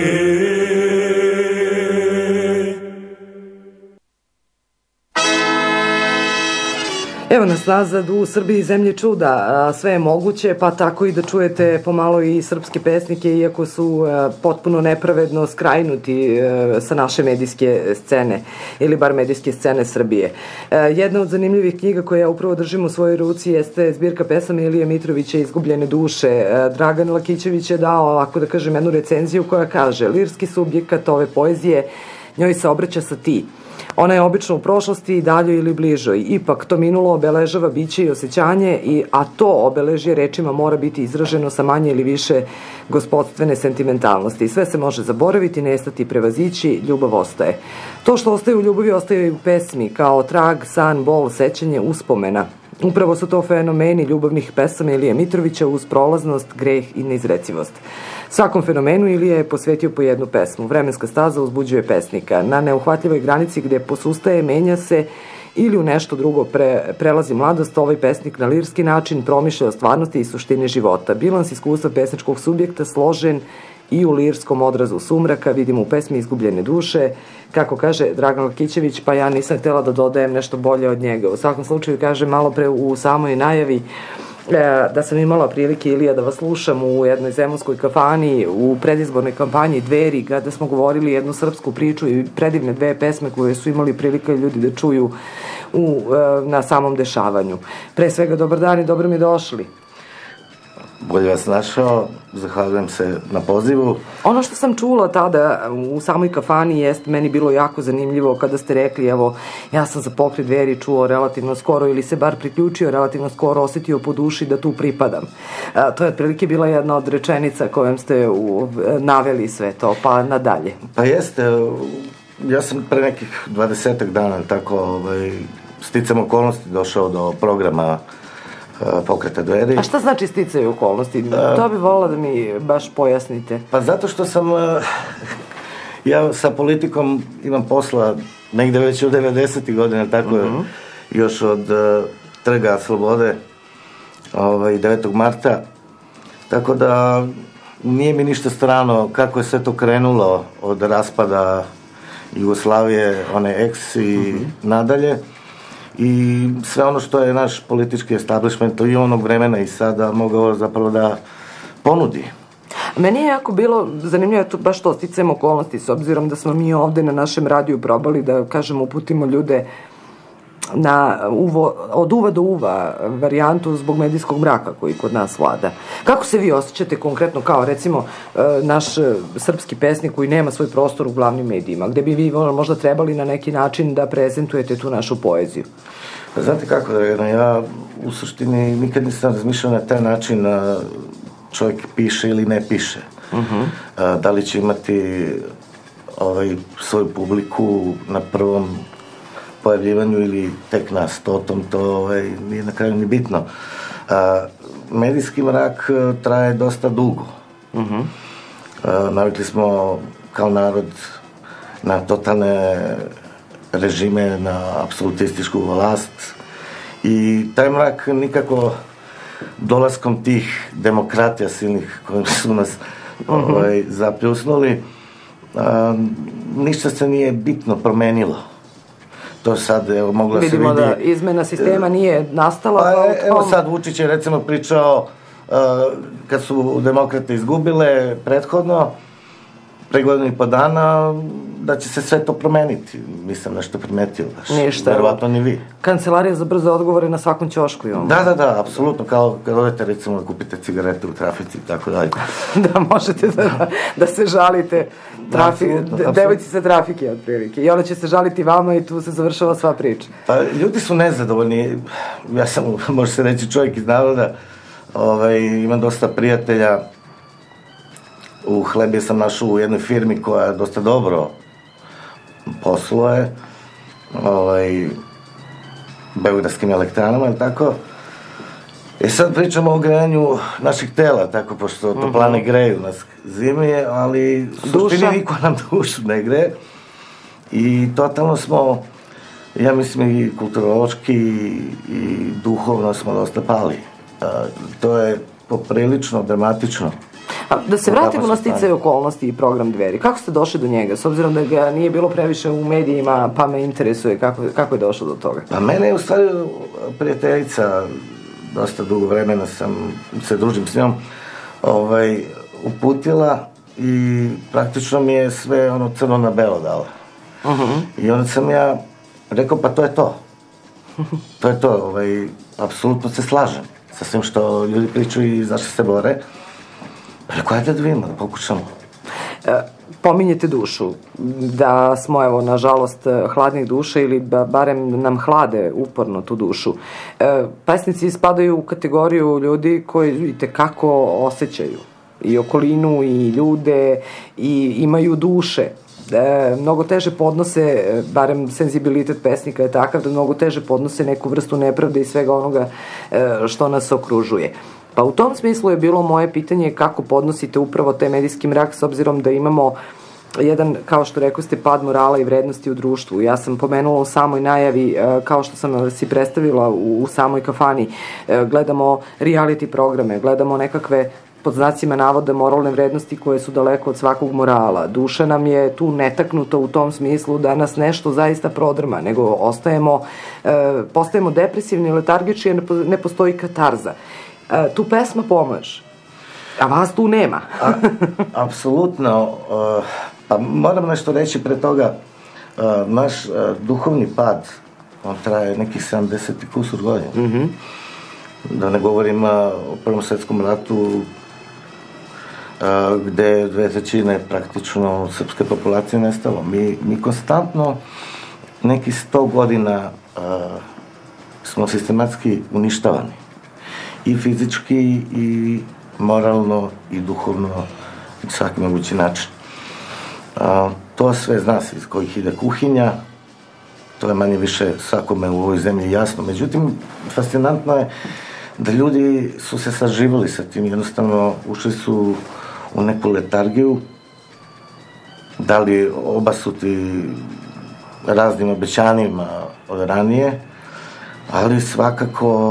Evo nas nazad u Srbiji, zemlji čuda, sve je moguće, pa tako i da čujete pomalo i srpske pesnike, iako su potpuno nepravedno skrajnuti sa naše medijske scene, ili bar medijske scene Srbije. Jedna od zanimljivih knjiga koja ja upravo držim u svojoj ruci jeste zbirka pesama Ilije Mitrovića Izgubljene duše. Dragan Lakićević je dao, ako da kažem, jednu recenziju koja kaže: lirski subjekat ove poezije njoj se obraća sa ti. Ona je obično u prošlosti, daljoj ili bližoj. Ipak to minulo obeležava biće i osjećanje, a to obeležje rečima mora biti izraženo sa manje ili više gospodstvene sentimentalnosti. Sve se može zaboraviti, nestati, prevazići, ljubav ostaje. To što ostaje u ljubavi ostaje i u pesmi, kao trag, san, bol, sećanje, uspomena. Upravo su to fenomeni ljubavnih pesama Ilije Mitrovića uz prolaznost, greh i neizrecivost. Svakom fenomenu Ilija je posvetio po jednu pesmu. Vremenska staza uzbuđuje pesnika. Na neuhvatljivoj granici gde posustaje, menja se ili u nešto drugo prelazi mladost, ovaj pesnik na lirski način promišlja o stvarnosti i suštini života. Bilans iskustva pesničkog subjekta složen i u lirskom odrazu sumraka vidimo u pesmi Izgubljene duše. Kako kaže Dragan Lakićević, pa ja nisam htjela da dodajem nešto bolje od njega. U svakom slučaju, kaže malo pre u samoj najavi da sam imala prilike, Ilija, da vas slušam u jednoj zemunskoj kafani u predizbornoj kampanji Dveri, kada smo govorili jednu srpsku priču i predivne dve pesme koje su imali prilike ljudi da čuju na samom dešavanju. Pre svega, dobar dan i dobro mi došli. Bolje vas našao, zahvaljujem se na pozivu. Ono što sam čula tada u samoj kafani jest meni bilo jako zanimljivo kada ste rekli, evo, ja sam za Pokret Dveri čuo relativno skoro ili se bar priključio relativno skoro, osetio po duši da tu pripadam. To je otprilike bila jedna od rečenica kojom ste naveli sve to, pa nadalje. Pa jeste, ja sam pre nekih 20 dana tako sticam okolnosti došao do programa Pokreta Dveri. A šta znači sticaju okolnosti? To bi volila da mi baš pojasnite. Pa zato što sam ja sa politikom imam posla negde već od 90. godina, tako još od Trga Slobode 9. marta. Tako da nije mi ništa strano kako je sve to krenulo od raspada Jugoslavije, one ex i nadalje. I sve ono što je naš politički establishment i onog vremena i sada mogao zapravo da ponudi. Meni je jako bilo zanimljivo baš to sticajem okolnosti, s obzirom da smo mi ovde na našem radiju probali da, kažem, uputimo ljude na od uva do uva varijantu zbog medijskog mraka koji kod nas vlada. Kako se vi osjećate konkretno kao, recimo, naš srpski pesnik koji nema svoj prostor u glavnim medijima, gde bi vi možda trebali na neki način da prezentujete tu našu poeziju? Znate kako, Dragana, ja u suštini nikad nisam razmišljao na taj način čovjek piše ili ne piše. Da li će imati svoju publiku na prvom pojavljivanju ili tek na 100. to nije na kraju ni bitno. Medijski mrak traje dosta dugo. Navikli smo kao narod na totalne režime, na apsolutističku vlast i taj mrak nikako dolaskom tih demokratija silnih koji su nas zapljusnuli, ništa se nije bitno promenilo. To sad, evo, moglo se vidi... Vidimo da izmena sistema nije nastala. Evo sad Vučić je recimo pričao kad su demokrate izgubile prethodno, pre godinu i po dana, da će se sve to promeniti. Nisam nešto primetio baš. Ništa. Verovatno ni vi. Kancelarija za brze odgovore na svakom ćošku imamo. Da, apsolutno. Kao kad odete recimo da kupite cigarete u trafici i tako dalje. Da, možete da se žalite devojci sa trafike, otprilike. I ona će se žaliti vama i tu se završava sva priča. Pa ljudi su nezadovoljni. Ja sam, može se reći, čovjek iz naroda. Imam dosta prijatelja. U Hlebije sam našao u jednoj firmi koja dosta dobro posluje, beogradskim elektranama, ili tako. sad pričamo o grejanju naših tela, tako pošto toplane greju nas zimi, ali u suštini niko nam dušu ne greje. I totalno smo, ja mislim i kulturološki i duhovno smo dosta pali. To je poprilično dramatično. Da se vratimo na sticaj okolnosti i program Dveri. Kako ste došli do njega? S obzirom da ga nije bilo previše u medijima, pa me interesuje kako je došlo do toga. Pa mene je u stvari prijateljica, dosta dugo vremena se družim s njom, uputila i praktično mi je sve ono crno na belo dala. I onda sam ja rekao, pa to je to. To je to, apsolutno se slažem sa svim što ljudi pričaju i zašto se bore. Rekao, ajde da vidimo, da pokušamo. Pominjete dušu, da smo, evo, nažalost, hladnih duša ili barem nam hlade uporno tu dušu. Pesnici spadaju u kategoriju ljudi koji itekako osjećaju i okolinu i ljude i imaju duše. Mnogo teže podnose, barem senzibilitet pesnika je takav da mnogo teže podnose neku vrstu nepravde i svega onoga što nas okružuje. Pa u tom smislu je bilo moje pitanje kako podnosite upravo taj medijski mrak, s obzirom da imamo jedan, kao što rekao ste, pad morala i vrednosti u društvu. Ja sam pomenula u samoj najavi, kao što sam si predstavila u samoj kafani, gledamo reality programe, gledamo nekakve, pod znacima navoda, moralne vrednosti koje su daleko od svakog morala. Duša nam je tu netaknuta u tom smislu da nas nešto zaista prodrma, nego postajemo depresivni, letargični, jer ne postoji katarza. Tu pesma pomaže, a vas tu nema. Apsolutno. Pa moram nešto reći pre toga. Naš duhovni pad, on traje nekih 70 i kusur godina. Da ne govorim o Prvom svetskom ratu, gde 2/3 praktično srpske populacije nestalo. Mi konstantno neki 100 godina smo sistematski uništavani. I fizički, i moralno, i duhovno, na svaki mogući način. To sve zna se iz kojih ide kuhinja, to je manje više svakome u ovoj zemlji jasno. Međutim, fascinantno je da ljudi su se saživali sa tim, jednostavno ušli su u neku letargiju, da li obasuti raznim obećanjima od ranije, ali svakako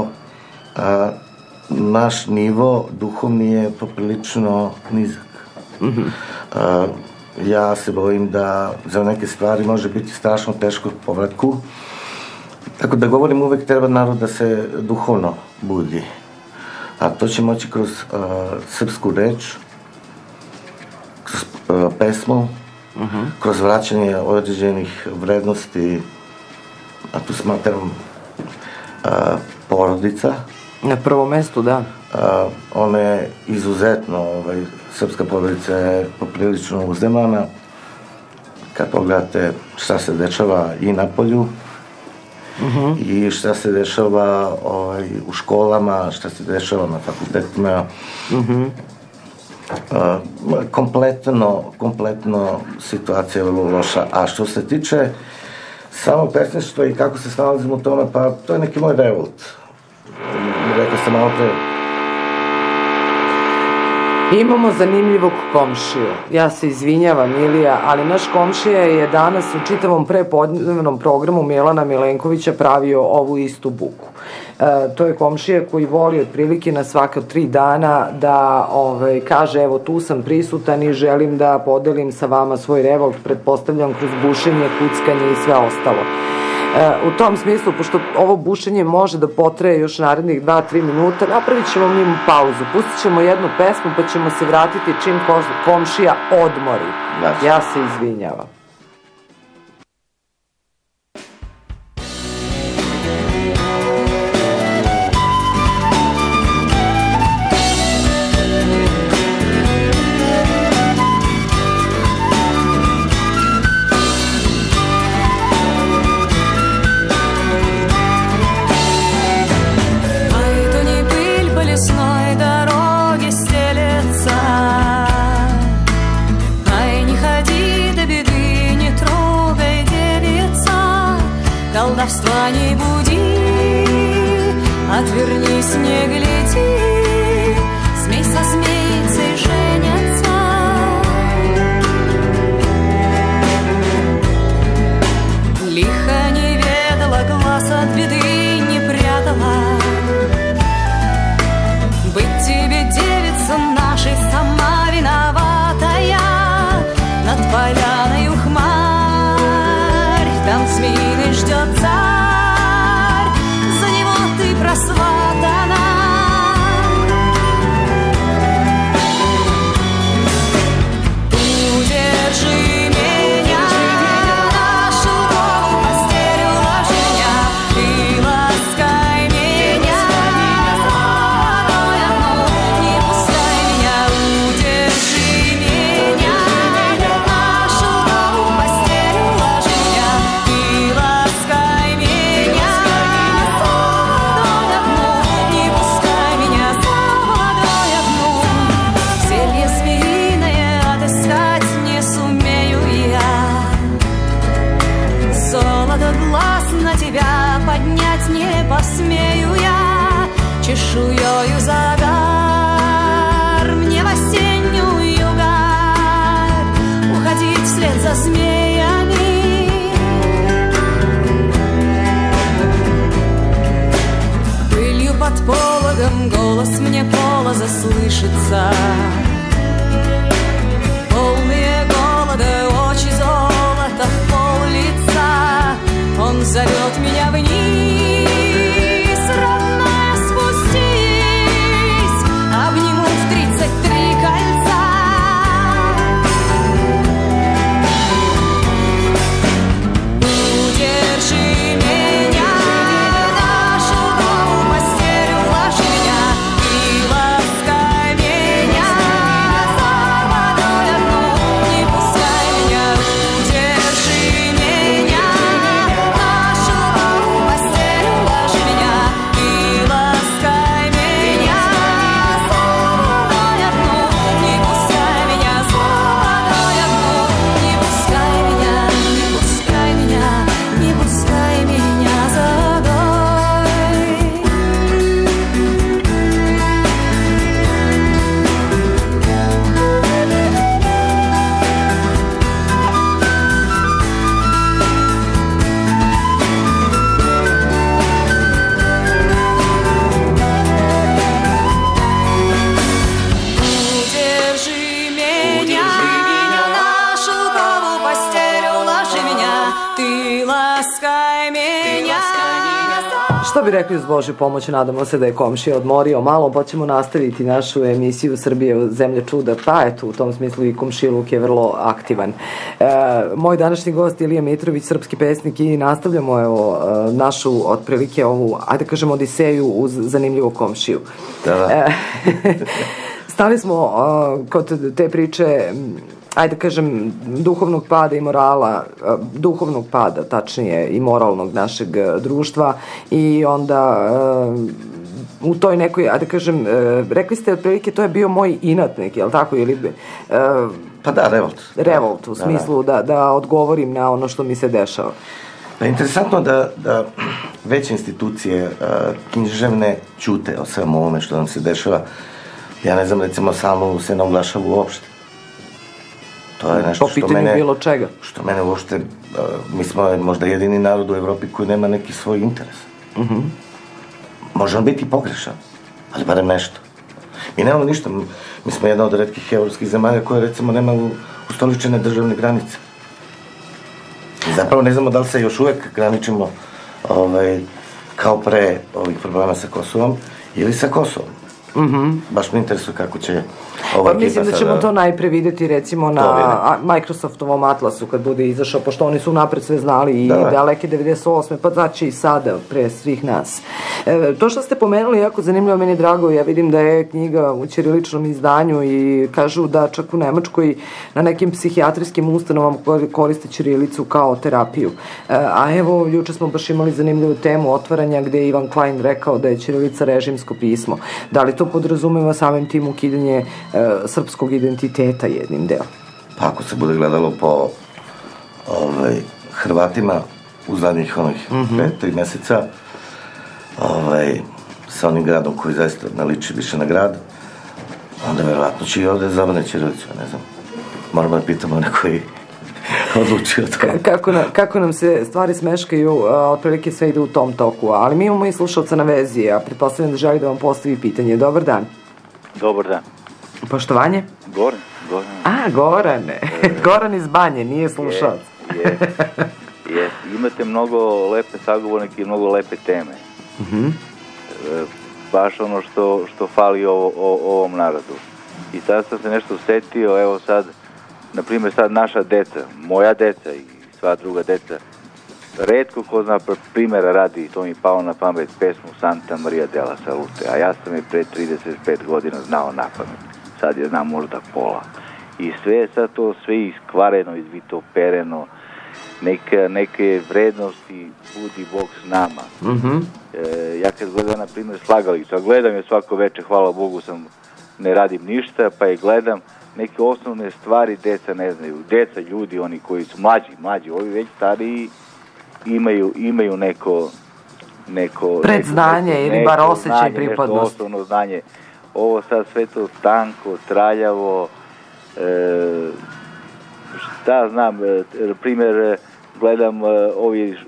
naš nivo duhovni je poprilično nizak. Ja se bojim da za neke stvari može biti strašno teško povratku. Tako da govorim, uvek treba narod da se duhovno budi. A to će moći kroz srpsku reč, kroz pesmu, kroz vraćanje određenih vrednosti, a tu smatram porodica. Na prvom mestu, da. Ona je izuzetno, srpska porodica je poprilično uzdemana. Kad pogledate šta se dešava i na polju, i šta se dešava u školama, šta se dešava na fakultetima. Kompletno situacija je vrlo loša. A što se tiče samo pesništva i kako se snalazimo u tome, pa to je neki moj revolt. Rekao sam malo pre. Imamo zanimljivog komšiju. Ja se izvinjavam, Ilija, ali naš komšija je danas u čitavom prepodnevnom programu Milana Milenkovića pravio ovu istu buku. To je komšija koji voli otprilike na svaka 3 dana da kaže, evo tu sam prisutan i želim da podelim sa vama svoj revolt, pretpostavljam kroz bušenje, kuckanje i sve ostalo. U tom smislu, pošto ovo bušenje može da potraje još narednih 2-3 minuta, napravit ćemo mi pauzu, pustit ćemo jednu pesmu pa ćemo se vratiti čim komšija odmori. Ja se izvinjavam. Колдовства не буди, отвернись, не гляди. сердце нашей сама виноватая. Над поляною хмарь, там змеиный ждет царь, за него ты просватана. Удержи меня, на шелковую постель уложи меня, и ласкай меня, водой одну, не пускай меня. Удержи меня, на шелковую постель уложи меня, и ласкай меня, водой одну, не пускай меня, водой одну. Зелье змеиное отыскать не сумею я, золото глаз на тебя поднять не посмею я, чешуёю загар мне в осеннюю гарь уходить вслед за змеями. Пылью под пологом голос мне полоза слышится, полные голода очи золота в пол лица. Он зовет меня вниз, родная, спустись, обниму в 33 кольца. Удержи меня, на шелковую постель уложи меня, и ласкай меня, за водой одну, не пускай меня. Удержи меня, на шелковую постель уложи меня, и ласкай меня, за водой одну, не пускай меня, за водой одну, не пускай меня, не пускай меня, не пускай меня за водой. Удержи меня, на шелковую постель уложи меня, ты ласкай меня. Što bi rekli uz Božju pomoć, nadamo se da je komšija odmorio malo, pa ćemo nastaviti našu emisiju Srbije zemlje čuda, pa eto, u tom smislu i komšiluk je vrlo aktivan. Moj današnji gost je Ilija Mitrović, srpski pesnik, i nastavljamo našu otprilike ovu, ajde kažemo, odiseju uz zanimljivu komšiju. Stali smo kod te priče, ajde kažem, duhovnog pada i morala, duhovnog pada, tačnije, i moralnog našeg društva, i onda u toj nekoj, ajde kažem, rekli ste otprilike to je bio moj inat neki, jel tako, ili pa da, revolt. Revolt, u smislu da odgovorim na ono što mi se dešava. Pa interesantno da veće institucije književne ćute o svemu ovome što nam se dešava. Ja ne znam, recimo, Salmo se ne oglašava uopšte. To je nešto što mene... bilo čega. Što mene uopšte... Mi smo možda jedini narod u Evropi koji nema neki svoj interes. Može on biti pogrešan, ali barem nešto. Mi nemamo ništa. Mi smo jedna od retkih evropskih zemalja koja, recimo, nema ustoličene državne granice. I zapravo ne znamo da li se još uvek graničimo kao pre ovih problema sa Kosovom ili sa Kosovom. Baš me interesuje kako će ova ekipa mislim da ćemo to najpre videti recimo na Microsoftovom atlasu kad bude izašao, pošto oni su napred sve znali i daleke 98. pa znači i sada pre svih nas. To što ste pomenuli jako zanimljivo, meni je drago, ja vidim da je knjiga u ćiriličnom izdanju i kažu da čak u Nemačkoj na nekim psihijatrijskim ustanovama koriste ćirilicu kao terapiju. A evo, juče smo baš imali zanimljivu temu otvaranja gde je Ivan Klein rekao da je ćirilica režimsko pismo. Da li to podrazumeva samim tim ukidanje srpskog identiteta jednim delom? Pa ako se bude gledalo po Hrvatima u zadnjih 5-3 meseca sa onim gradom koji zaista ne liči više na grad, onda verovatno će i ovde zabrane ćirilicu, ne znam. Moramo da pitamo one koji odlučio to. Kako nam se stvari smeškaju, otprilike sve ide u tom toku, ali mi imamo i slušalca na vezi, a pretpostavljam da želi da vam postavi pitanje. Dobar dan. Dobar dan. Poštovanje? Goran. Gorane. Goran iz Banje, nije slušalac. Je. Imate mnogo lepe sagovornike i mnogo lepe teme. Baš ono što fali ovom narodu. I sad sam se nešto setio, evo sad, na primjer sad naša deca, moja deca i sva druga deca, retko ko zna primjera radi, to mi je palo na pamet, pesmu Santa Maria della Salute, a ja sam je pre 35 godina znao na pamet. Sad je znam možda pola. I sve je sad to sve iskvareno, izvitopereno, neke vrednosti budi Bog s nama. Ja kad gledam, na primjer, Slagalića, gledam je svako večer, hvala Bogu ne radim ništa, pa je gledam neke osnovne stvari, deca ne znaju. Deca, ljudi, oni koji su mlađi, ovi već stariji imaju neko predznanje ili bar osjećaj pripadnosti. Nešto osnovno znanje. Ovo sad sve to tanko, traljavo, šta znam, primjer, gledam ovi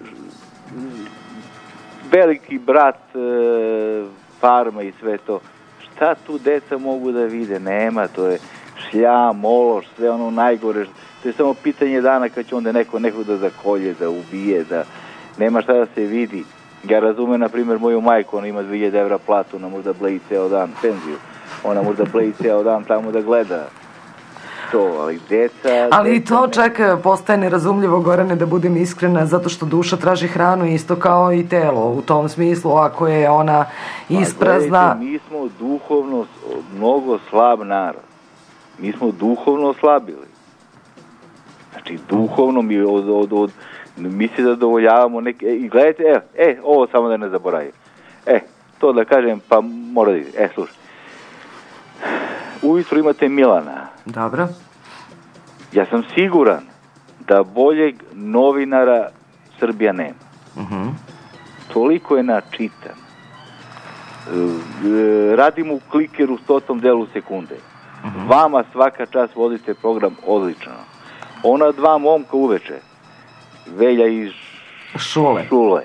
veliki brat, Farma i sve to. Šta tu deca mogu da vide? Nema, to je šljam, ološ, sve ono najgore. To je samo pitanje dana kad će onda nekog da zakolje, da ubije, da nema šta da se vidi. Ja razumem, na primjer, moju majku, ona ima 2000 evra platu, ona možda bleji ceo dan penziju. Ona možda bleji ceo dan tamo da gleda to, ali deca... Ali i to čak postaje nerazumljivo, Gorane, da budem iskrena, zato što duša traži hranu isto kao i telo. U tom smislu, ako je ona isprazna... Gledajte, mi smo duhovno mnogo slab narod. Mi smo duhovno oslabili. Znači, duhovno mi se zadovoljavamo neke... I gledajte, ovo samo da ne zaboravim. To da kažem, pa mora da ide. Slušaj. Ujutro imate Milana. Dobro. Ja sam siguran da boljeg novinara Srbija nema. Toliko je načitan. Radim u klikeru 100 delu sekunde. Vama svaka čast vodite program odlično. Ona dva momka uveče, Velja iz Šule.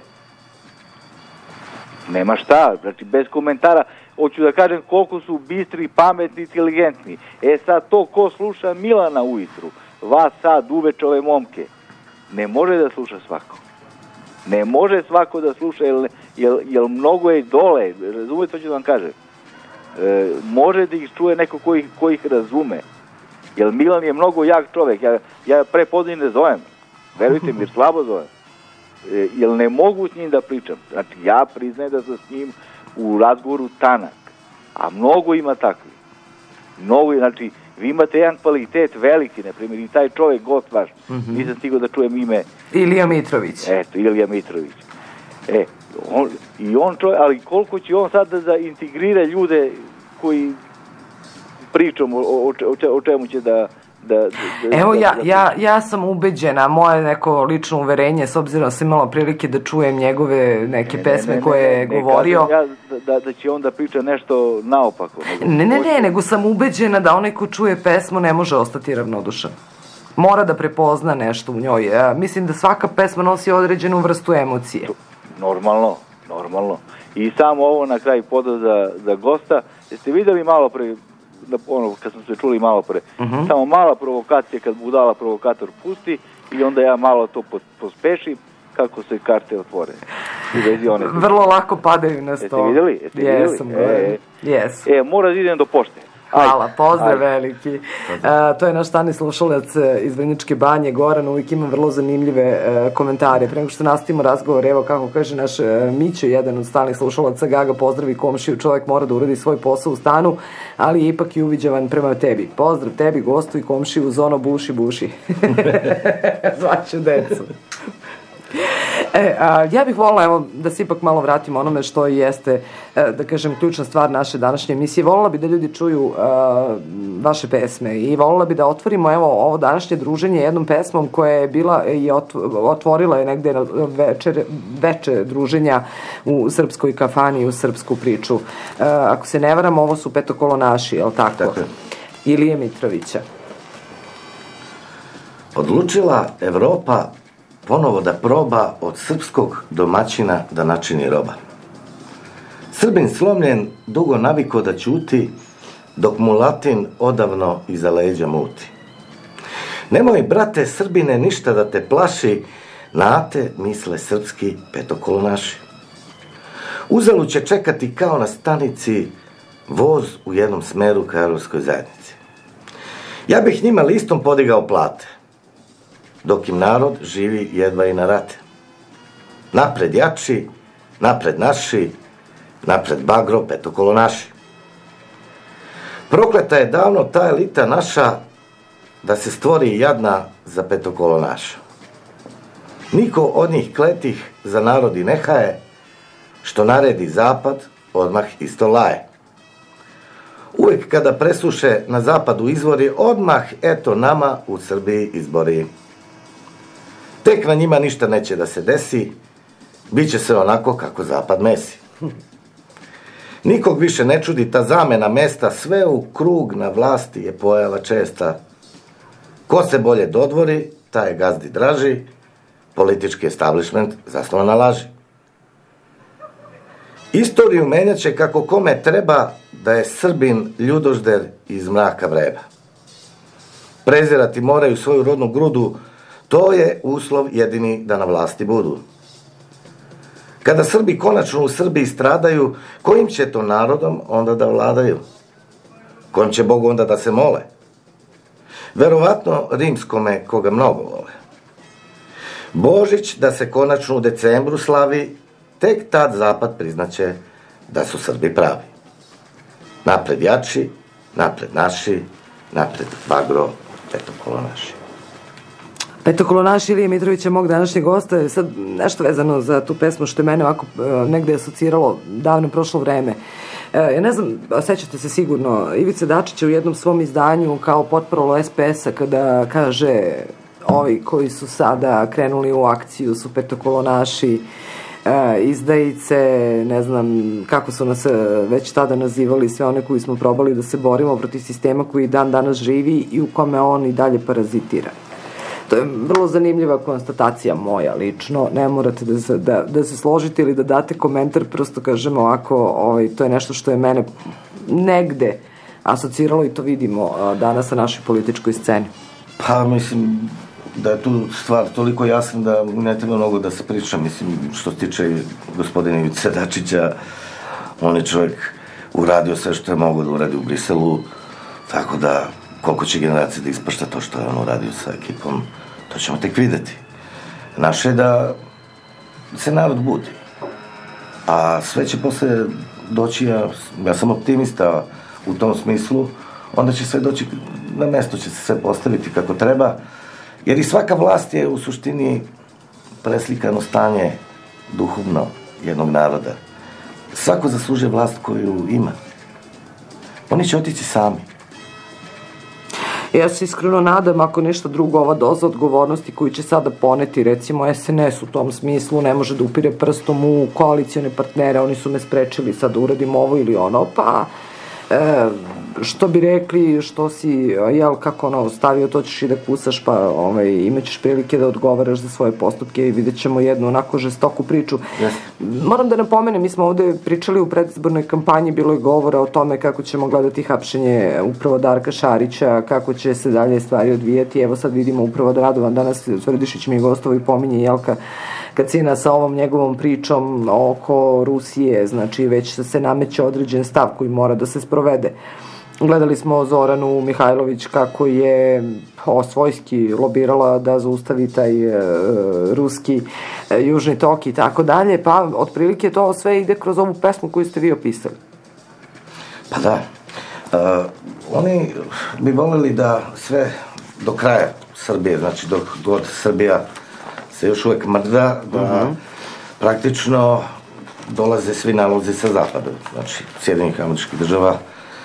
Nema šta, znači bez komentara. Hoću da kažem koliko su bistri, pametni, inteligentni. Sad to ko sluša Milana ujutru, vas sad uveče ove momke, ne može da sluša svako. Ne može svako da sluša, jer mnogo je dole, razumete što ću vam kažem. Može da ih čuje neko ko ih razume. Jer Milan je mnogo jak čovek, ja prepodne ne zovem, verujte mi, jer slabo zovem. Jer ne mogu s njim da pričam. Znači ja priznajem da sam s njim u razgovoru tanak, a mnogo ima takvi. Znači, vi imate jedan kvalitet veliki, na primjer, i taj čovjek, gost vaš, nisam stigao da čujem ime... Ilija Mitrović. Ilija Mitrović. Ali koliko će on sad da integrira ljude koji pričam o čemu će da... Evo, ja sam ubeđena, moje neko lično uverenje, s obzirom da sam imala prilike da čujem njegove neke pesme koje je govorio. Da će on da priča nešto naopako. Nego sam ubeđena da onaj ko čuje pesmu ne može ostati ravnodušan. Mora da prepozna nešto u njoj. Mislim da svaka pesma nosi određenu vrstu emocije. Normalno. I samo ovo na kraju poda za gosta. Jeste videli malo pre, kad smo se čuli malo pre, samo mala provokacija, kad budala provokator pusti i onda ja malo to pospešim, kako se karte otvore. Vrlo lako padaju na sto. Jeste vidjeli? Jesam, Jesam. Mora da idem do pošte. Hvala, pozdrav veliki. To je naš stani slušalac iz Vrnjačke Banje, Goran, uvijek ima vrlo zanimljive komentare. Prema što nastavimo razgovor, evo kako kaže naš Mićo, jedan od stalnih slušalaca, Gaga, pozdravi komšiju, čovjek mora da uradi svoj posao u stanu, ali je ipak i uviđavan prema tebi. Pozdrav tebi, gostu i komšiju, Zono buši. Zvaću decu. Ja bih volila, evo, da se ipak malo vratimo onome što jeste, da kažem, ključna stvar naše današnje emisije. Volila bi da ljudi čuju vaše pesme i volila bi da otvorimo, evo, ovo današnje druženje jednom pesmom koja je bila i otvorila je negde veče druženja u srpskoj kafani, u srpsku priču. Ako se ne varam, ovo su petokolonaši, je li tako? Tako je. Ilije Mitrovića. Odlučila Evropa ponovo da proba od srpskog domaćina da načini roba. Srbin slomljen dugo naviko da ćuti, dok mu Latin odavno iza leđa muti. Nemoj, brate Srbine, ništa da te plaši, na te misle srpski petokolonaši. Uzalud će čekati kao na stanici voz u jednom smeru ka Evropskoj zajednici. Ja bih njima listom podigao plate, dok im narod živi jedva i na rate. Napred jači, napred naši, napred bagro petokolonaši. Prokleta je davno ta elita naša da se stvori jadna za petokolonaša. Niko od njih kletih za narodi ne haje, što naredi zapad, odmah isto laje. Uvijek kada presuše na zapadu izvori, odmah eto nama u Srbiji izbori. Tek na njima ništa neće da se desi, bit će se onako kako zapad mesi. Nikog više ne čudi ta zamena mesta, sve u krug na vlasti je pojava česta. Ko se bolje dodvori, taj je gazdi draži, politički establishment zasnovan na laži. Istoriju menjaće kako kome treba, da je Srbin ljudožder iz mraka vreba. Prezirati moraju svoju rodnu grudu, to je uslov jedini da na vlasti budu. Kada Srbi konačno u Srbiji stradaju, kojim će to narodom onda da vladaju? Kojim će Bogu onda da se mole? Verovatno rimskome koga mnogo vole. Božić da se konačno u decembru slavi, tek tad zapad priznaće da su Srbi pravi. Napred jači, napred naši, napred bagro, petokolonaši. Petokolonaši Ilije Mitrovića, mog današnjeg gosta, je sad nešto vezano za tu pesmu što je mene ovako negde asociralo davno prošlo vreme. Ja ne znam, sećate se sigurno, Ivica Dačić je u jednom svom izdanju kao potparolo SPS-a kada kaže ovi koji su sada krenuli u akciju su petokolonaši, izdajice, ne znam kako su nas već tada nazivali, sve one koji smo probali da se borimo protiv sistema koji dan danas živi i u kome on i dalje parazitira. To je vrlo zanimljiva konstatacija moja lično, ne morate da se složite ili da date komentar, prosto kažemo ovako, to je nešto što je mene negde asociralo i to vidimo danas na našoj političkoj sceni. Pa mislim da je tu stvar toliko jasna da ne treba mnogo da se priča, mislim što se tiče gospodina Ivice Dačića, on je čovjek uradio sve što je mogo da uradi u Briselu, tako da koliko će generacije da ispašta to što je on uradio sa ekipom, to ćemo tek videti. Naše je da se narod budi. A sve će posle doći, ja sam optimista u tom smislu, onda će sve doći na mesto, će se sve postaviti kako treba, jer i svaka vlast je u suštini preslikano stanje duhovno jednog naroda. Svako zaslužuje vlast koju ima. Oni će otići sami. Ja se iskreno nadam, ako ništa drugo, ova doza odgovornosti koju će sada poneti, recimo SNS u tom smislu, ne može da upire prstom u koalicione partnere, oni su me sprečili sad da uradim ovo ili ono, pa što bi rekli, što si, jel, kako ono, stavio, to ćeš i da kusaš, pa imaćeš prilike da odgovaraš za svoje postupke i vidjet ćemo jednu onako žestoku priču. Moram da napomenem, mi smo ovde pričali u predizbornoj kampanji, bilo je govora o tome kako ćemo gledati hapšenje upravo Darka Šarića, kako će se dalje stvari odvijati. Evo sad vidimo upravo da Radovan danas Tvrdišić mi je gostovo i pominje Jelka Kacina sa ovom njegovom pričom oko Rusije, znači već se nameće određen stav koji mora da se sprovede. Gledali smo Zoranu Mihajlović kako je svojski lobirala da zaustavi taj ruski južni tok i tako dalje, pa otprilike to sve ide kroz ovu pesmu koju ste vi opisali. Pa da, oni bi volili da sve do kraja Srbije, znači dok god Srbija se još uvek mrda, da praktično dolaze svi nalozi sa zapada, znači Sjedinjenih Američkih Država,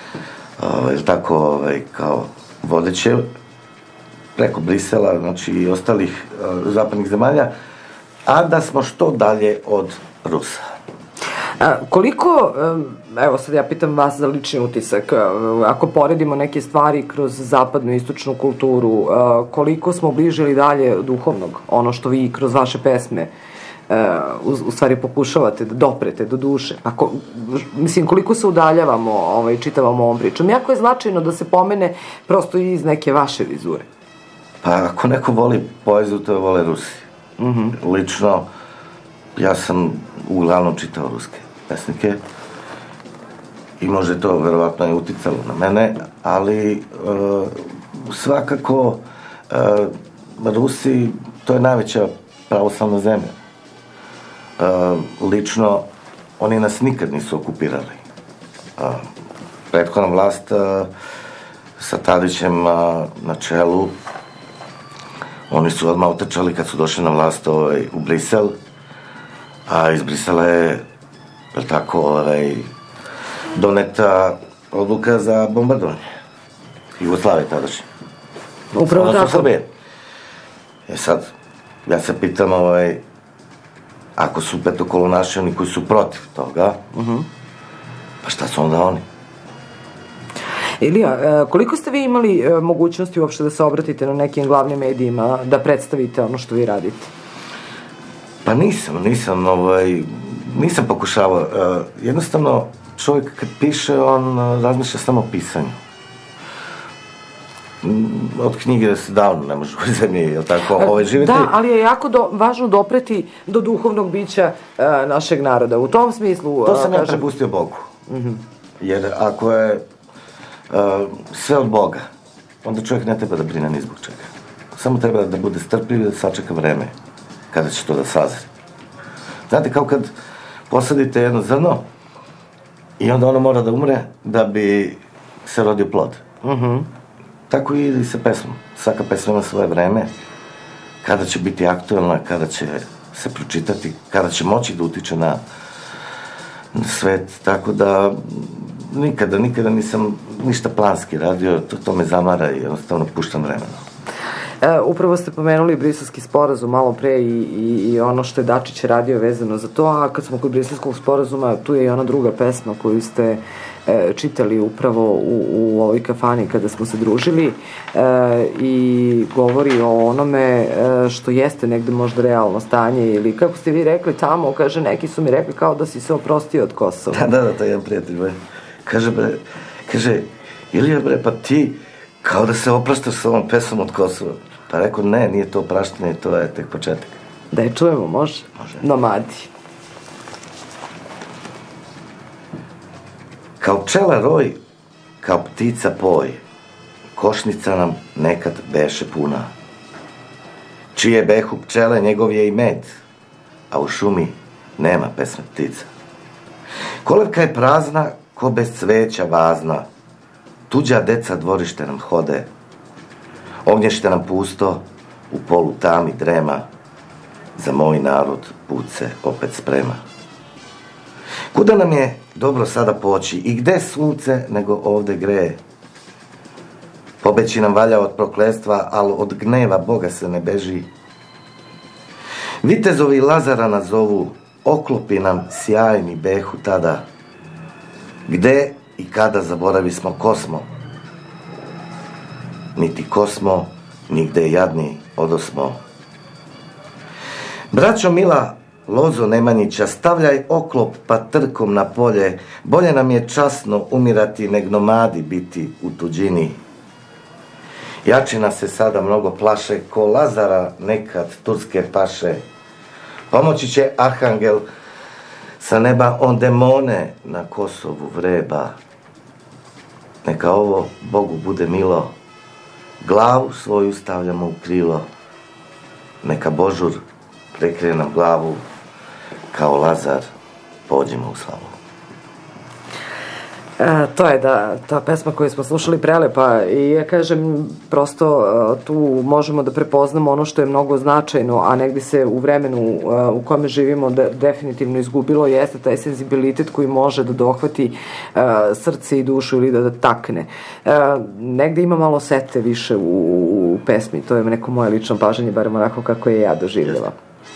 tako kao vodeće preko Brisela, znači i ostalih zapadnih zemalja, a da smo što dalje od Rusa. Koliko, evo sad ja pitam vas za lični utisak, ako poredimo neke stvari kroz zapadnu i istočnu kulturu, koliko smo bliže ili dalje duhovnog, ono što vi kroz vaše pesme u stvari pokušavate da doprete do duše. Mislim, koliko se udaljavamo čitavom ovom pričom. Jako je značajno da se pomene prosto i iz neke vaše vizure. Pa ako neko voli poeziju, to je vole Rusi. Lično, ja sam uglavnom čitao ruske pesnike i može to verovatno je uticalo na mene, ali svakako Rusi, to je najveća pravoslavna zemlja. Lično, oni nas nikad nisu okupirali. Prethodna vlast sa Tadićem na čelu, oni su odmah otrčali kad su došli na vlast u Brisel, a iz Brisela je tako doneta odluka za bombardovanje Jugoslavije tadašnje. Upravo tako. Srbije. Sad, ja se pitam, ako su petokolonaši oni koji su protiv toga, pa šta su onda oni? Ilija, koliko ste vi imali mogućnosti uopšte da se obratite na nekim glavnim medijima, da predstavite ono što vi radite? Pa nisam pokušavao. Jednostavno, čovjek kad piše, on razmišlja samo o pisanju. Od knjige se davno ne može u zemlji, je li tako, živjeti? Da, ali je jako važno dopreti do duhovnog bića našeg naroda. U tom smislu... To sam ja prepustio Bogu. Jer ako je sve od Boga, onda čovjek ne treba da brine ni zbog čega. Samo treba da bude strpljiv i da sačeka vreme kada će to da sazri. Znate, kao kad posadite jedno zrno i onda ono mora da umre da bi se rodio plod. Tako i sa pesmom. Svaka pesma ima svoje vreme, kada će biti aktuelna, kada će se pročitati, kada će moći da utiče na svet, tako da nikada nisam ništa planski radio, to me zamara i jednostavno puštam vremena. Upravo ste pomenuli Briselski sporazum malo pre i ono što je Dačić radio vezano za to, a kad smo kod Briselskog sporazuma, tu je i ona druga pesma koju ste čitali upravo u ovoj kafani kada smo se družili i govori o onome što jeste negde možda realno stanje ili kako ste vi rekli tamo, kaže, neki su mi rekli kao da si se oprostio od Kosova. Da, to je jedan prijatelj. Kaže, Ilija bre, pa ti kao da se opraštaš sa ovom pesmom od Kosova. Pa rekao, ne, nije to opraštanje, to je tek početak. Da je čujemo, može? Nomadi. Kao pčela roj, kao ptica poj, košnica nam nekad beše puna. Čije behu pčele, njegov je i med, a u šumi nema pesme ptica. Kolevka je prazna, ko bez cveća vazna, tuđa deca dvorište nam hode, ognješte nam pusto, u polu tami drema, za moj narod put se opet sprema. Kuda nam je dobro sada poći i gde sunce nego ovde greje? Pobeći nam valja od prokletstva, ali od gneva Boga se ne beži. Vitezovi Lazara nazovu, oklopi nam sjajni behu tada. Gde i kada zaboravi smo ko smo? Niti ko smo, nigde jadni odosmo. Braćo mila, Lozo Nemanjića, stavljaj oklop pa trkom na polje, bolje nam je časno umirati nego nomadi biti u tuđini. Jačina se sada mnogo plaše, ko Lazara nekad turske paše. Pomoći će Arhangel sa neba, on demone na Kosovu vreba. Neka ovo Bogu bude milo, glavu svoju stavljamo u krilo. Neka Božur prekrije nam glavu, kao Lazar pođimo u slavu. To je ta pesma koju smo slušali prelepa i ja kažem prosto tu možemo da prepoznamo ono što je mnogo značajno, a negdje se u vremenu u kome živimo definitivno izgubilo, jeste taj senzibilitet koji može da dohvati srce i dušu ili da takne. Negdje ima malo sete više u pesmi, to je neko moje lično pažanje, barem onako kako je ja doživljala.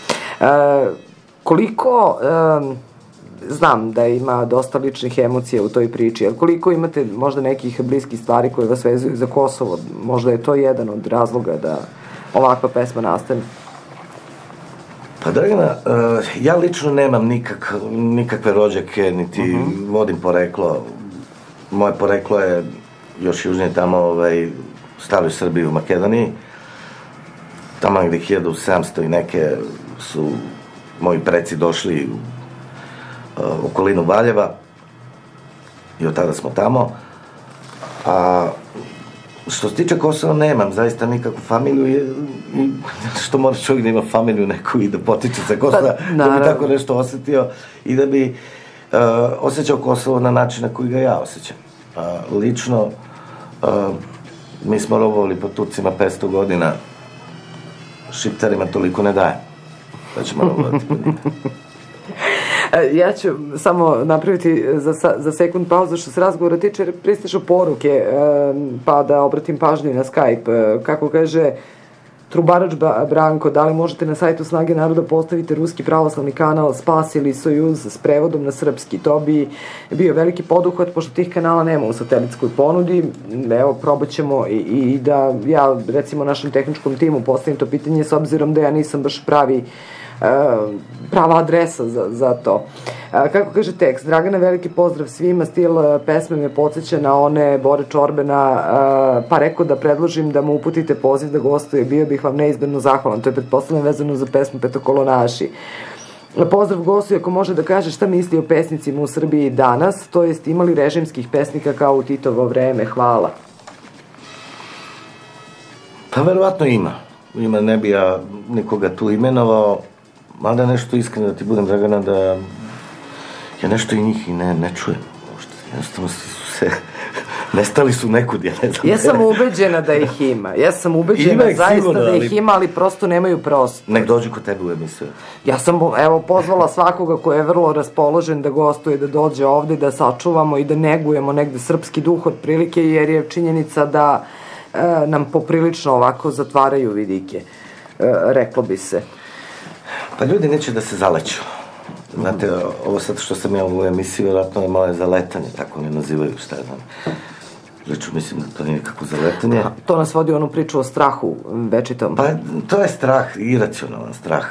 Koliko znam da ima dosta ličnih emocija u toj priči, ali koliko imate možda nekih bliskih stvari koje vas vezuju za Kosovo, možda je to jedan od razloga da ovakva pesma nastane? Pa Dragana, ja lično nemam nikakve rođake, niti vodim poreklo. Moje poreklo je još južnije tamo, staroj Srbiji u Makedoniji. Tamo gdje 1700 i neke su moji preci došli u okolinu Valjeva i od tada smo tamo. A što se tiče Kosova, nemam zaista nikakvu familiju i što mora čovjek da ima familiju neku i da potiče sa Kosova, da bi tako nešto osjetio i da bi osjećao Kosovo na način na koji ga ja osjećam. Lično, mi smo robovali po Turcima 500 godina, Šiptarima toliko ne daje, da ćemo robovati po njima. Ja ću samo napraviti za sekund pauzu što se razgovora tiče, jer pristižu poruke, pa da obratim pažnju na Skype. Kako kaže Trubarač Branko, da li možete na sajtu Snage naroda postaviti ruski pravoslavni kanal Spas ili Sojuz s prevodom na srpski? To bi bio veliki poduhvat, pošto tih kanala nema u satelitskoj ponudi. Evo, probat ćemo i da ja, recimo, našem tehničkom timu postavim to pitanje, s obzirom da ja nisam baš prava adresa za to. Kako kaže tekst, Dragana, veliki pozdrav svima, stil pesme me podsjeća na one Bore Čorbena, pa rekao da predložim da mu uputite poziv da gostuje, bio bih vam neizmjerno zahvalan, to je pretpostavljeno vezano za pesmu Petokolonaši. Pozdrav gostu, ako može da kaže šta misli o pesnicima u Srbiji danas, to jest imali režimskih pesnika kao u Titovo vreme, hvala. Pa verovatno ima, ne bi ja nikoga tu imenovao, mada nešto iskreno da ti budem, Dragana, da ja nešto i njih i ne čujem. Jednostavno su se, nestali su nekud, ja ne znam. Ja sam ubeđena da ih ima. Ja sam ubeđena zaista da ih ima, ali prosto nemaju prostor. Nek dođu kod tebe u emisiju. Ja sam, evo, pozvala svakoga ko je vrlo raspoložen da gostuje, da dođe ovde, da sačuvamo i da negujemo negde srpski duh otprilike, jer je činjenica da nam poprilično ovako zatvaraju vidike, reklo bi se. Pa ljudi neće da se zaleću. Znate, ovo sad što sam ja u emisiji, vjerojatno je malo zaletanje, tako ne nazivaju, šta je znam. Lično mislim da to nije nikako zaletanje. To nas vodi u onu priču o strahu večitom. Pa to je strah, iracionalan strah.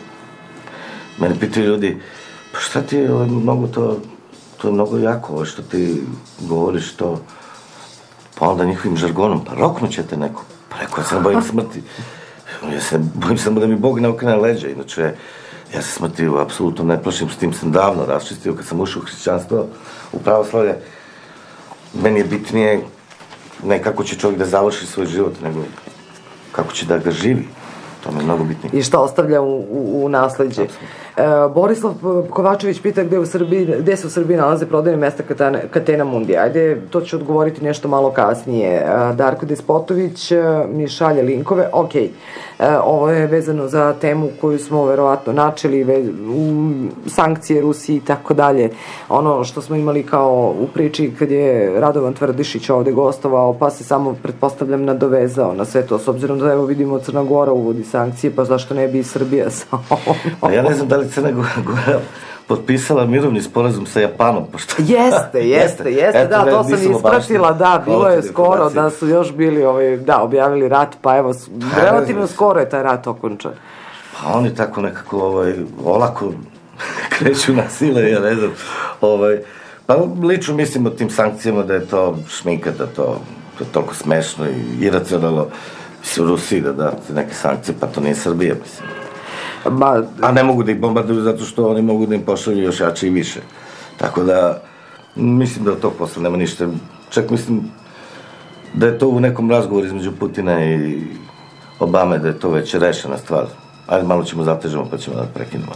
Mene pitaju ljudi, pa šta ti je mnogo to je mnogo jako, ovo što ti govoriš to, pa onda njihovim žargonom, pa roknućete neko. Pa rekao, ja se ne bojim smrti. Ja se bojim samo da mi Bog ne okrene leđa, inače ja se smrti apsolutno ne plašim, s tim sam davno raščistio kad sam ušao u hrišćanstvo, u pravoslavlje. Meni je bitnije ne kako će čovjek da završi svoj život, nego kako će da ga živi. To mi je mnogo bitnije. I šta ostavlja u nasleđe. Borislav Kovačević pita gde se u Srbiji nalaze prodajne mesta Catena Mundi. Ajde, to ću odgovoriti nešto malo kasnije. Darko Despotović mi šalje linkove. Ok, ovo je vezano za temu koju smo verovatno načeli, sankcije Rusiji i tako dalje. Ono što smo imali kao u priči kad je Radovan Tvrdišić ovde gostovao, pa se samo, pretpostavljam, nadovezao na sve to. S obzirom da, evo, vidimo, Crna Gora uvodi sankcije, pa zašto ne bi i Srbija sa ovom? Pa ja ne znam da li Crna Gora potpisala mirovni sporazum sa Japanom, pošto... Jeste, da, to sam ispratila, da, bilo je skoro da su još bili, objavili rat, pa evo, relativno skoro je taj rat okončan. Pa oni tako nekako, olako kreću na sile, ja ne znam, pa lično mislim o tim sankcijama da je to šminka, da to je toliko smešno i iracionalno, mislim, u Rusiji da date neke sankcije, pa to nije Srbija, mislim. A ne mogu da ih bombarduju zato što oni mogu da im pošalju još jače i više. Tako da, mislim da od tog posla nema ništa. Čak mislim da je to u nekom razgovoru između Putina i Obame, da je to već rešena stvar. Ajde, malo ćemo zatežemo pa ćemo da prekinemo.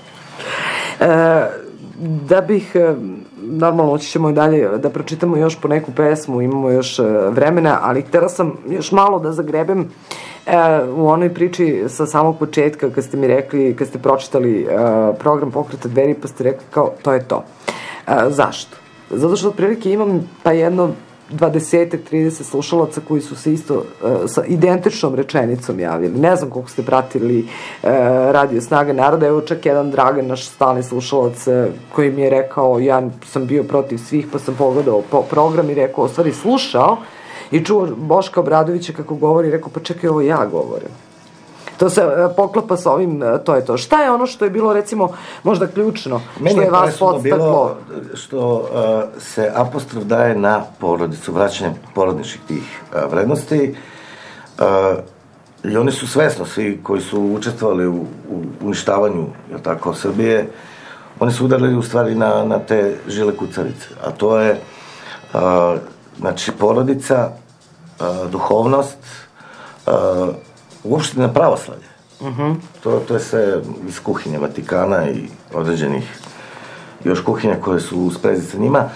Da bih, normalno oći ćemo i dalje da pročitamo još po neku pesmu, imamo još vremena, ali htjela sam još malo da zagrebem u onoj priči sa samog početka kad ste mi rekli, kad ste pročitali program Pokreta Dveri, pa ste rekli kao to je to. Zašto? Zato što otprilike imam pa jedno 20-30 slušalaca koji su se isto sa identičnom rečenicom javili. Ne znam koliko ste pratili Radio Snaga naroda, evo čak jedan Dragan, naš stalni slušalac, koji mi je rekao, ja sam bio protiv svih, pa sam pogledao program i rekao, u stvari slušao i čuo Boška Obradovića kako govori i rekao, pa čekaj, ovo ja govorim. To se poklapa sa ovim, to je to. Šta je ono što je bilo, recimo, možda ključno, što je vas podstaklo? Meni je bilo što se apostrof daje na porodicu, vraćanje porodičnih tih vrednosti. I oni su svesno, svi koji su učestvovali u uništavanju, jel tako, Srbije, oni su udarili u stvari na te žile kucavice. A to je, znači, porodica, duhovnost, uopšte na pravoslavlje. To je sve iz kuhinje Vatikana i određenih još kuhinja koje su u sprezi sa njima.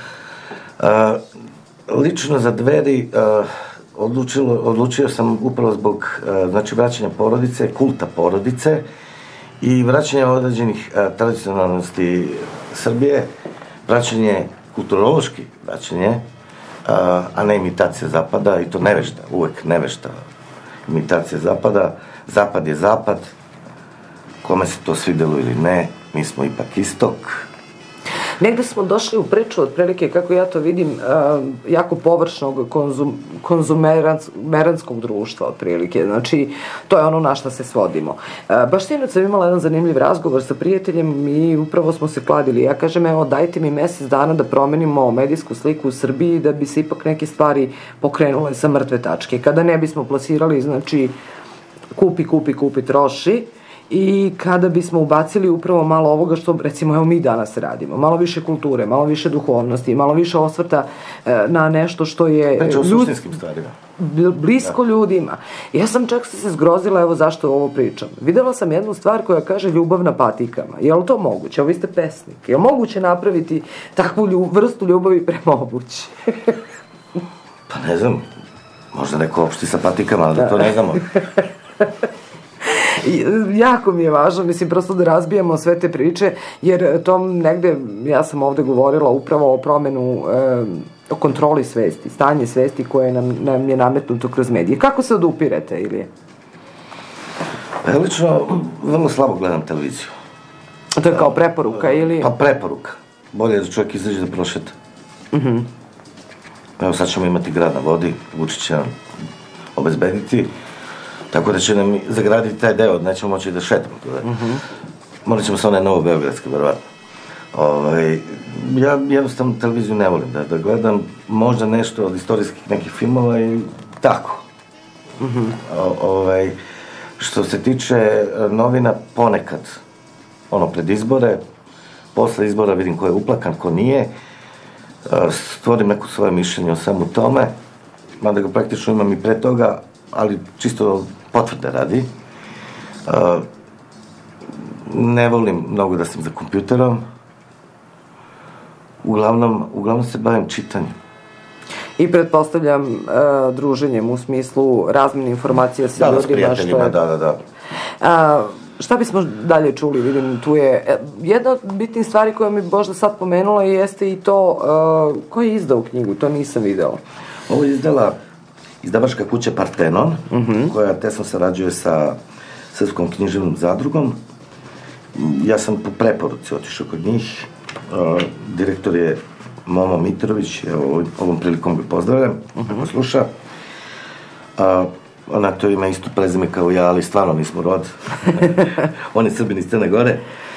Lično za Dveri odlučio sam upravo zbog znači vraćanja porodice, kulta porodice i vraćanja određenih tradicionalnosti Srbije, vraćanje kulturološki vraćanje, a ne imitacija Zapada, i to nevešta, uvek nevešta imitacija Zapada. Zapad je Zapad, kome se to svidelo ili ne, mi smo ipak istok. Negde smo došli u priču, otprilike, kako ja to vidim, jako površnog konzumeranskog društva, otprilike. Znači, to je ono na šta se svodimo. Baš sinoć sam imala jedan zanimljiv razgovor sa prijateljem i upravo smo se kladili. Ja kažem, evo, dajte mi mesec dana da promenimo medijsku sliku u Srbiji, da bi se ipak neke stvari pokrenule sa mrtve tačke. Kada ne bismo plasirali, znači, kupi, troši, i kada bismo ubacili upravo malo ovoga što, recimo, evo mi danas radimo, malo više kulture, malo više duhovnosti, malo više osvrta na nešto što je znači o suštinskim stvarima, blisko ljudima. Ja sam čak se zgrozila, evo zašto ovo pričam. Videla sam jednu stvar koja kaže ljubav na patikama. Je li to moguće? Evo, vi ste pesnik. Je li moguće napraviti takvu vrstu ljubavi prema obući? Pa ne znam, možda neko opšti sa patikama, ali da to ne znamo. Jako mi je važno, mislim, prosto da razbijamo sve te priče, jer to negde, ja sam ovde govorila upravo o promenu, o kontroli svesti, stanje svesti koje nam je nametnuto kroz medije. Kako se odupirete, ili? Lično, vrlo slabo gledam televiziju. To je kao preporuka, ili? Pa preporuka. Bolje je da čovjek izađe da prošeta. Evo, sad ćemo imati grad na vodi, Vučić će nam obezbediti, tako da će nam zagraditi taj deo, nećemo moći da šetamo tuda. Morat ćemo sa one Novobeogradske, verovatno. Ja jednostavno televiziju ne volim da gledam, možda nešto od istorijskih nekih filmova i tako. Što se tiče novina, ponekad, pred izbore, posle izbora vidim ko je uplakan, ko nije, stvorim neko svoje mišljenje o svemu tome, mada ga praktično imam i pre toga, ali čisto potvrde radi. Ne volim mnogo da sam za kompjuterom. Uglavnom se bavim čitanjem. I pretpostavljam druženjem u smislu razmene informacija sa ljudima. Da, s prijateljima, da. Šta bismo dalje čuli? Vidim, tu je jedna od bitnih stvari koja mi Božda sad pomenula jeste i to ko je izdao knjigu, to nisam videla. Ovo je izdala izdavačka kuća Partenon, koja tesno sarađuje sa Srpskom književnom zadrugom. Ja sam po preporuci otišao kod njih. Direktor je Momo Mitrović, ovom prilikom ga pozdravljam, ako sluša. Ona to ima isto prezime kao ja, ali stvarno nismo rod. On je Srbin iz Crne Gore.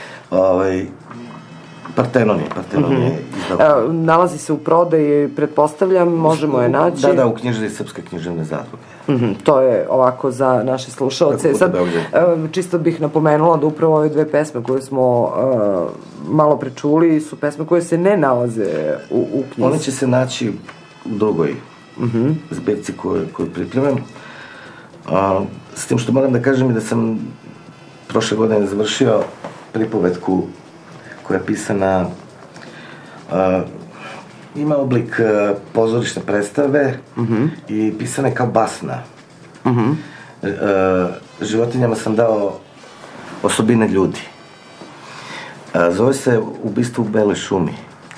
Partenon je izdao. Nalazi se u prodaji, pretpostavljam, možemo je naći. Da, u knjižari Srpske književne zadruge. To je ovako za naše slušalce. Sad, čisto bih napomenula da upravo ove dve pesme koje smo malo prečuli su pesme koje se ne nalaze u knjizi. One će se naći u drugoj zbirci koju pripremam. S tim što moram da kažem i da sam prošle godine završio pripovetku koja je pisana, ima oblik pozorišne predstave i pisana je kao basna. Životinjama sam dao osobine ljudi. Zove se Ubistvo u Beloj šumi.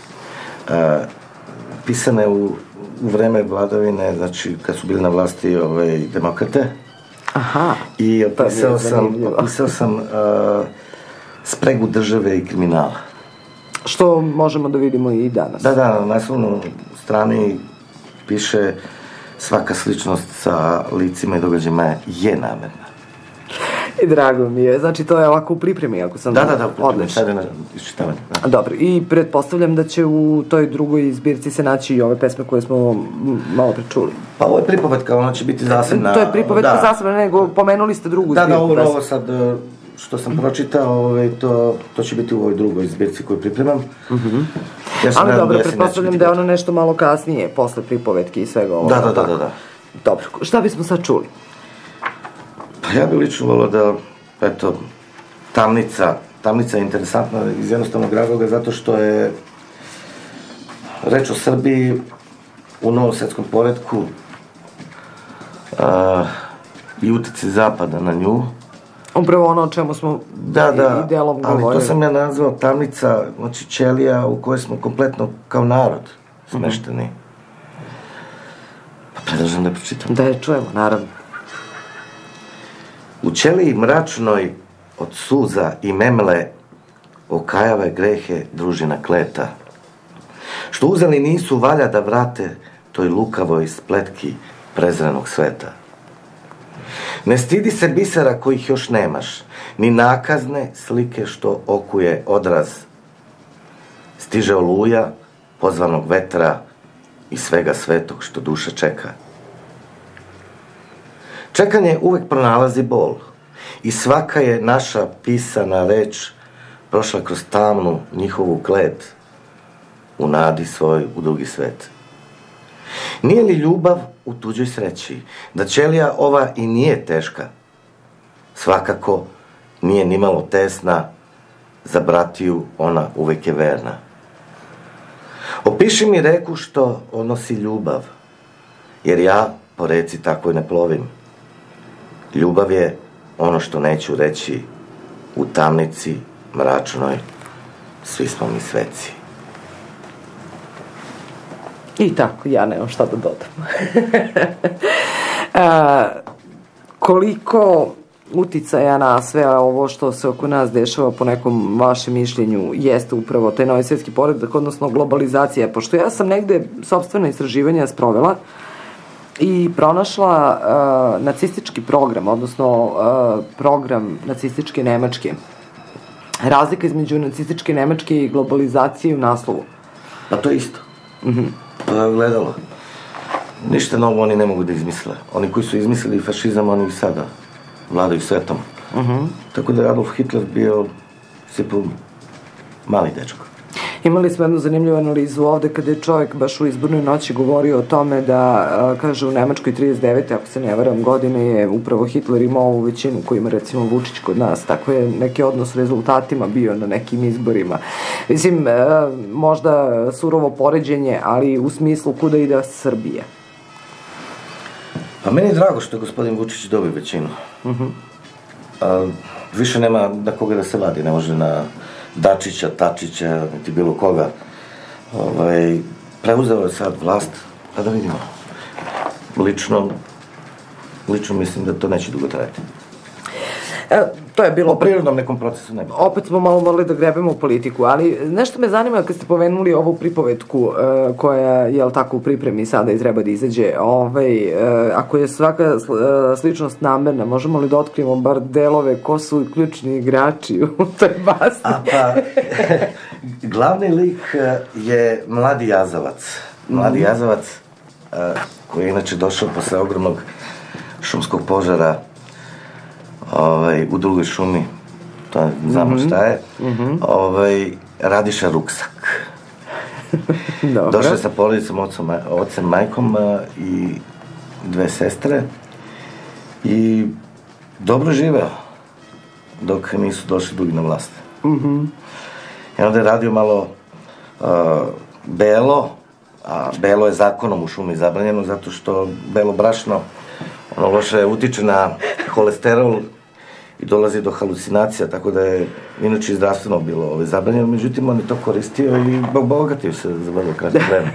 Pisana je u vreme vladavine, znači kad su bili na vlasti demokrate. I opisao sam spregu države i kriminala. Što možemo da vidimo i danas. Da, na naslovnoj strani piše svaka sličnost sa licima i događajima je namerna. I drago mi je. Znači, to je ovako u pripremi, ako sam... Da, u pripremi, sad je na iščitavanju. Dobro, i pretpostavljam da će u toj drugoj zbirci se naći i ove pesme koje smo malo prečuli. Pa ovo je pripovetka, ona će biti zasebna. To je pripovetka zasebna, nego pomenuli ste drugu zbirku. Da, ovo sad što sam pročitao, to će biti u ovoj drugoj zbirci koju pripremam. Ali dobro, pretpostavljam da je ono nešto malo kasnije, posle pripovetke i svega ovo. Da. Dobro, šta bismo sad čuli? Pa ja bih lično volio da, eto, Tamnica je interesantna iz jednostavnog razloga zato što je reč o Srbiji u novom svetskom poretku i utici Zapada na nju. Upravo ono o čemu smo i delom govorili. Ali to sam ja nazvao tamnica, znači ćelija u kojoj smo kompletno kao narod smešteni. Pa predlažem da pročitam. Da je čujemo, naravno. U ćeliji mračnoj od suza i memle okajave grehe družina kleta, što uzeli nisu valja da vrate toj lukavoj spletki prezrenog sveta. Ne stidi se bisera kojih još nemaš, ni nakazne slike što okuje odraz. Stiže oluja pozvanog vetra i svega svetog što duša čeka. Čekanje uvek pronalazi bol i svaka je naša pisana reč prošla kroz tamnu njihovu klet u nadi svoj u drugi svet. Nije li ljubav u tuđoj sreći, da ćelija ova i nije teška, svakako nije nimalo tesna, za bratiju ona uvek je verna. Opiši mi reku što odnosi ljubav, jer ja po reci tako ne plovim. Ljubav je ono što neću reći, u tamnici mračnoj svi smo mi sveci. I tako, ja nemam šta da dodam. Koliko uticaja na sve ovo što se oko nas dešava po nekom vašem mišljenju jeste upravo taj novi svjetski poredak, odnosno globalizacija, pošto ja sam negde sopstvena istraživanja sprovela i pronašla nacistički program, odnosno program nacističke Nemačke. Razlika između nacističke Nemačke i globalizacije u naslovu. Pa to je isto. To je gledalo. Ništa novo oni ne mogu da izmisle. Oni koji su izmislili fašizam, oni i sada vladaju svetom. Tako da je Adolf Hitler bio sipu mali dečko. Imali smo jednu zanimljivu analizu ovde kada je čovjek baš u izbornoj noći govorio o tome da, kaže, u Nemačkoj 39. ako se ne varam godine je upravo Hitler imao ovu većinu koju ima recimo Vučić kod nas. Tako je neki odnos s rezultatima bio na nekim izborima. Mislim, možda surovo poređenje, ali u smislu kuda ide Srbija. Pa meni je drago što je gospodin Vučić dobio većinu. Više nema da koga da se vadi, ne može na Dačića, Tačića, niti bilo koga. Preuzeo je sad vlast, pa da vidimo. Lično mislim da to neće dugo trajati. To je bilo... O prirodnom nekom procesu ne bi. Opet smo malo morali da grebemo u politiku, ali nešto me zanima kad ste pomenuli ovu pripovetku koja je tako u pripremi sada i treba da izađe. Ako je svaka sličnost namerna, možemo li da otkrijemo bar delove ko su ključni igrači u toj basni? Pa, glavni lik je Mladi Jazavac. Mladi Jazavac koji je inače došao posle ogromnog šumskog požara u drugoj šumi, to znamo šta je, Radiša Ruksak. Došao je sa porodicom, ocem, majkom i dve sestre i dobro živeo dok nisu došli drugi na vlast. I onda je radio malo belo, a belo je zakonom u šumi zabranjeno zato što belo brašno ono loše utiče na holesterol i dolazi do halucinacija, tako da je inače i zdravstveno bilo zabranjeno, međutim on je to koristio i bogatio se za vrlo kratko vreme.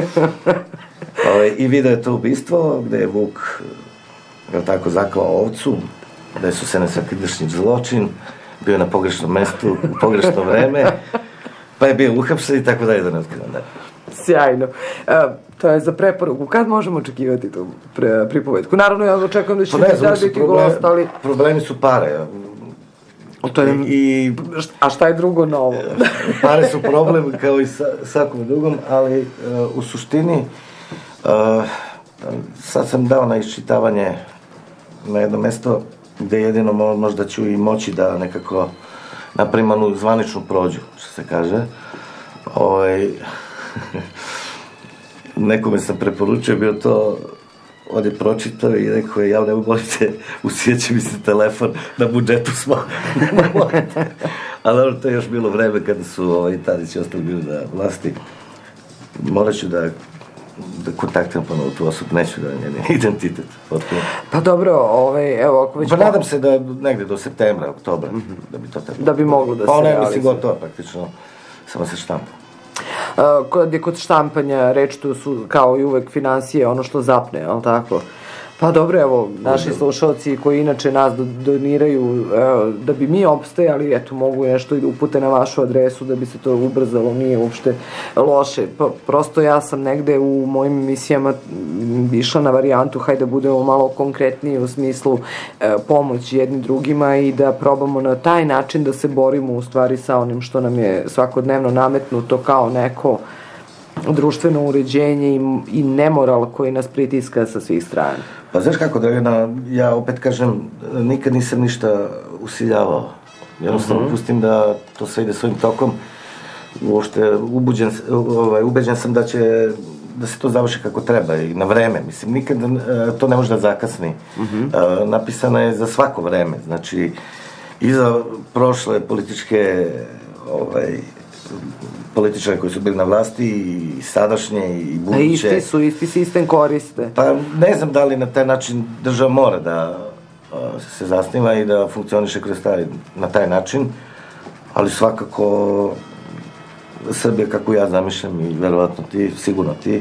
I video je to ubistvo gde je Vuk zaklao ovcu, gde su se nesvakidašnji zločin, bio na pogrešnom mestu u pogrešno vreme, pa je bio uhapšen i tako dalje da ne otkrivam dalje. Sjajno. To je za preporuku. Kad možemo očekivati tu pripovetku? Naravno, ja očekujem da će biti gost, ali... Problemi su pare. A šta je drugo novo? Pare su problem kao i svakom drugom, ali u suštini sad sam dao na iščitavanje na jedno mesto gde jedino možda ću i moći da nekako napravim onu zvaničnu prođu, što se kaže. Nekome sam preporučio, bio to, on je pročitao i rekao je, ne molite, usjeće mi se telefon, na budžetu smo, ne molite. Ali to je još bilo vreme kada su Tadić i ostali bili na vlasti. Morat ću da kontaktiram ponovo tu osobu, neću da njen identitet potpuno. Pa dobro, evo, ako već... Pa nadam se da negde do septembra, oktobra, da bi to trebalo. Da bi moglo da se realizuje. Pa ne, mislim, gotovo, praktično, samo se štampa. Kod štampanja reč tu su kao i uvek financije, ono što zapne, ali tako? Pa dobro, evo, naši slušalci koji inače nas doniraju da bi mi opstajali, eto, mogu nešto i da upute na vašu adresu da bi se to ubrzalo, nije uopšte loše. Prosto ja sam negde u mojim emisijama išla na varijantu, hajde da budemo malo konkretniji u smislu pomoći jednim drugima i da probamo na taj način da se borimo u stvari sa onim što nam je svakodnevno nametnuto kao neko društveno uređenje i nemoral koji nas pritiska sa svih strana. Pa znaš kako, Dragana, ja opet kažem, nikad nisam ništa usiljavao. Jednostavno pustim da to sve ide svojim tokom. Uopšte ubeđen sam da se to završi kako treba i na vreme. Mislim, nikad to ne može da zakasni. Napisana je za svako vreme. Znači, i za prošle političke političare koji su bili na vlasti i sadašnje i buduće. Isti sistem koriste. Pa ne znam da li na taj način država mora da se zasniva i da funkcioniše kroz na taj način, ali svakako Srbija kako ja zamišljam i verovatno ti, sigurno ti,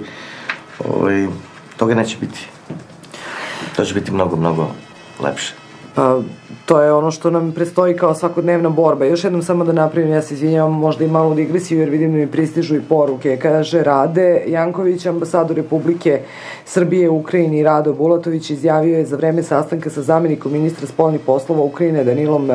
toga neće biti. To će biti mnogo, mnogo lepše. Pa, to je ono što nam prestoji kao svakodnevna borba. Još jednom samo da napravim, ja se izvinjavam, možda i malu digresiju, jer vidim da mi pristižu i poruke. Kaže Rade Janković, ambasador Republike Srbije u Ukrajini, Rado Bulatović, izjavio je za vreme sastanka sa zamenikom ministra spoljnih poslova Ukrajine Danilom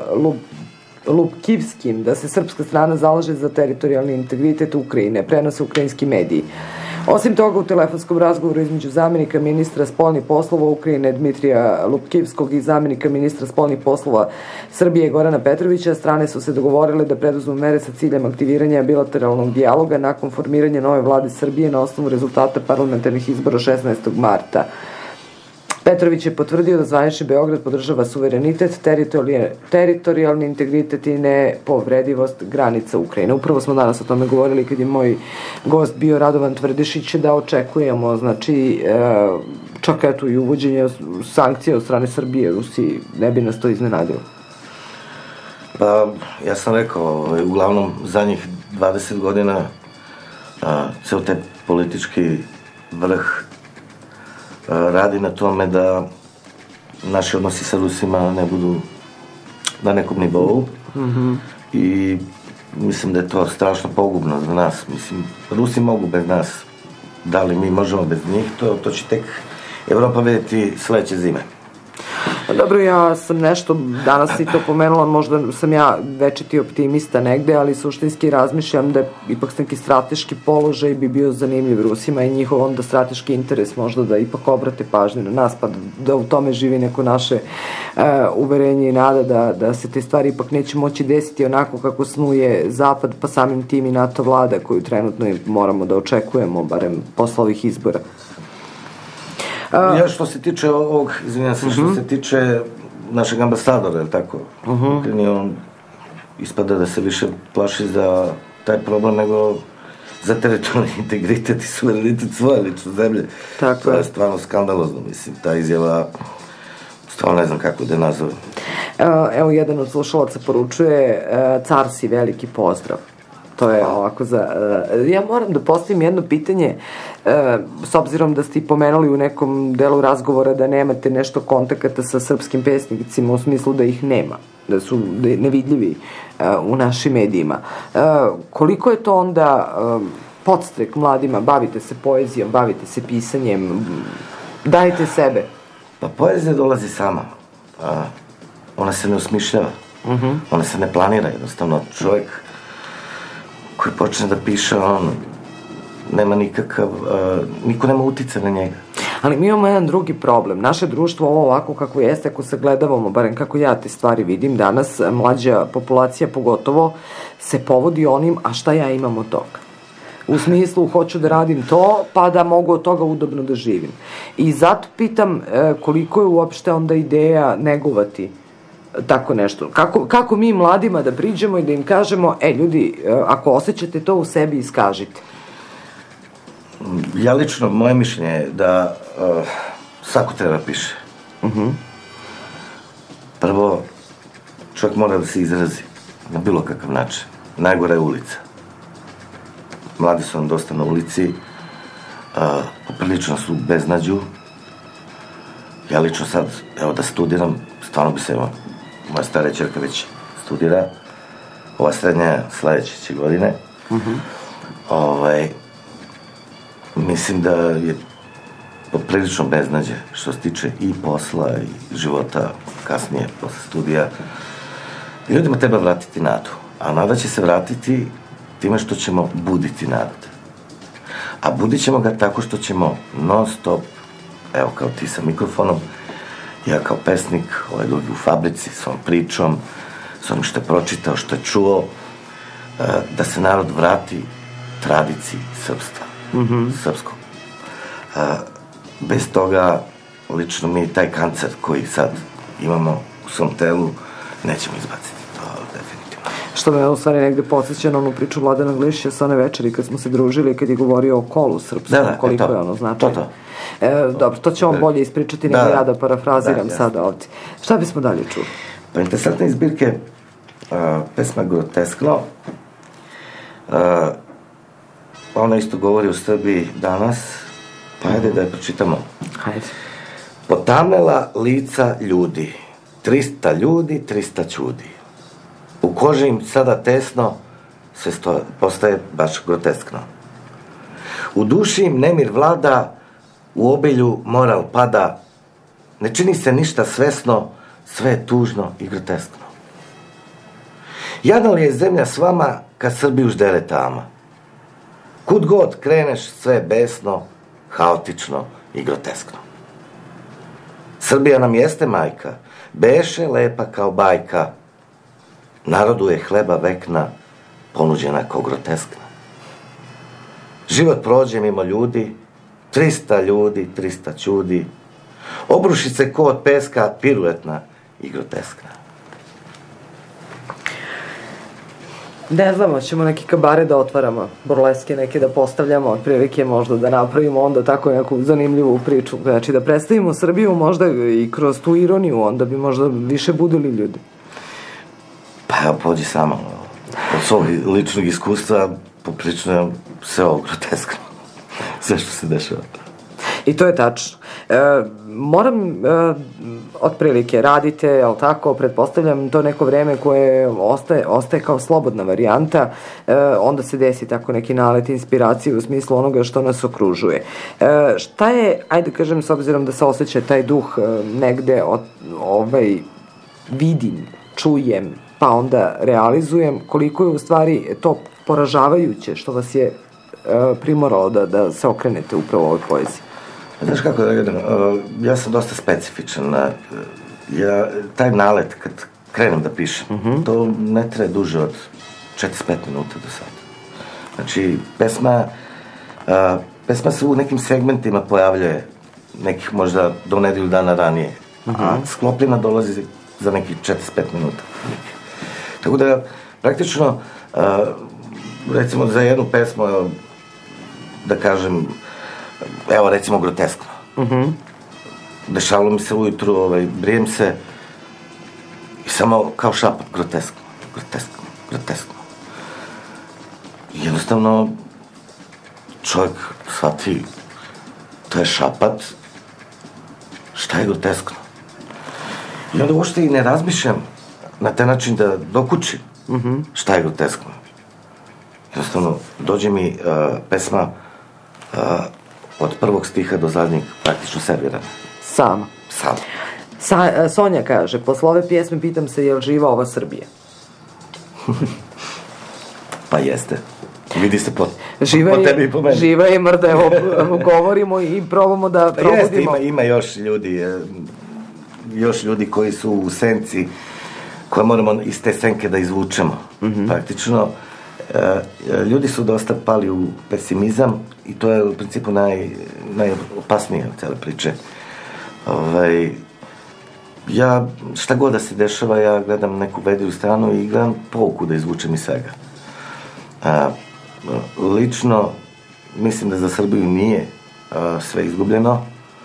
Lupkivskim da se srpska strana zalaže za teritorijalni integritet Ukrajine, prenose ukrajinski mediji. Osim toga, u telefonskom razgovoru između zamenika ministra spoljnih poslova Ukrajine Dmitrija Lupkivskog i zamenika ministra spoljnih poslova Srbije Gorana Petrovića, strane su se dogovorile da preduzmu mere sa ciljem aktiviranja bilateralnog dijaloga nakon formiranja nove vlade Srbije na osnovu rezultata parlamentarnih izbora 16. marta. Petrović je potvrdio da zvanični Beograd podržava suverenitet, teritorijalni integritet i nepovredivost granica Ukrajine. Upravo smo danas o tome govorili kad je moj gost bio Radovan Tvrdišić, da očekujemo, znači, čak eto i uvođenje sankcija od strane Srbije, Rusiji, ne bi nas to iznenadilo. Pa, ja sam rekao, uglavnom zadnjih 20 godina ceo taj politički vrh radi na tome da naši odnosi sa Rusima ne budu na nekom nivou i mislim da je to strašno pogubno za nas. Mislim, Rusi mogu bez nas, da li mi možemo bez njih, to će tek Evropa vidjeti sledeće zime. Dobro, ja sam nešto danas i to pomenula, možda sam ja večiti optimista negde, ali suštinski razmišljam da ipak neki strateški položaj bi bio zanimljiv Rusima i njihov onda strateški interes možda da ipak obrate pažnju na nas, pa da u tome živi neko naše uverenje i nada da se te stvari ipak neće moći desiti onako kako snuje Zapad, pa samim tim i NATO vlada koju trenutno moramo da očekujemo, barem posle ovih izbora. Ja što se tiče ovog, izvinjam se, što se tiče našeg ambasadora, je li tako? On ispada da se više plaši za taj problem nego za teritorijalni integritet i suverenitet svoje lične zemlje. To je stvarno skandalozno, mislim, ta izjava, stvarno ne znam kako da je nazovem. Evo, jedan od slušalaca poručuje, car si, veliki pozdrav. To je ovako ja moram da postavim jedno pitanje, s obzirom da ste i pomenuli u nekom delu razgovora da nemate nešto kontakata sa srpskim pesnicima, u smislu da ih nema, da su nevidljivi u našim medijima. Koliko je to onda podstrek mladima, bavite se poezijom, bavite se pisanjem, dajte sebe? Pa poezija dolazi sama. Ona se ne osmišljava. Ona se ne planira, jednostavno. Čovjek koji počne da piše, on nema nikakav, niko nema utice na njega. Ali mi imamo jedan drugi problem. Naše društvo, ovo ovako kako jeste, ako sagledavamo, barem kako ja te stvari vidim danas, mlađa populacija pogotovo se povodi onim, a šta ja imam od toga? U smislu, hoću da radim to, pa da mogu od toga udobno da živim. I zato pitam koliko je uopšte onda ideja negovati tako nešto. Kako mi mladima da priđemo i da im kažemo, ljudi, ako osjećate to u sebi, iskažite. Ja lično, moje mišljenje je da svako treba piše. Prvo, čovjek mora da se izrazi na bilo kakav način. Najgora je ulica. Mladi su nam dosta na ulici, poprilično su u beznađu. Ja lično sad, evo da studiram, stvarno bi se, moja stara ćerka već studira, ova srednja sledeće će godine. Mislim da je poprilično beznađe što se tiče i posla i života kasnije, posle studija. Ljudima treba vratiti nadu, a nada će se vratiti time što ćemo buditi narod. A budit ćemo ga tako što ćemo non stop, evo kao ti sa mikrofonom, ja kao pesnik, ovaj drugi u fabrici, s ovom pričom, s onim što je pročitao, što je čuo, da se narod vrati tradiciji srpstva, srpskog. Bez toga, lično mi taj kancer koji sad imamo u svom telu, nećemo izbaciti, to definitivno. Što me u stvari negde podsjeća na onu priču Vladana Glišića sa one večeri kad smo se družili, kad je govorio o kolu srpskom, koliko je ono značajno. Dobro, to će on bolje ispričati nego ja da parafraziram sada ovdje. Šta bismo dalje čuli? Pa interesantne izbirke, pesma Groteskno, ona isto govori o Srbiji danas, pa ajde da je pročitamo. Hajde. Potamnela lica ljudi, 300 ljudi, 300 čudi. U koži im sada tesno, sve postaje baš groteskno. U duši im nemir vlada, u obilju moral pada, ne čini se ništa svesno, sve je tužno i groteskno. Jadna li je zemlja s vama, kad Srbiju ždere tama? Kud god kreneš, sve je besno, haotično i groteskno. Srbija nam jeste majka, beše lepa kao bajka, narodu je hleba vekna, ponuđena kao groteskna. Život prođe mimo ljudi, 300 ljudi, 300 čudi, obruši se ko od peska, piruetna i groteskna. Ne znamo, ćemo neki kabare da otvaramo, burleske neke da postavljamo, otprilike možda da napravimo onda tako neku zanimljivu priču, znači da predstavimo Srbiju možda i kroz tu ironiju, onda bi možda više budili ljudi. Pa evo, pođi samo, od svog ličnog iskustva poprično je sve ovo groteskno, sve što se dešava. I to je tačno. Moram, otprilike, radite, jel tako, pretpostavljam to neko vreme koje ostaje kao slobodna varijanta, onda se desi tako neki nalet inspiracije u smislu onoga što nas okružuje. Šta je, ajde kažem, s obzirom da se osjeća taj duh negde, vidim, čujem, pa onda realizujem, koliko je u stvari to poražavajuće što vas je primoralo da se okrenete upravo ovoj poeziji? Znaš kako da gledam, ja sam dosta specifičan. Taj nalet, kad krenem da pišem, to ne traje duže od 45 minuta do sada. Znači, pesma se u nekim segmentima pojavljuje, nekih možda do nedelju dana ranije, a sklopljena dolazi za nekih 45 minuta. Tako da, praktično, recimo za jednu pesmu, da kažem, evo recimo groteskno. Dešavalo mi se ujutru, brijem se i samo kao šapat, groteskno, groteskno, groteskno. Jednostavno, čovjek shvati, to je šapat, šta je groteskno? I onda uopšte i ne razmišljam na taj način da dokučim šta je groteskno. jednostavno dođe mi pesma od prvog stiha do zadnjeg praktično servirana. Sama. Sonja kaže, posle ove pjesme pitam se je li živa ova Srbija? Pa jeste. Vidi se po tebi i po meni. Živa je, mrda, evo, govorimo i probamo da probudimo. Jeste, ima još ljudi koji su u senci, koje moramo iz te senke da izvučemo. Praktično, ljudi su dosta pali u pesimizam i to je u principu najopasnije od cele priče. Ja, šta god da se dešava, ja gledam neku vedriju stranu i gledam pouku da izvučem iz svega. Lično, mislim da za Srbiju nije sve izgubljeno.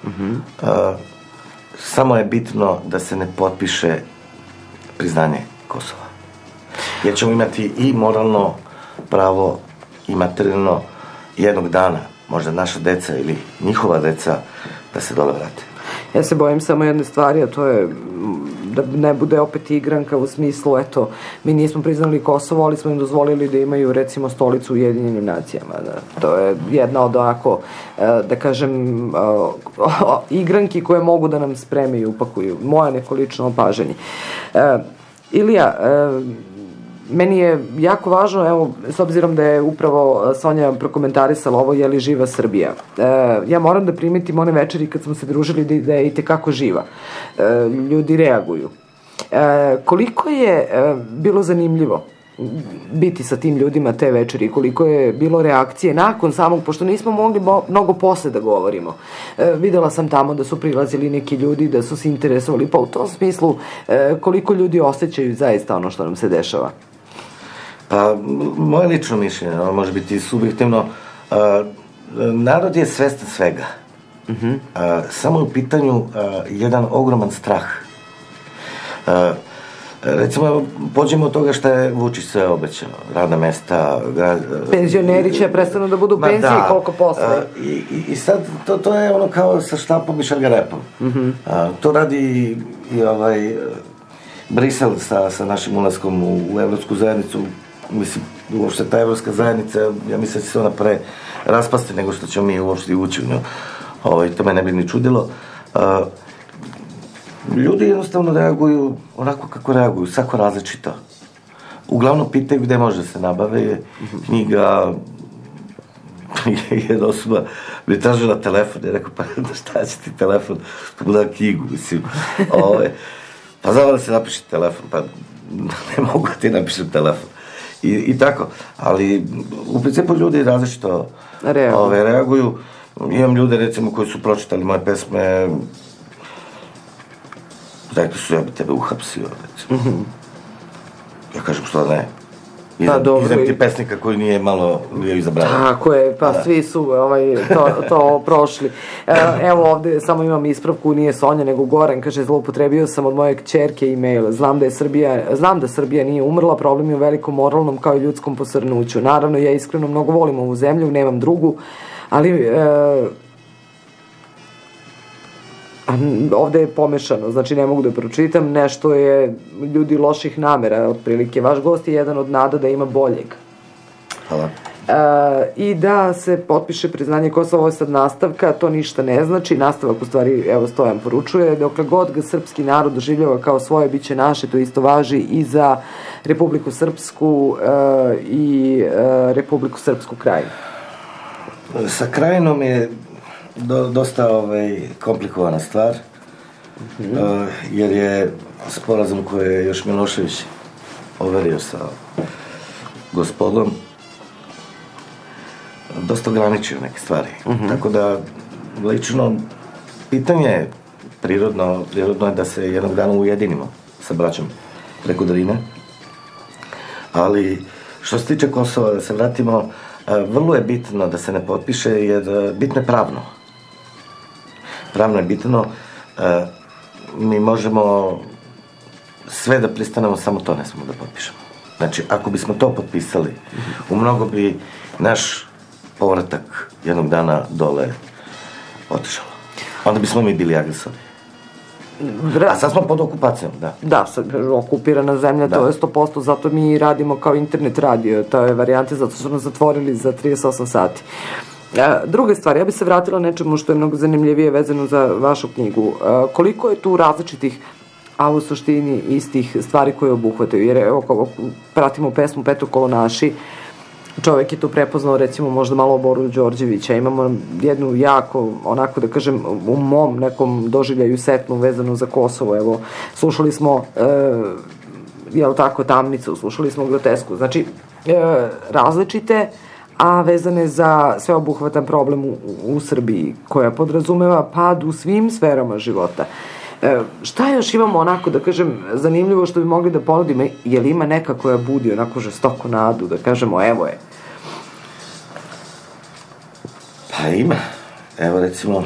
Samo je bitno da se ne potpiše priznanje Kosova. Jer ćemo imati i moralno pravo i materijalno jednog dana, možda naša deca ili njihova deca, da se dole vrate. Ja se bojim samo jedne stvari, a to je da ne bude opet igranka u smislu, eto, mi nismo priznali Kosovo, ali smo im dozvolili da imaju, recimo, stolicu u Ujedinjenim nacijama. To je jedna od onako, da kažem, igranki koje mogu da nam spreme i upakuju. Moje neko lično opažanje. Ilija, meni je jako važno, evo, s obzirom da je upravo Sonja prokomentarisala ovo, je li živa Srbija. Ja moram da primetim one večeri kad smo se družili da je i tekako živa. Ljudi reaguju. Koliko je bilo zanimljivo biti sa tim ljudima te večeri, koliko je bilo reakcije nakon samog, pošto nismo mogli mnogo posle da govorimo. Videla sam tamo da su prilazili neki ljudi, da su se interesovali, pa u tom smislu koliko ljudi osjećaju zaista ono što nam se dešava. Pa, moje lično mišljenje, može biti subjektivno, narod je svestan svega. Samo je u pitanju jedan ogroman strah. Recimo, pođemo od toga šta je Vučić sve obećao, radna mesta... Penzioneri će prestanu da budu penzije i koliko posle. I sad, to je ono kao sa štapom i šargarepom. To radi i Brisel sa našim ulaskom u Evropsku zajednicu. Mislim, uopšte ta Evropska zajednica, ja mislim da će se ona pre raspasti nego što ćemo mi uopšte ući u nju. To me ne bi ni čudilo. Ljudi jednostavno reaguju onako kako reaguju, svako različito. Uglavnom pitaju gde može da se nabave knjiga. Jedna osoba mi tražila telefon i rekao, pa šta će ti telefon? Da knjigu, mislim. Pa znamo da se napiše telefon, pa ne mogu da ti napišem telefon. I tako, ali u principu ljudi različito reaguju. Imam ljude, recimo, koji su pročitali moje pesme, rekli su, ja bi tebe uhapsio, recimo. Ja kažem, što ne? Idem ti pesnika koji nije malo izabranio. Tako je, pa svi su to prošli. Evo ovde samo imam ispravku, nije Sonja nego Goran, kaže, zloupotrebio sam od moje kćerke e-mail. Znam da Srbija nije umrla, problem je u velikom moralnom kao i ljudskom posrnuću. Naravno, ja iskreno mnogo volim ovu zemlju, nemam drugu, ali ovde je pomešano, znači ne mogu da pročitam, nešto je ljudi loših namera, otprilike. Vaš gost je jedan od nada da ima boljeg. Hvala. I da se potpiše priznanje Kosova, ovo je sad nastavka, to ništa ne znači, nastavak u stvari, evo Stojan poručuje, dokle god ga srpski narod doživljava kao svoje, bit će naše, to isto važi i za Republiku Srpsku i Republiku Srpsku Krajinu. Sa Krajinom je dosta komplikovana stvar, jer je sporazum koji je još Milošević overio sa gospodom dosta ograničio neke stvari. Tako da, lično, pitanje je prirodno je da se jednog dana ujedinimo sa braćom preko Drine, ali što se tiče Kosova, da se vratimo, vrlo je bitno da se ne potpiše, jer bitno je pravno. Pravno je bitno, mi možemo sve da pristanemo, samo to ne smemo da potpišemo. Znači, ako bismo to potpisali, u mnogo bi naš povratak jednog dana dole otišao. Onda bismo mi bili agresori. A sad smo pod okupacijom, da. Da, okupirana zemlja, to je 100%, zato mi radimo kao internet radio, to je varijante, zato su nas zatvorili za 38 sati. Druga stvar, ja bih se vratila nečemu što je mnogo zanimljivije vezano za vašu knjigu. Koliko je tu različitih, a u suštini istih stvari koje obuhvataju? Jer evo, kako pratimo pesmu Peto Kolonaši, čovek je tu prepoznao recimo možda malo Boru Đorđevića, imamo jednu jako, onako da kažem, u mom nekom doživljaju setnu vezanu za Kosovo, evo, slušali smo jel tako, Tamnicu, slušali smo Grotesku, znači različite, a vezane za sveobuhvatan problem u Srbiji, koja podrazumeva pad u svim sferama života. Šta još imamo onako, da kažem, zanimljivo što bi mogli da ponudimo? Je li ima neka koja budi onako žestoko nadu, da kažemo, evo je? Pa ima. Evo recimo,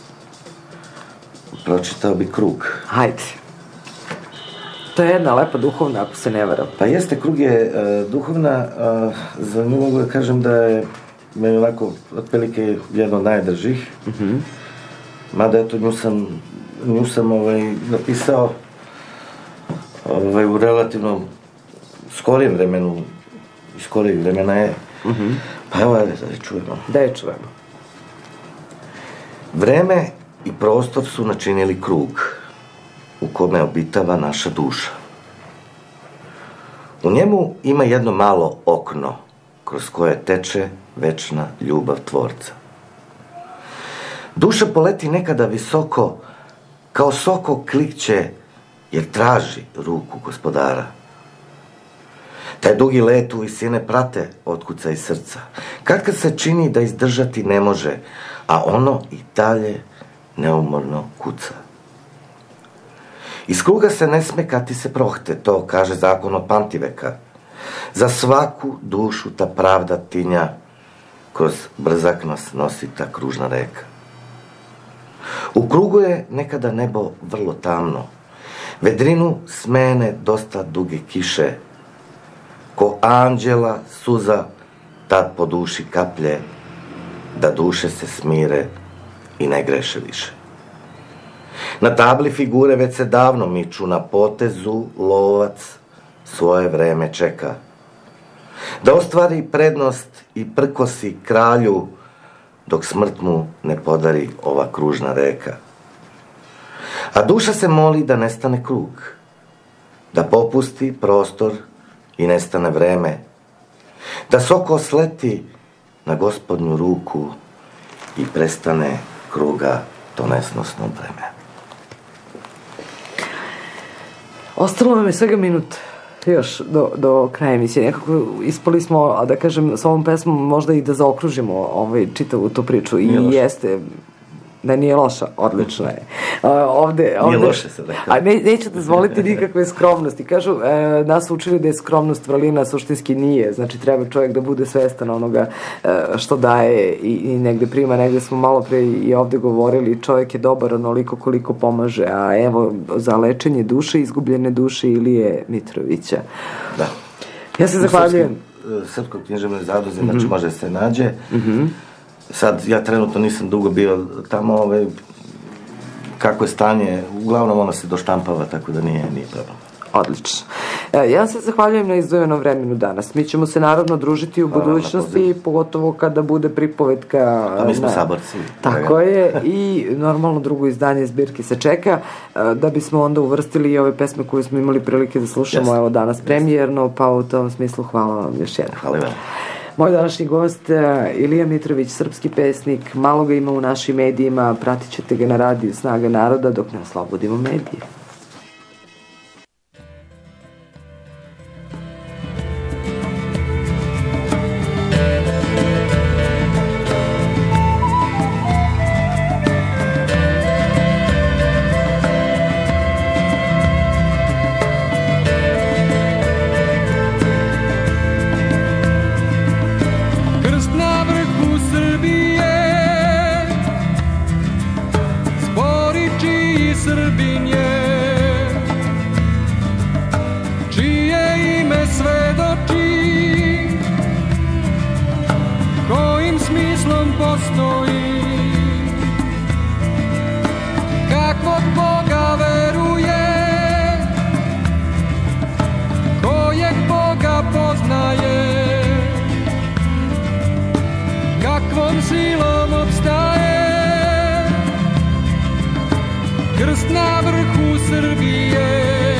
pročitao bi Krug. Hajde. To je jedna lepa duhovna, ako se ne varam. Pa jeste, Krug je duhovna, za nju mogu da kažem da je meni onako otprilike jedno od najdržih. Mada eto, nju sam napisao u relativno skorijem vremenu, iz skorijeg vremena je. Pa evo, da je čujemo. Da je čujemo. Vreme i prostor su načinili krug u kome obitava naša duša. U njemu ima jedno malo okno kroz koje teče večna ljubav Tvorca. Duša poleti nekada visoko, kao soko klikće, jer traži ruku Gospodara. Taj dugi let u visine prate otkuca iz srca. Kad se čini da izdržati ne može, a ono i dalje neumorno kuca. Iz kruga se ne sme kati se prohte, to kaže zakon od pamtiveka. Za svaku dušu ta pravda tinja, kroz brzak nas nosi ta kružna reka. U krugu je nekada nebo vrlo tamno. Vedrinu smene dosta duge kiše. Ko anđela suza tad po duši kaplje, da duše se smire i ne greše više. Na tabli figure već se davno miču, na potezu lovac svoje vreme čeka. Da ostvari prednost i prkosi kralju, dok smrt mu ne podari ova kružna reka. A duša se moli da nestane krug, da popusti prostor i nestane vreme, da soko sleti na Gospodnju ruku i prestane kruga to nesnosno vreme. Ostalo nam je svega minut još do kraja emisije. Nekako ispali smo, da kažem, s ovom pesmom možda i da zaokružimo čitavu tu priču. I jeste, da nije loša, odlično je. Nije loše se rekao. A neću dozvoliti nikakve skromnosti. Kažu, nas učili da je skromnost vrlina, suštinski nije. Znači, treba čovjek da bude svestan onoga što daje i negde prima. Negde smo malo pre i ovde govorili, čovjek je dobar onoliko koliko pomaže. A evo, za lečenje duše, izgubljene duše Ilije Mitrovića. Da. Ja se zahvaljujem. Srpskoj književnoj zadruzi, znači može se nađe. Sad, ja trenutno nisam dugo bio tamo, kako je stanje, uglavnom ona se doštampava, tako da nije problem. Odlično. Ja se zahvaljujem na izdvojeno vremenu danas. Mi ćemo se naravno družiti u budućnosti, pogotovo kada bude pripovetka. A mi smo saborci. Tako je, i normalno drugo izdanje zbirke se čeka, da bismo onda uvrstili i ove pesme koje smo imali prilike da slušamo, evo danas premijerno, pa u tom smislu hvala vam još jednom. Hvala vam. Moj današnji gost, Ilija Mitrović, srpski pesnik, malo ga ima u našim medijima, pratit ćete ga na radiju Snaga naroda dok ne oslobodimo medije. Srbin je na vrhu Srbije.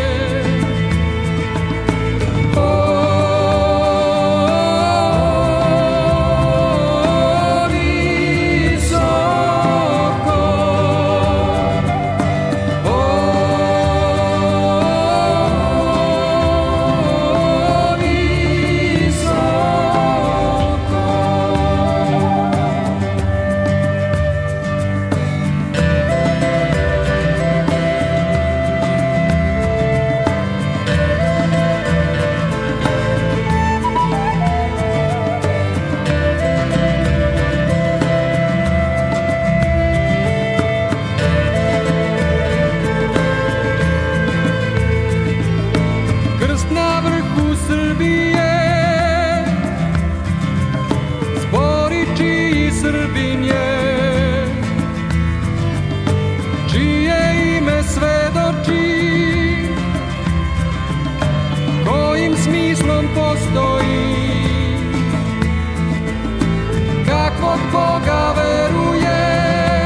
Boga veruje,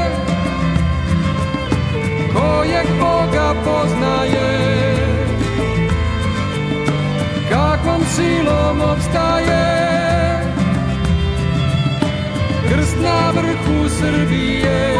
kojeg Boga poznaje, kakvom silom opstaje, krst na vrhu Srbije.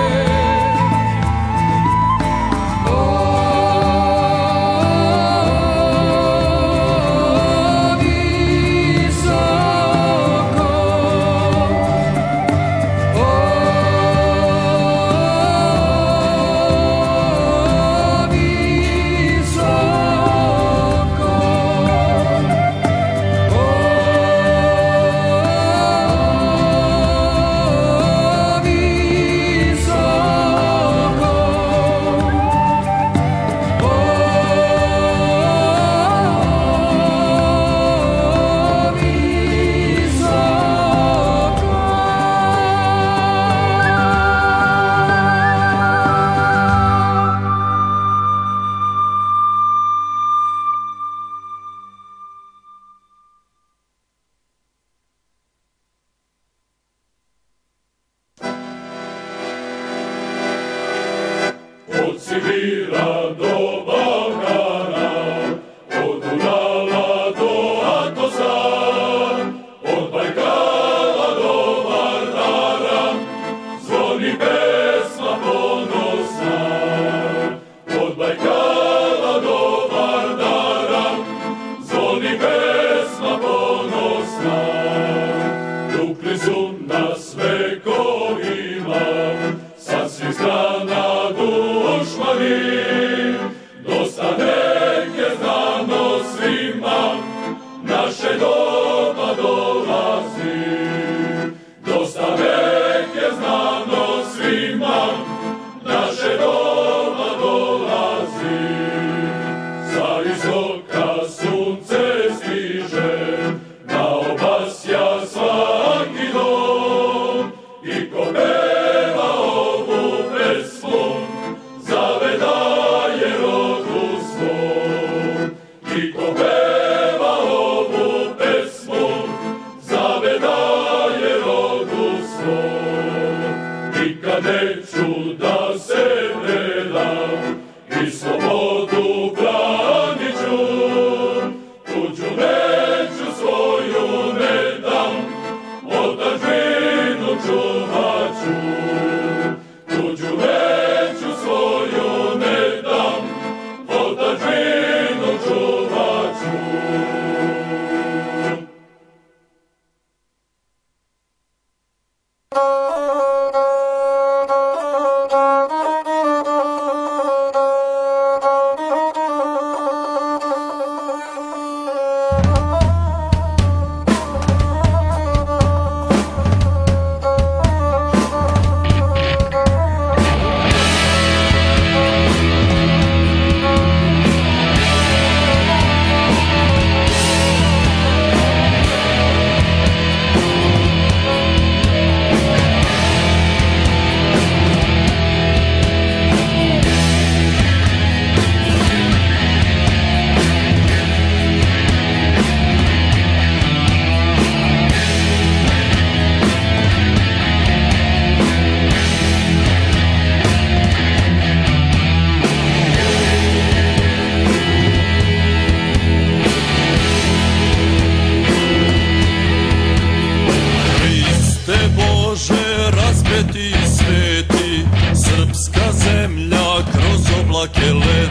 Neću da se predam i slobodu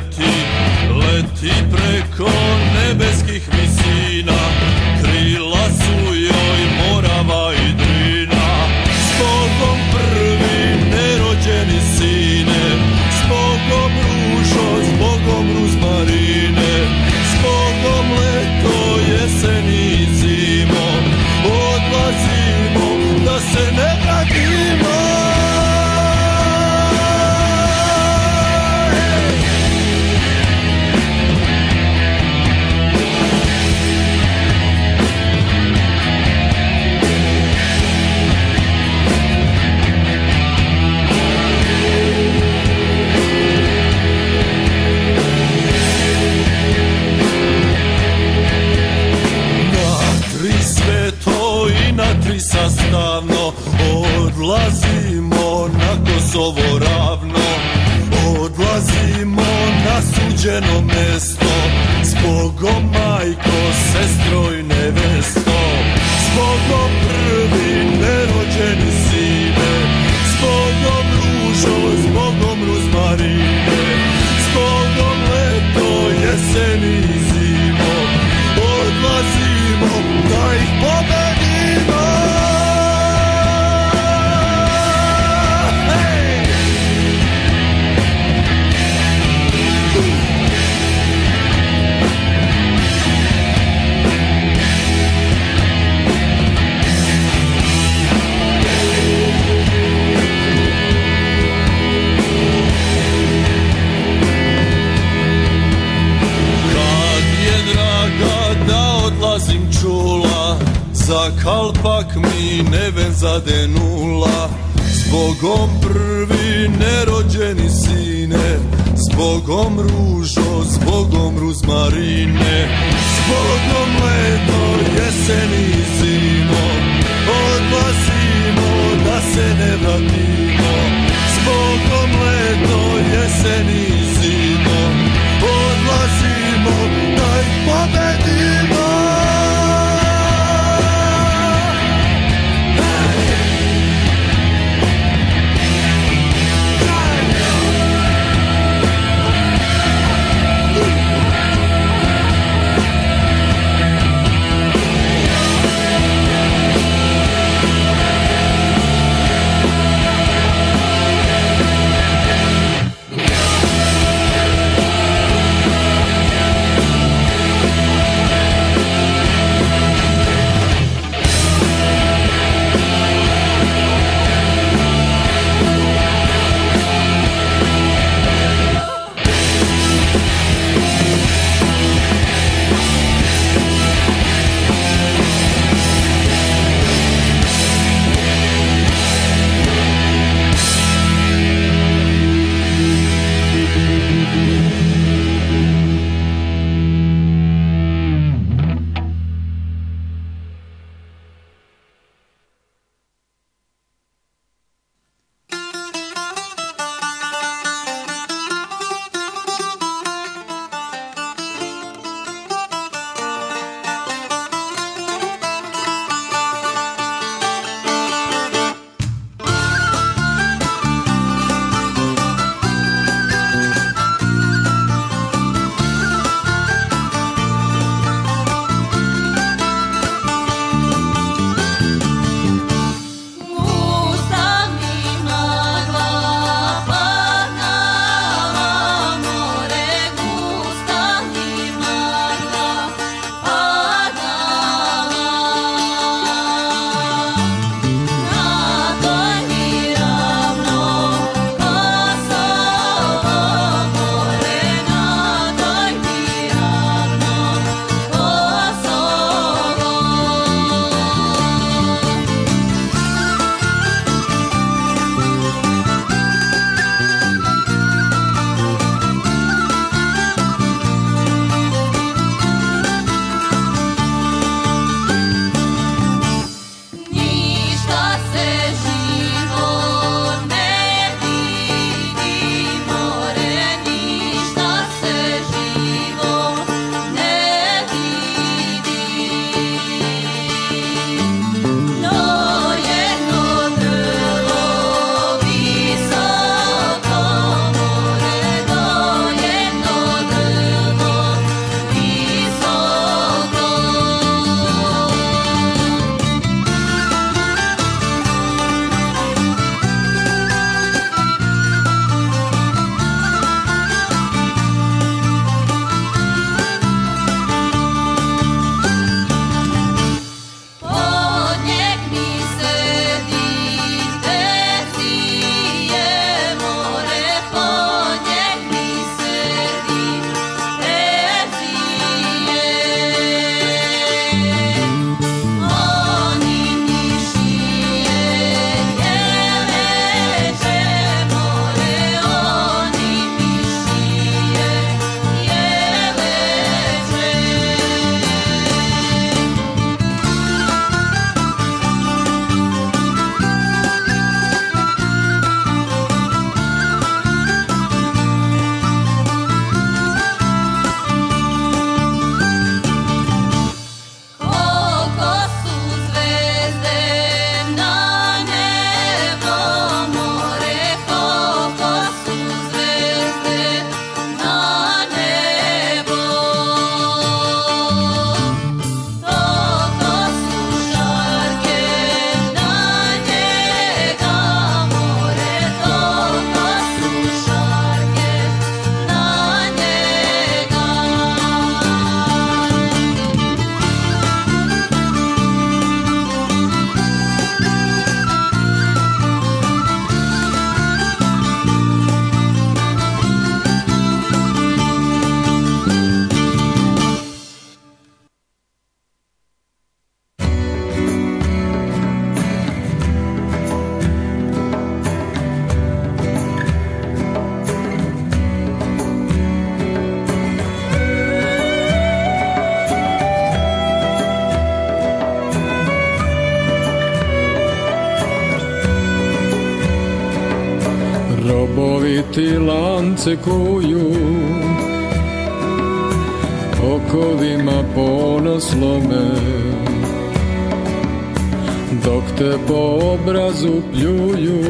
leti preko nebeskih visina, krila su joj Morava i Drina. Zbogom prvi nerođeni sine, zbogom ružo, zbogom ruzmarine, zbogom leto, jeseni i zimo, odlazimo da se ne vratimo. Sastavno odlazimo na Kosovo ravno, odlazimo na suđeno mesto, zbogom majko, sestro i nevesto, zbogom prvi nerođeni sine, zbogom ružo, zbogom ruzmarine, zbogom leto, jeseni i zimo, odlazimo da ih pobedimo. Odlazim čula, za kalpak mi neven zadenula, zbogom prvi nerođeni sine, zbogom ružo, zbogom ruzmarine, zbogom leto, jeseni i zimo, odlazimo da se ne vratimo, zbogom leto, jeseni i zimo, odlazimo da ih pobedimo. ti lance kuju, okovima ponos lome, dok te po obrazu pljuju.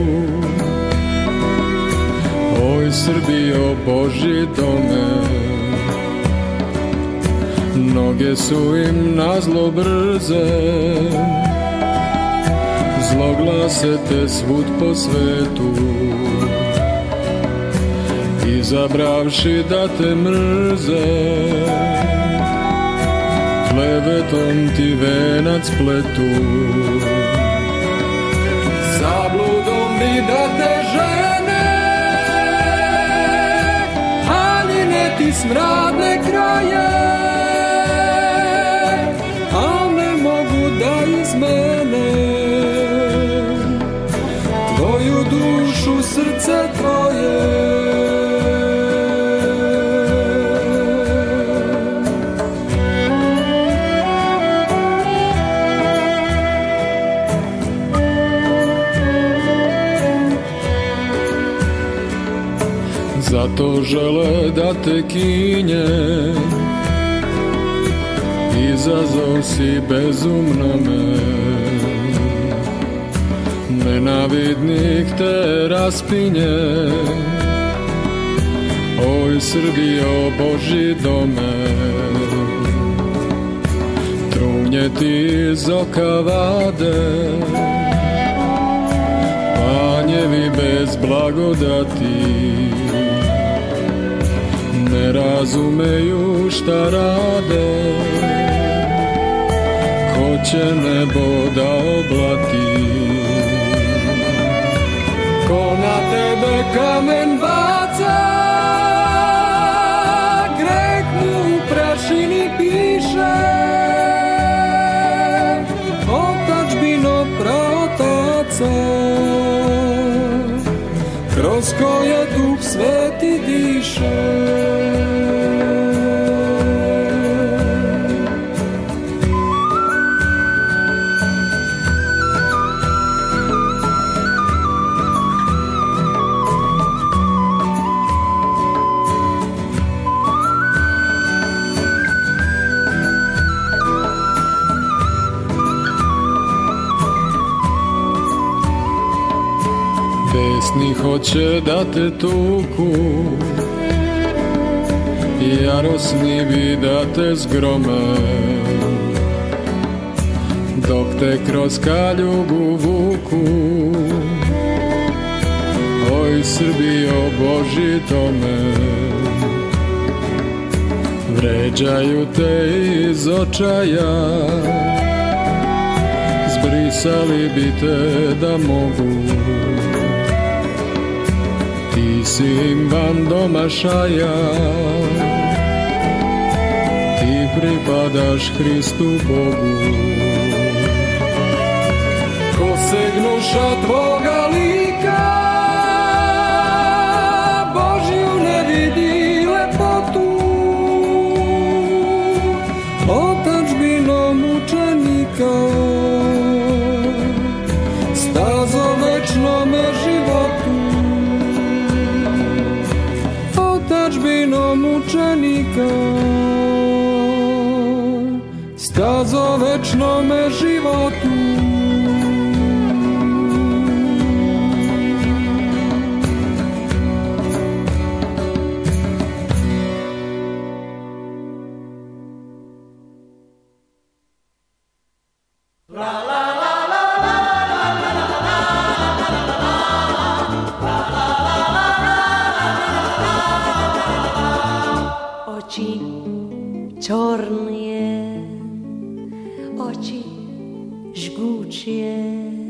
Oj Srbijo Božji dome, noge su im nazlo brze, zloglase te svud po svetu, izabravši da te mrze, klevetom ti venac pletu. Zabludom bi da te žene, haljine ti smradne kroje, a ne mogu da izmene tvoju dušu, srce tvoje. Zato žele da te kinje, izazov si bezumnome, nenavidnik te raspinje. Oj Srbijo Božji dome, trunje ti iz oka vade, panjevi bez blagodati, ne razumeju šta rade, ko će nebo da oblati. Ko na tebe kamen baca, greh mu u prašini piše, otadžbino praotaca, kroz koje Duh Sveti diše. Besni hoće da te tuku, jarosni bi da te zgrome, dok te kroz kaljugu vuku. Oj Srbijo Božji dome, vređaju te iz očaja, zbrisali bi te da mogu. Ti si im van domašaja, ti pripadaš Hristu Bogu. Ko segnuša tvoga lika, Božju ne vidi lepotu, otadžbino mučenika, stazo večnome životu. Otadžbino mučenika, stazo večnome životu. Čornije, oči žgučije,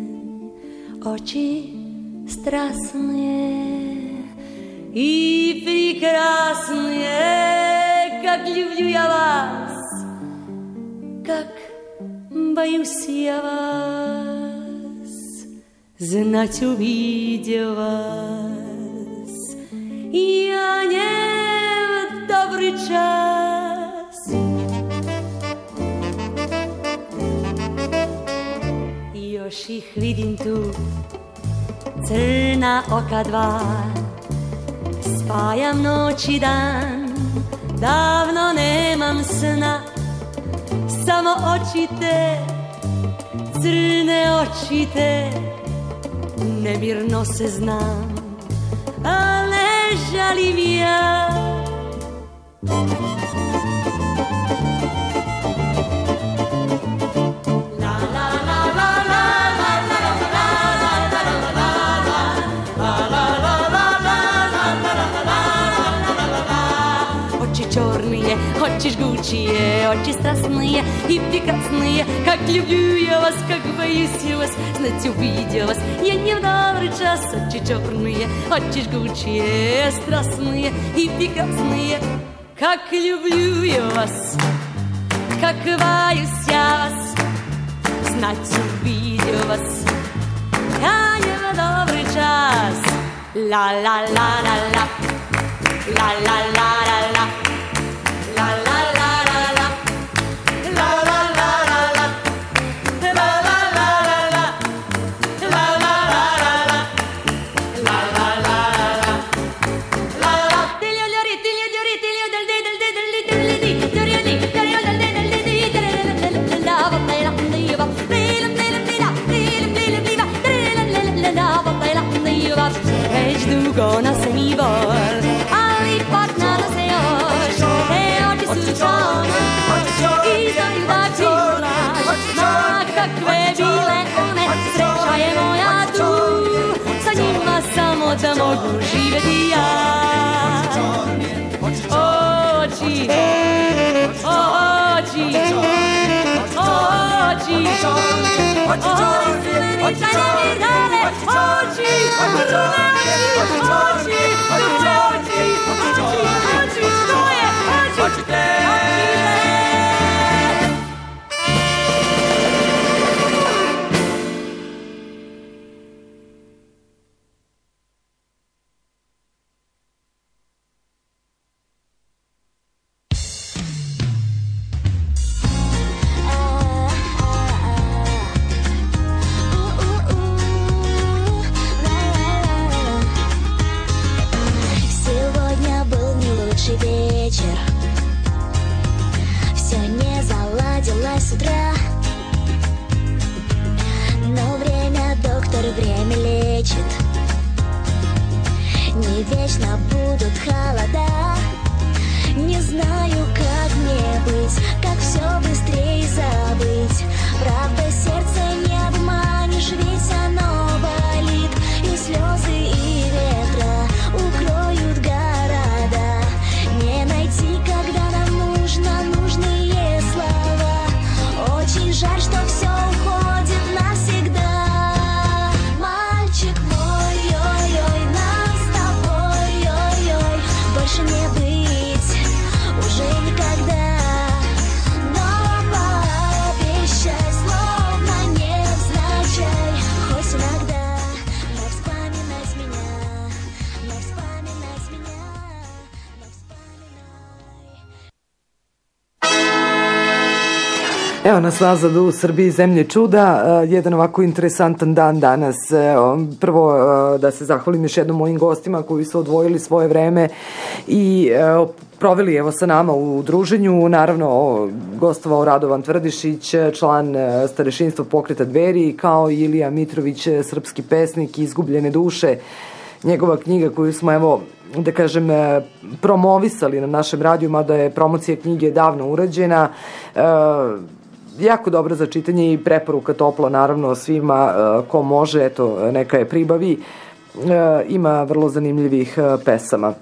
oči strasnije i прекрасные, как люблю я вас, как боюсь я вас, знать увидел вас, я не в добрый час. Još ih vidim tu, crna oka dva, spajam noć i dan, davno nemam sna, samo oči te, crne oči te, nemirno se znam, a ne žalim ja. Oči žgučije, oči strasnije i pikantnije. Как люблю я вас, как боюсь я вас, знать увидел вас, я не в добрый час. Очи черные, очи жгучие, страстные и pikantnие. Как люблю я вас, как боюсь я вас, знать увидел вас, я не в добрый час. Ла-ла-ла-ла-ла, ла-ла-ла-ла-ла. La la la la la, la la la la la, la la la la la, la la la la la, la la la la la, la la. Tilio del de Dugona se mi vol, ali pak nadase još, oči su čone, i za ljubav čulaš, ma kakve bile one, sreća je moja tu, sa njima samo da mogu živjeti ja. Oči, oči, oči, Evo nas nazad u Srbiji, zemlje čuda, jedan ovako interesantan dan danas. Prvo da se zahvalim još jednom mojim gostima koji su odvojili svoje vreme i proveli evo sa nama u druženju. Naravno, gostovao Radovan Tvrdišić, član starešinstva pokreta Dveri, kao i Ilija Mitrović, srpski pesnik, Izgubljene duše. Njegova knjiga koju smo, evo, da kažem, promovisali na našem radiju, mada je promocija knjige davno urađena. Jako dobro za čitanje i preporuka topla, naravno, svima ko može, eto, neka je pribavi. Ima vrlo zanimljivih pesama.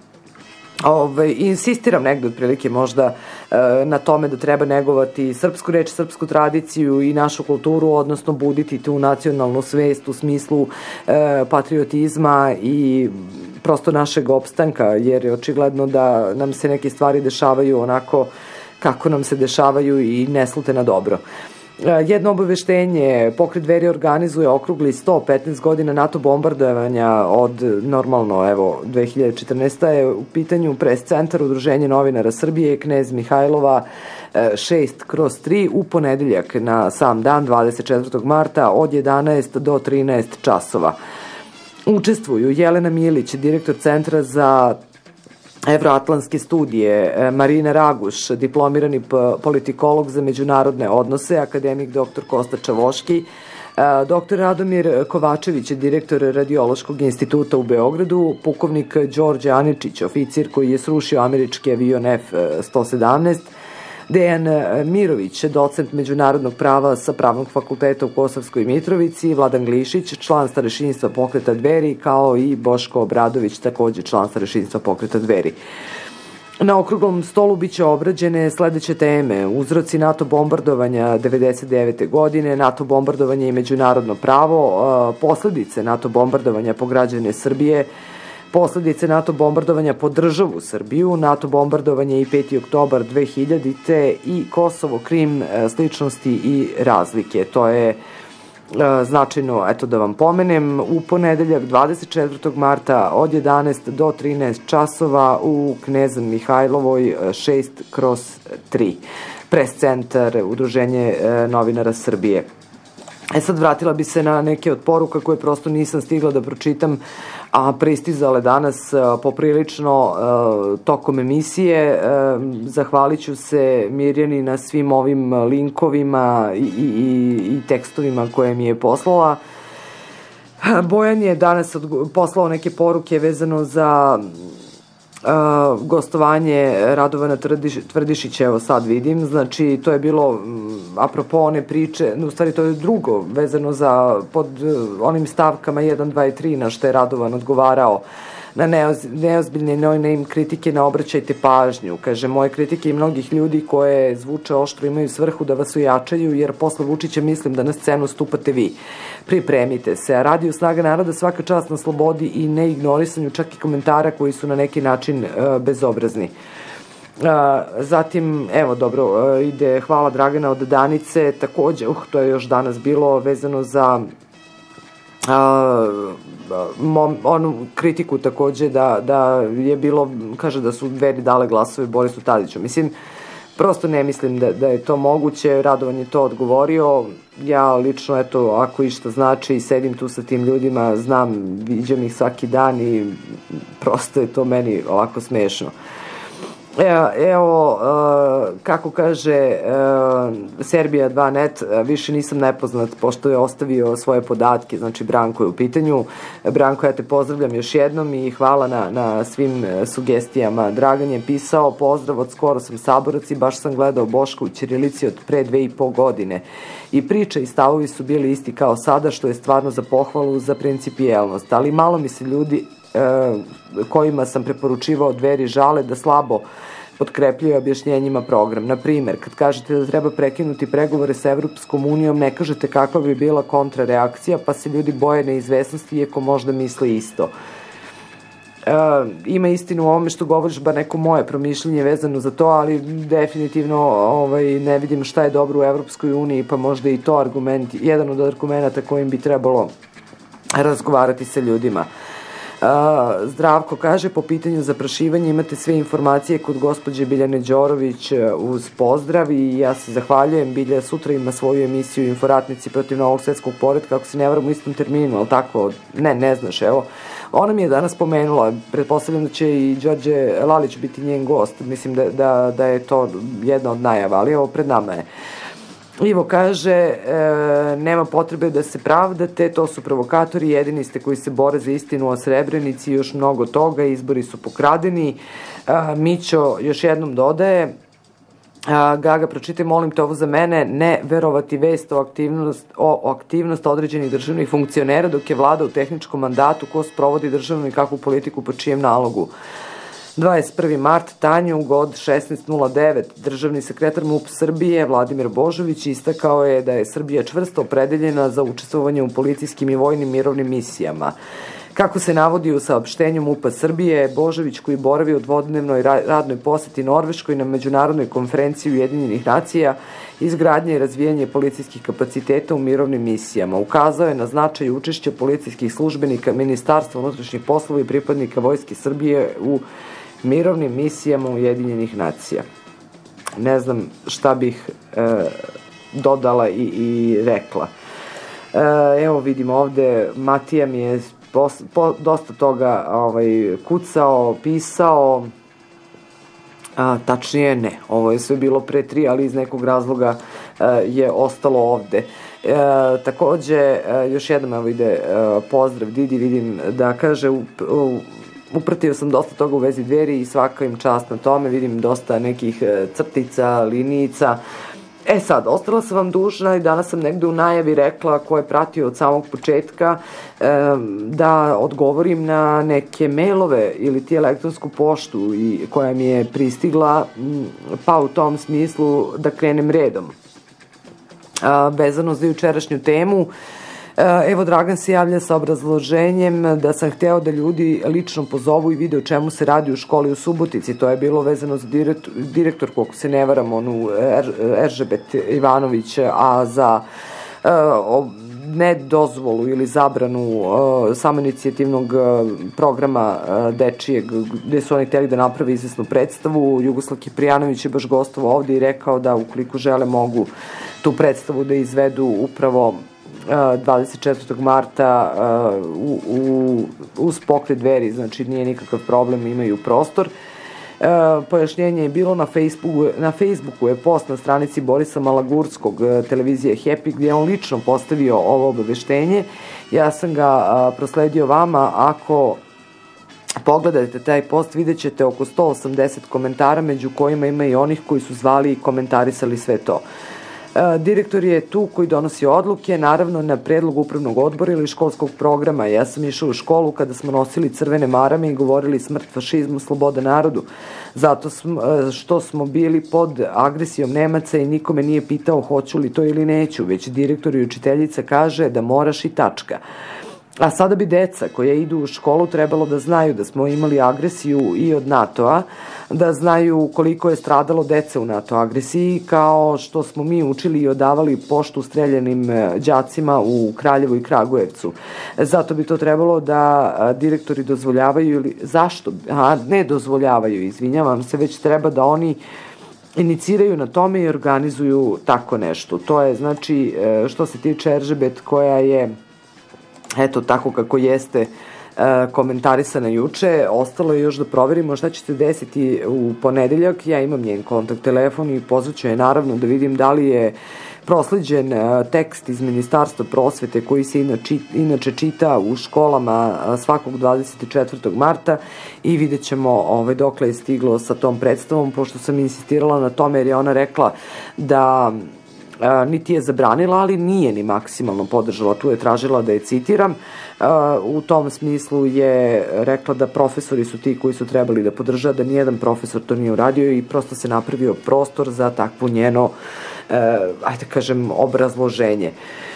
Insistiram negde otprilike možda na tome da treba negovati srpsku reč, srpsku tradiciju i našu kulturu, odnosno buditi tu nacionalnu svest u smislu patriotizma i prosto našeg opstanka, jer je očigledno da nam se neke stvari dešavaju onako kako nam se dešavaju i ne slute na dobro. Jedno obaveštenje, pokret Dveri organizuje okrugli 115 godina NATO bombardovanja od normalno, evo, 2014. je u pitanju pres centar Udruženje novinara Srbije, Knez Mihajlova 6/3 u ponedeljak na sam dan 24. marta od 11 do 13 časova. Učestvuju Jelena Milić, direktor Centra za evroatlantske studije, Marina Raguš, diplomirani politikolog za međunarodne odnose, akademik dr. Kosta Čavoški, dr. Radomir Kovačević je direktor Radiološkog instituta u Beogradu, pukovnik Đorđe Aničić, oficir koji je srušio američki avion F-117, Dejan Mirović, docent međunarodnog prava sa Pravnog fakulteta u Kosovskoj Mitrovici, Vladan Glišić, član starešinstva pokreta Dveri, kao i Boško Obradović, takođe član starešinstva pokreta Dveri. Na okruglom stolu biće obrađene sledeće teme: uzroci NATO bombardovanja 1999. godine, NATO bombardovanje i međunarodno pravo, posledice NATO bombardovanja po građane Srbije, posledice NATO bombardovanja po državu Srbiju, NATO bombardovanje i 5. oktobar 2000. i Kosovo, Krim, sličnosti i razlike. To je značajno, eto da vam pomenem, u ponedeljak 24. marta od 11 do 13 časova u Kneza Mihajlovoj 6/3, pres centar Udruženje novinara Srbije. Sad vratila bi se na neke od poruka koje prosto nisam stigla da pročitam, a pristizale danas poprilično tokom emisije. Zahvalit ću se Mirjani na svim ovim linkovima i tekstovima koje mi je poslala. Bojan je danas poslao neke poruke vezano za gostovanje Radovana Tvrdišića, evo sad vidim, znači to je bilo apropo one priče, u stvari to je drugo vezano za pod onim stavkama 1, 2 i 3 na što je Radovan odgovarao na neozbiljne no-name kritike na obraćajte pažnju. Kaže, moje kritike i mnogih ljudi koje zvuče oštro imaju svrhu da vas ojačaju, jer posle Vučića mislim da na scenu stupate vi. Pripremite se. A Radio Snaga naroda svaka čast na slobodi i neignorisanju čak i komentara koji su na neki način bezobrazni. Zatim, evo dobro, ide hvala Dragana od Danice, takođe, to je još danas bilo vezano za onu kritiku takođe da je bilo, kaže da su Dveri dale glasove Borisu Tadiću. Mislim, prosto ne mislim da je to moguće. Radovan je to odgovorio. Ja lično, eto, ako išta znači, sedim tu sa tim ljudima, znam, viđam ih svaki dan i prosto je to meni ovako smešno. Evo, kako kaže Serbia 2net, više nisam nepoznat pošto je ostavio svoje podatke, znači Branko je u pitanju. Branko, ja te pozdravljam još jednom i hvala na svim sugestijama. Dragan je pisao, pozdrav od skoro sam saborac i baš sam gledao Boška u ćirilici od pre 2,5 godine. I priče i stavovi su bili isti kao sada, što je stvarno za pohvalu, za principijelnost, ali malo mi se ljudi kojima sam preporučivao Dveri žale da slabo potkrepljuje objašnjenjima program. Na primer, kad kažete da treba prekinuti pregovore sa Evropskom unijom, ne kažete kakva bi bila kontrareakcija, pa se ljudi boje neizvesnosti, iako možda misle isto. Ima istinu u ovome što govoriš, bar neko moje promišljenje vezano za to, ali definitivno ne vidim šta je dobro u Evropskoj uniji, pa možda i to argument, jedan od argumenta kojim bi trebalo razgovarati sa ljudima. Zdravko kaže, po pitanju zaprašivanja imate sve informacije kod gospođe Biljane Đorović uz pozdrav i ja se zahvaljujem. Bilja sutra ima svoju emisiju Inforatnici protiv novog svetskog poretka, ako se ne varam u istom terminu, ali tako, ne znaš, evo. Ona mi je danas pomenula, pretpostavljam da će i Đorđe Lalić biti njen gost, mislim da je to jedna od najava, ali evo pred nama je. Ivo kaže, nema potrebe da se pravdate, to su provokatori, jedini ste koji se bore za istinu o Srebrenici i još mnogo toga, izbori su pokradeni. Mićo još jednom dodaje, Gaga, pročitaj, molim te ovo za mene, ne verovati vest o aktivnost određenih državnih funkcionera dok je vlada u tehničkom mandatu, ko sprovodi državnu i kakvu politiku po čijem nalogu. 21. mart, Tanjug od 16.09. Državni sekretar MUP Srbije Vladimir Božović istakao je da je Srbija čvrsto opredeljena za učestvovanje u policijskim i vojnim mirovnim misijama. Kako se navodi u saopštenju MUP-a Srbije, Božović, koji boravi u dvodnevnoj radnoj poseti Norveškoj na međunarodnoj konferenciji Ujedinjenih nacija, izgradnje i razvijanje policijskih kapaciteta u mirovnim misijama, ukazao je na značaj učešća policijskih službenika Ministarstva unutrašnjih poslova i pripadnika Vojske Srbije u mirovnim misijama Ujedinjenih nacija. Ne znam šta bih dodala i rekla. Evo vidimo ovde, Matija mi je dosta toga kucao, pisao, Tačnije ne, ovo je sve bilo pre 3, ali iz nekog razloga je ostalo ovde. Takođe, još jednom evo ide pozdrav Didi, vidim da kaže upratio sam dosta toga u vezi Dveri i svaka im čast na tome, vidim dosta nekih crtica, linijica. Sad, ostala sam vam dužna i danas sam negde u najavi rekla, ko je pratio od samog početka, da odgovorim na neke mailove ili ti elektronsku poštu koja mi je pristigla, pa u tom smislu da krenem redom. Vezano za jučerašnju temu, evo Dragan se javlja sa obrazloženjem da sam hteo da ljudi lično pozovu i vide o čemu se radi u školi u Subotici. To je bilo vezano za direktorku, ako se ne varam, onu Eržebet Ivanović, a za nedozvolu ili zabranu samoinicijativnog programa dečijeg, gde su oni hteli da naprave izvesnu predstavu. Jugoslav Kiprijanović je baš gostovao ovde i rekao da ukoliko žele mogu tu predstavu da izvedu upravo 24. marta uz pokret Dveri, znači nije nikakav problem, imaju prostor. Pojašnjenje je bilo na Facebooku je post na stranici Borisa Malagurskog televizije Happy, gdje je on lično postavio ovo obaveštenje. Ja sam ga prosledio vama. Ako pogledate taj post, vidjet ćete oko 180 komentara, među kojima ima i onih koji su zvali i komentarisali sve to. Direktor je tu koji donosi odluke, naravno na predlog upravnog odbora ili školskog programa. Ja sam išao u školu kada smo nosili crvene marame i govorili smrt fašizmu, sloboda narodu, zato što smo bili pod agresijom Nemaca i nikome nije pitao hoću li to ili neću, već direktor i učiteljica kaže da moraš i tačka. A sada bi deca koja idu u školu trebalo da znaju da smo imali agresiju i od NATO-a, da znaju koliko je stradalo dece u NATO agresiji, kao što smo mi učili i odavali poštu streljanim đacima u Kraljevu i Kragujevcu. Zato bi to trebalo da direktori dozvoljavaju ili zašto? Ne dozvoljavaju, izvinjavam se, već treba da oni iniciraju na tome i organizuju tako nešto. To je znači što se tiče Eržebet koja je eto tako kako jeste komentarisana juče. Ostalo je još da proverimo šta će se desiti u ponedeljak. Ja imam njen kontakt telefon i pozvaću je naravno da vidim da li je prosleđen tekst iz Ministarstva prosvete koji se inače čita u školama svakog 24. marta i vidjet ćemo dokle je stiglo sa tom predstavom, pošto sam insistirala na tome jer je ona rekla da niti je zabranila, ali nije ni maksimalno podržala. Tu je tražila da je citiram. U tom smislu je rekla da profesori su ti koji su trebali da podrža, da nijedan profesor to nije uradio i prosto se napravio prostor za takvu njeno, ajde kažem, obrazloženje.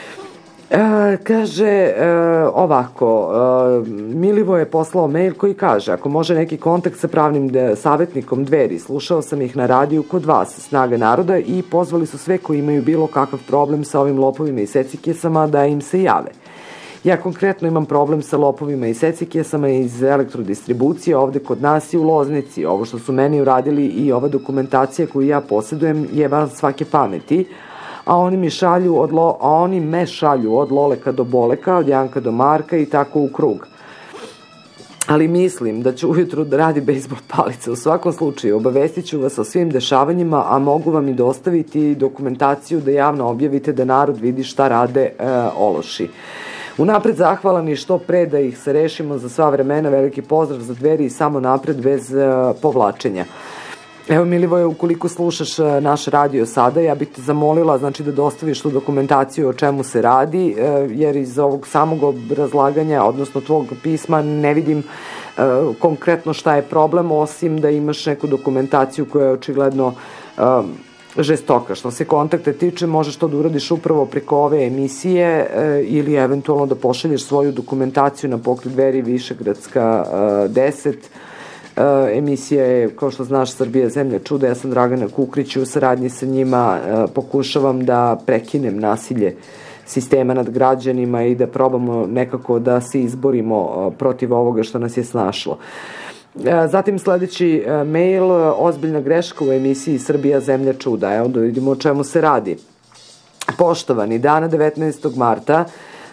Kaže ovako, Milivo je poslao mail koji kaže: ako može neki kontakt sa pravnim savjetnikom Dveri, slušao sam ih na radiju kod vas, Snaga naroda, i pozvali su sve koji imaju bilo kakav problem sa ovim lopovima i secikesama da im se jave. Ja konkretno imam problem sa lopovima i secikesama iz elektrodistribucije ovde kod nas i u Loznici. Ovo što su meni uradili i ova dokumentacija koju ja posjedujem je van svake pameti, a oni me šalju od Loleka do Boleka, od Janka do Marka i tako u krug. Ali mislim da će ujutru da radi bejsbol palica. U svakom slučaju, obavestit ću vas o svim dešavanjima, a mogu vam i dostaviti dokumentaciju da javno objavite da narod vidi šta rade ološi. Unapred zahvalan i što pre da ih se rešimo za sva vremena. Veliki pozdrav za Dveri i samo napred bez povlačenja. Evo Milivoje, ukoliko slušaš naš radio sada, ja bih te zamolila znači da dostaviš tu dokumentaciju o čemu se radi, jer iz ovog samog obrazlaganja, odnosno tvog pisma, ne vidim konkretno šta je problem, osim da imaš neku dokumentaciju koja je očigledno žestoka. Što se kontakta tiče, možeš to da uradiš upravo preko ove emisije ili eventualno da pošalješ svoju dokumentaciju na pokret Dveri Višegradska 10. Emisija je, kao što znaš, Srbija zemlja čuda. Ja sam Dragana Kukrić i u saradnji sa njima pokušavam da prekinem nasilje sistema nad građanima i da probamo nekako da se izborimo protiv ovoga što nas je snašlo. Zatim sledeći mail, ozbiljna greška u emisiji Srbija zemlja čuda. Evo da vidimo o čemu se radi. Poštovani, dana 19. marta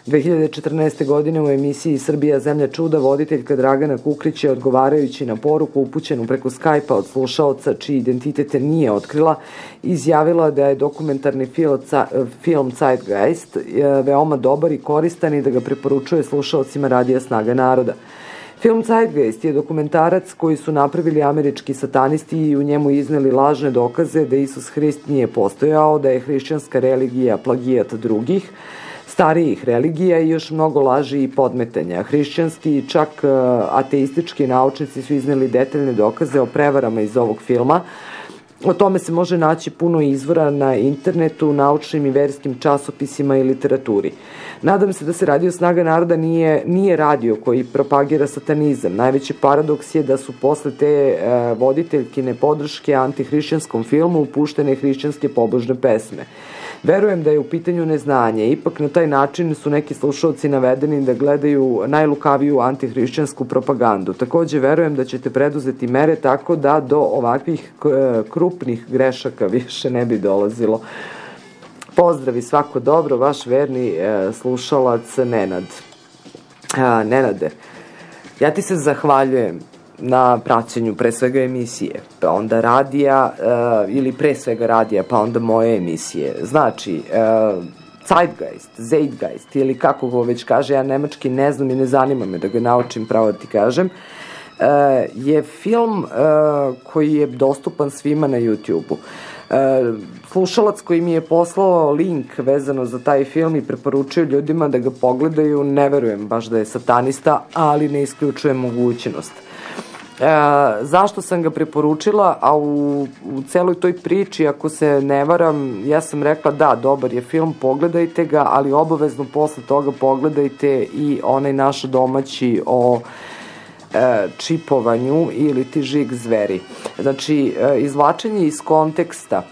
2014. godine u emisiji Srbija zemlja čuda voditeljka Dragana Kukrić je odgovarajući na poruku upućenu preko Skype-a od slušaoca čiji identitet nije otkrila, izjavila da je dokumentarni film Zeitgeist veoma dobar i koristan i da ga preporučuje slušaocima radija Snaga naroda. Film Zeitgeist je dokumentarac koji su napravili američki satanisti i u njemu izneli lažne dokaze da Isus Hrist nije postojao, da je hrišćanska religija plagijat drugih, starijih religija i još mnogo laži i podmetanja. Hrišćanski i čak ateistički naučnici su izneli detaljne dokaze o prevarama iz ovog filma. O tome se može naći puno izvora na internetu, naučnim i verskim časopisima i literaturi. Nadam se da se Radio Snaga naroda nije radio koji propagira satanizam. Najveći paradoks je da su posle te voditeljkine podrške antihrišćanskom filmu puštene hrišćanske pobožne pesme. Verujem da je u pitanju neznanje, ipak na taj način su neki slušalci navedeni da gledaju najlukaviju antihrišćansku propagandu. Takođe verujem da ćete preduzeti mere tako da do ovakvih krupnih grešaka više ne bi dolazilo. Pozdravi, svako dobro, vaš verni slušalac Nenad. Nenade, ja ti se zahvaljujem na praćenju pre svega emisije, pa onda radija, ili pre svega radija, pa onda moje emisije. Znači, Zeitgeist, ili kako go već kaže, ja nemački ne znam i ne zanima me da ga naučim, pravo da ti kažem, je film koji je dostupan svima na YouTube-u. Slušalac koji mi je poslao link vezano za taj film i preporučio ljudima da ga pogledaju, ne verujem baš da je satanista, ali ne isključujem mogućnost. Zašto sam ga preporučila, a u celoj toj priči, ako se ne varam, ja sam rekla da, dobar je film, pogledajte ga, ali obavezno posle toga pogledajte i onaj naš domaći o čipovanju ili ti žig zveri. Znači, izvlačenje iz konteksta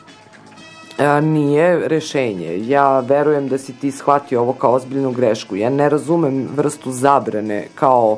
nije rešenje. Ja verujem da si ti shvatio ovo kao ozbiljnu grešku. Ja ne razumem vrstu zabrane kao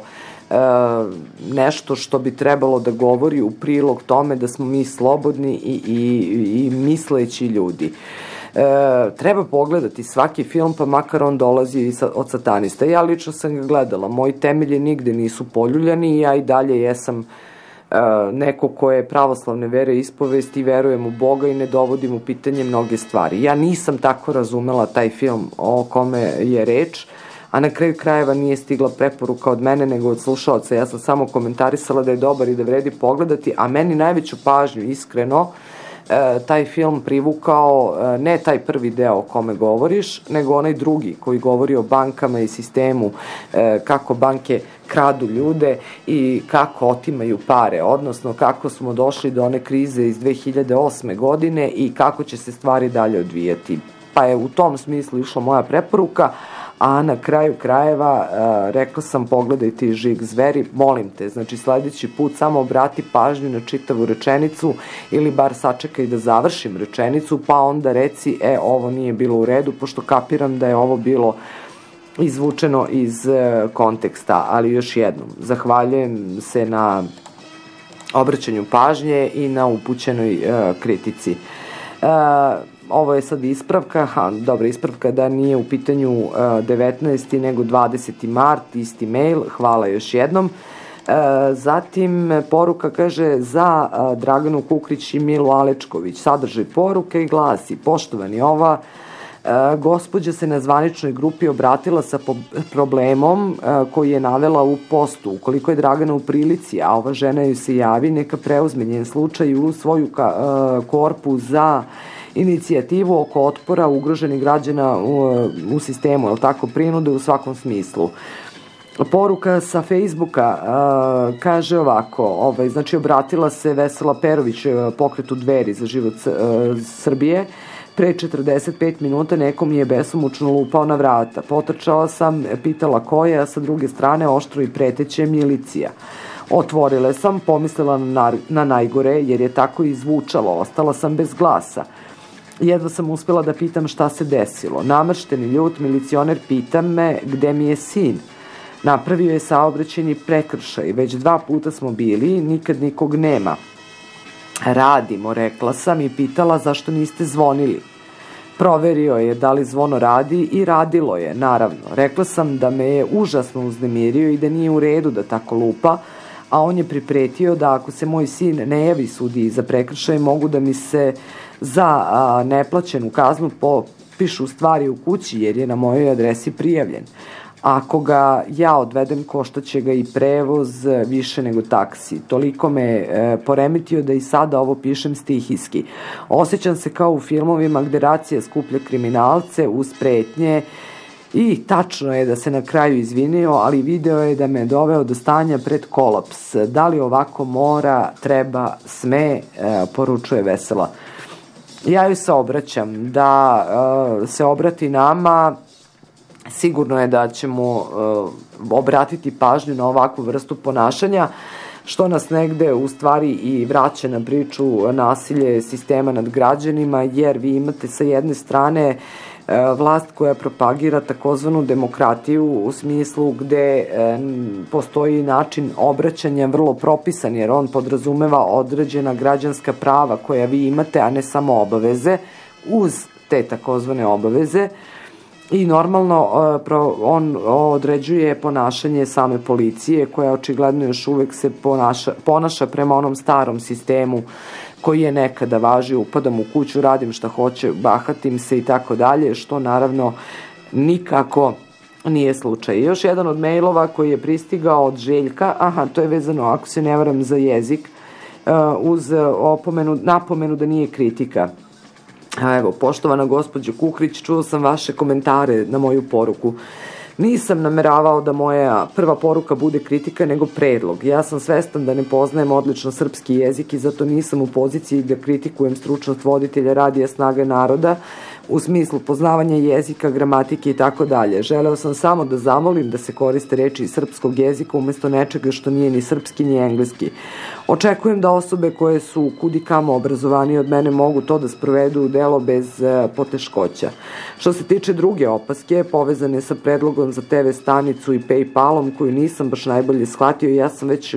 nešto što bi trebalo da govori u prilog tome da smo mi slobodni i misleći ljudi. Treba pogledati svaki film, pa makar on dolazi od satanista. Ja lično sam ga gledala, moji temelji nigde nisu poljuljani i ja i dalje jesam neko ko je pravoslavne vere ispovesti i verujem u Boga i ne dovodim u pitanje mnoge stvari. Ja nisam tako razumela taj film o kome je reč, a na kraju krajeva nije stigla preporuka od mene nego od slušalca. Ja sam samo komentarisala da je dobar i da vredi pogledati, a meni najveću pažnju, iskreno, taj film privukao ne taj prvi deo o kome govoriš, nego onaj drugi koji govori o bankama i sistemu, kako banke kradu ljude i kako otimaju pare, odnosno kako smo došli do one krize iz 2008. godine i kako će se stvari dalje odvijati. Pa je u tom smislu išla moja preporuka, a na kraju krajeva rekla sam pogledajte i žig zveri, molim te, znači sledeći put samo obrati pažnju na čitavu rečenicu ili bar sačekaj da završim rečenicu, pa onda reci ovo nije bilo u redu, pošto kapiram da je ovo bilo izvučeno iz konteksta. Ali još jednom, zahvaljujem se na obraćanju pažnje i na upućenoj kritici. Ovo je sad ispravka, dobra ispravka da nije u pitanju 19. nego 20. mart, isti mail, hvala još jednom. Zatim poruka kaže za Draganu Kukrić i Milu Alečković, sadržaj poruke i glasi: poštovani, ova gospođa se na zvaničnoj grupi obratila sa problemom koji je navela u postu. Ukoliko je Dragana u prilici, a ova žena ju se javi, neka preuzme njen slučaj u svoju korpu za inicijativu oko otpora ugroženih građana u sistemu, je li tako, prinude u svakom smislu. Poruka sa Facebooka kaže ovako, znači obratila se Vesela Perović pokretu Dveri za život Srbije. Pre 45 minuta neko mi je besomučno lupao na vrata. Potrčala sam, pitala ko je, a sa druge strane oštro i preteće milicija. Otvorile sam, pomislila na najgore jer je tako izvučalo, ostala sam bez glasa. Jedva sam uspela da pitam šta se desilo. Namršteni ljut milicioner pita me gde mi je sin. Napravio je saobraćajni prekršaj. Već 2 puta smo bili, nikad nikog nema. Radimo, rekla sam i pitala zašto niste zvonili. Proverio je da li zvono radi i radilo je, naravno. Rekla sam da me je užasno uznemirio i da nije u redu da tako lupa, a on je pripretio da ako se moj sin ne javi sudiji za prekršaj, mogu da mi se za neplaćenu kaznu popišu stvari u kući jer je na mojoj adresi prijavljen. Ako ga ja odvedem, koštaće ga i prevoz više nego taksi. Toliko me poremetio da i sada ovo pišem stihijski. Osjećam se kao u filmovima gde racija skuplja kriminalce uz pretnje i tačno je da se na kraju izvinio, ali video je da me doveo do stanja pred kolaps. Da li ovako mora, treba, sme, poručuje Vesela. Ja joj se obraćam, da se obrati nama. Sigurno je da ćemo obratiti pažnju na ovakvu vrstu ponašanja, što nas negde u stvari i vraća na priču nasilje sistema nad građanima, jer vi imate sa jedne strane vlast koja propagira takozvanu demokratiju u smislu gde postoji način obraćanja vrlo propisan, jer on podrazumeva određena građanska prava koja vi imate, a ne samo obaveze, uz te takozvane obaveze. I normalno on određuje ponašanje same policije koja očigledno još uvek se ponaša prema onom starom sistemu koji je nekada važio, upadam u kuću, radim šta hoće, bahatim se i tako dalje, što naravno nikako nije slučaj. Još jedan od mailova koji je pristigao od Željka, to je vezano, ako se ne varam, za jezik, uz napomenu da nije kritika. Evo, poštovana gospođo Kukrić, čuo sam vaše komentare na moju poruku. Nisam nameravao da moja prva poruka bude kritika, nego predlog. Ja sam svestan da ne poznajem odlično srpski jezik i zato nisam u poziciji da kritikujem stručnost voditelja radija Snaga naroda u smislu poznavanja jezika, gramatike i tako dalje. Želeo sam samo da zamolim da se koriste reči iz srpskog jezika umesto nečega što nije ni srpski ni engleski. Očekujem da osobe koje su kudikamo obrazovanije od mene mogu to da sprovedu u delo bez poteškoća. Što se tiče druge opaske, povezane sa predlogom za TV stanicu i Paypalom, koju nisam baš najbolje shvatio, ja sam već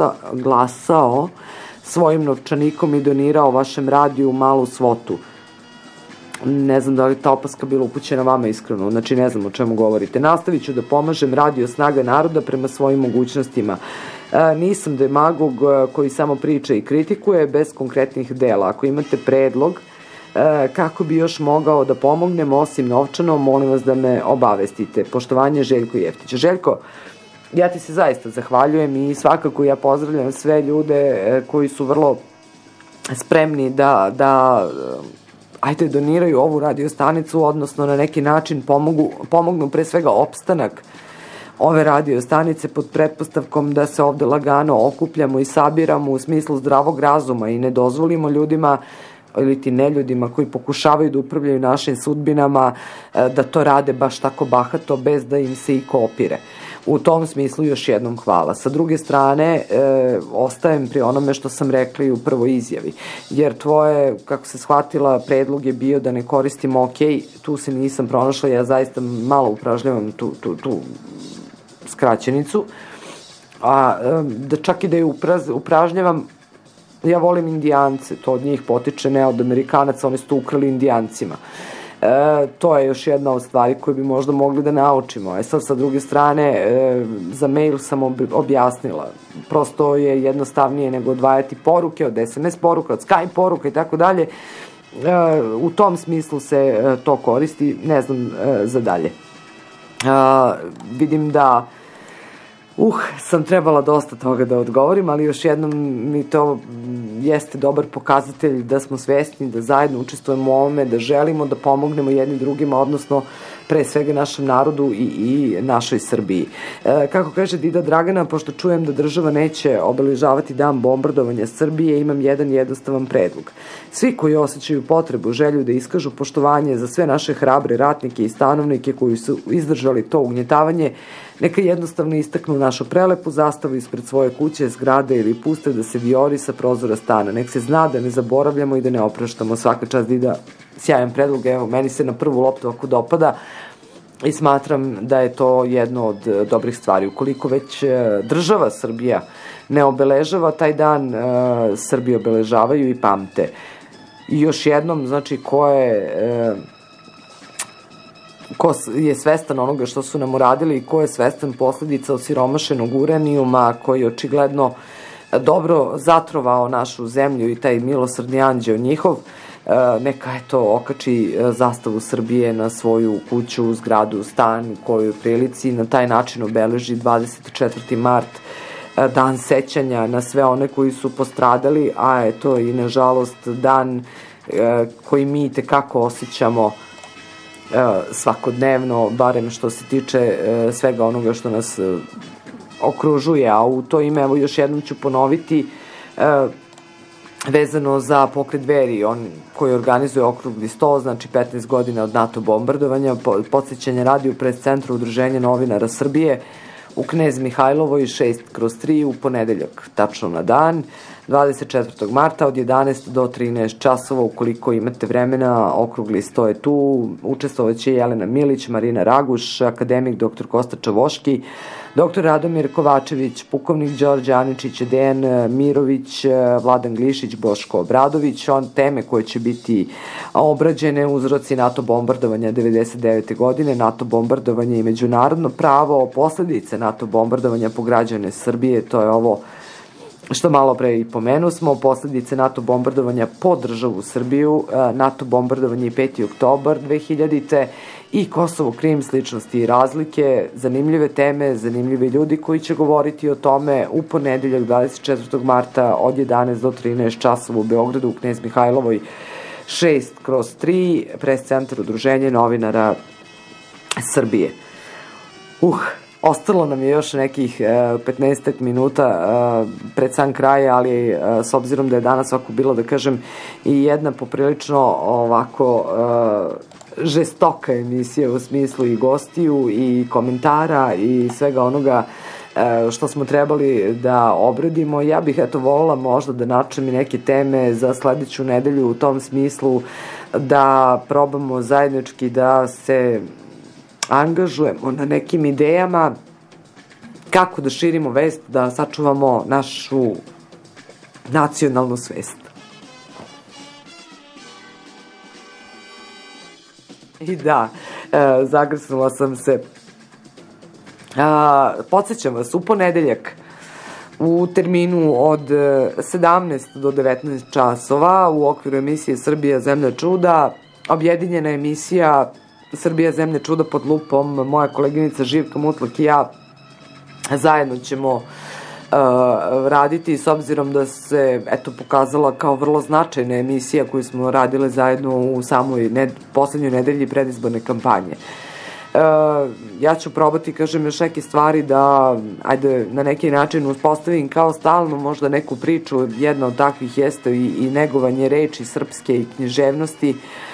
glasao svojim novčanikom i donirao vašem radiju malu svotu. Ne znam da li ta opaska bila upućena vama iskreno, znači ne znam o čemu govorite. Nastavit ću da pomažem radio Snaga naroda prema svojim mogućnostima. Nisam demagog koji samo priča i kritikuje bez konkretnih dela. Ako imate predlog kako bi još mogao da pomognem osim novčano, molim vas da me obavestite. Poštovanje, Željko Jeftić. Željko, ja ti se zaista zahvaljujem i svakako ja pozdravljam sve ljude koji su vrlo spremni da doniraju ovu radio stanicu, odnosno na neki način pomognu pre svega opstanak ove radio stanice pod pretpostavkom da se ovde lagano okupljamo i sabiramo u smislu zdravog razuma i ne dozvolimo ljudima ili ti neljudima koji pokušavaju da upravljaju našim sudbinama da to rade baš tako bahato bez da im se i kopire. U tom smislu još jednom hvala. Sa druge strane, ostajem pri onome što sam rekla i u prvoj izjavi. Jer tvoje, kako se shvatila, predlog je bio da ne koristimo OK, tu se nisam pronašla, ja zaista malo upražnjavam tu skraćenicu. A da čak i da je upražnjavam, ja volim Indijance, to od njih potiče, ne od Amerikanaca, oni su to ukrali Indijancima. To je još jedna od stvari koje bi možda mogli da naučimo. Sad, sa druge strane, za mail sam objasnila. Prosto je jednostavnije nego odvajati poruke od SMS poruka, od Skype poruka i tako dalje. U tom smislu se to koristi, ne znam za dalje. Vidim da sam trebala dosta toga da odgovorim, ali još jednom mi to jeste dobar pokazatelj da smo svesni, da zajedno učestvujemo u ovome, da želimo da pomognemo jedni drugima, odnosno pre svega našem narodu i našoj Srbiji. Kako kaže Dida Dragana, pošto čujem da država neće obeležavati dan bombardovanja Srbije, imam jedan jednostavan predlog. Svi koji osjećaju potrebu, želju da iskažu poštovanje za sve naše hrabre ratnike i stanovnike koji su izdržali to ugnjetavanje, neka jednostavno istaknu našu prelepu zastavu ispred svoje kuće, zgrade ili puste da se vijori sa prozora stana. Nek se zna da ne zaboravljamo i da ne opraštamo. Svaka čast, Dida, sjajan predlog, evo, meni se na prvu loptu ako dopada i smatram da je to jedno od dobrih stvari. Ukoliko već država Srbija ne obeležava taj dan, Srbi obeležavaju i pamte. I još jednom, znači, ko je ko je svestan onoga što su nam uradili i ko je svestan posledica osiromašenog uranijuma koji očigledno dobro zatrovao našu zemlju i taj milosrdni anđeo njihov, neka okači zastavu Srbije na svoju kuću, zgradu, stan, koju prilici na taj način obeleži 24. mart, dan sećanja na sve one koji su postradali, a eto i nažalost dan koji mi tekako osjećamo svakodnevno, barem što se tiče svega onoga što nas okružuje, a u to ime, evo još jednom ću ponoviti, vezano za pokret Dveri, on koji organizuje okrugli sto, znači 15 godina od NATO bombardovanja, podsjećanje radi u pres-centru Udruženja novinara Srbije u Knez Mihajlovoj 6/3 u ponedeljak, tačno na dan, 24. marta od 11 do 13 časova, ukoliko imate vremena, okrugli sto je tu, učestvovaće Jelena Milić, Marina Raguš, akademik dr. Kosta Čavoški, dr. Radomir Kovačević, pukovnik Đorđe Aničić, Dejan Mirović, Vladan Glišić, Boško Obradović, teme koje će biti obrađene, uzroci NATO bombardovanja 99. godine, NATO bombardovanje i međunarodno pravo, posledice NATO bombardovanja po građane Srbije, to je ovo što malo pre i pomenu smo, posledice NATO bombardovanja po državu Srbiju, NATO bombardovanje i 5. oktobar 2000. i Kosovo, Krim, sličnosti i razlike, zanimljive teme, zanimljivi ljudi koji će govoriti o tome u ponedeljak 24. marta od 11 do 13 časova u Beogradu u Knez Mihajlovoj 6/3, pres-centar Udruženja novinara Srbije. Ostalo nam je još nekih 15 minuta pred sam kraj, ali s obzirom da je danas ovako bilo, da kažem, i jedna poprilično ovako žestoka emisija u smislu i gostiju i komentara i svega onoga što smo trebali da obradimo, ja bih volila možda da načnem i neke teme za sledeću nedelju u tom smislu da probamo zajednički da se angažujemo na nekim idejama kako da širimo vest, da sačuvamo našu nacionalnu svest. I da, zagrsnula sam se. Podsećam vas, u ponedeljak u terminu od 17 do 19 časova u okviru emisije Srbija zemlja čuda, objedinjena emisija Srbija zemlja čuda pod lupom, moja koleginica Živka Mutlak i ja zajedno ćemo raditi, s obzirom da se pokazala kao vrlo značajna emisija koju smo radile zajedno u samoj poslednjoj nedelji predizborne kampanje. Ja ću probati, kažem, još neke stvari da, na neki način uspostavim kao stalno možda neku priču. Jedna od takvih jeste i negovanje reči srpske i književnosti,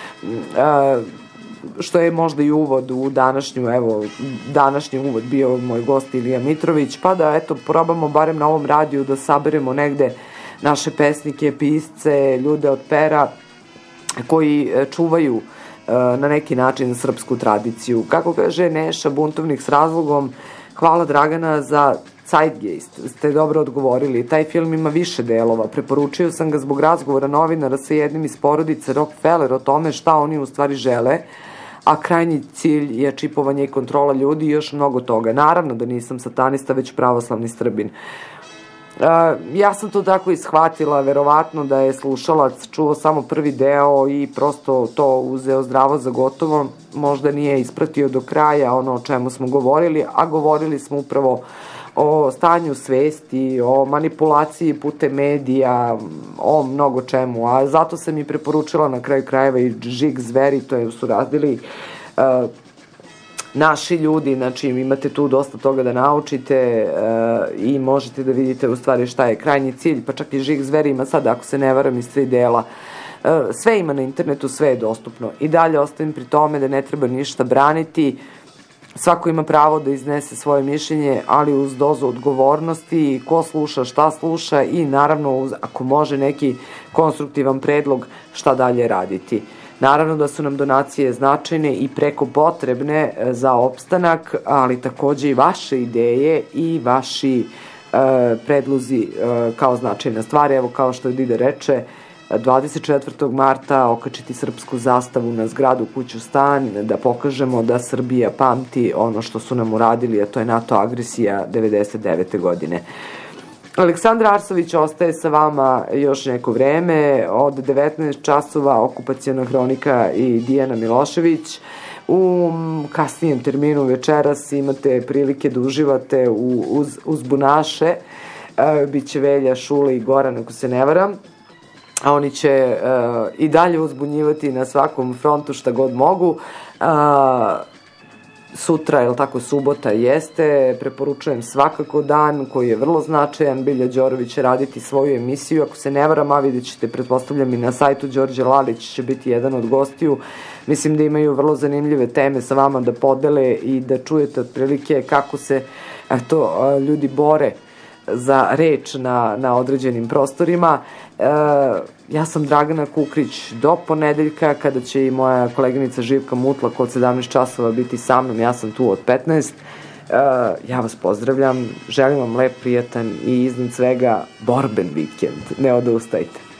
što je možda i uvod u današnji uvod bio moj gost Ilija Mitrović, pa da probamo barem na ovom radiju da saberemo negde naše pesnike, pisce, ljude od pera koji čuvaju na neki način srpsku tradiciju. Kako kaže Neša, buntovnik s razlogom, hvala Dragana za Zeitgeist, ste dobro odgovorili. Taj film ima više delova. Preporučio sam ga zbog razgovora novinara sa jednim iz porodice Rockefeller o tome šta oni u stvari žele, a krajnji cilj je čipovanje i kontrola ljudi i još mnogo toga. Naravno da nisam satanista, već pravoslavni Srbin. Ja sam to tako i shvatila, verovatno da je slušalac čuo samo prvi deo i prosto to uzeo zdravo za gotovo, možda nije ispratio do kraja ono o čemu smo govorili, a govorili smo upravo o stanju svesti, o manipulaciji putem medija, o mnogo čemu, a zato sam i preporučila na kraju krajeva i Žig Zveri, to su radili naši ljudi, znači imate tu dosta toga da naučite i možete da vidite u stvari šta je krajnji cilj, pa čak i Žig Zveri ima sad, ako se ne varam, iz 3 dela. Sve ima na internetu, sve je dostupno. I dalje ostavim pri tome da ne treba ništa braniti, svako ima pravo da iznese svoje mišljenje, ali uz dozu odgovornosti, ko sluša, šta sluša i naravno ako može neki konstruktivan predlog šta dalje raditi. Naravno da su nam donacije značajne i preko potrebne za opstanak, ali takođe i vaše ideje i vaši predlozi kao značajna stvar. Evo, kao što Dida reče, 24. marta okačiti srpsku zastavu na zgradu kuću stan, da pokažemo da Srbija pamti ono što su nam uradili, a to je NATO agresija 99. godine. Aleksandra Arsović ostaje sa vama još neko vreme, od 19 časova Okupaciona hronika i Dijana Milošević. U kasnijem terminu večeras imate prilike da uživate uz uzbunaše, biće Velja, Šule i Goran, ako se ne varam, a oni će i dalje uzbunjivati na svakom frontu šta god mogu. Sutra, je li tako, subota jeste, preporučujem svakako dan koji je vrlo značajan. Bilja Đorović će raditi svoju emisiju, ako se ne varam, a vidjet ćete, pretpostavljam, i na sajtu Đorđe Lalić će biti jedan od gostiju. Mislim da imaju vrlo zanimljive teme sa vama da podele i da čujete otprilike kako se ljudi bore za reč na određenim prostorima. Ja sam Dragana Kukrić, do ponedeljka kada će i moja koleginica Živka Mutlak od 17 časova biti sa mnom, ja sam tu od 15. Ja vas pozdravljam, želim vam lep, prijatan i iznad svega borben vikend. Ne odustajte.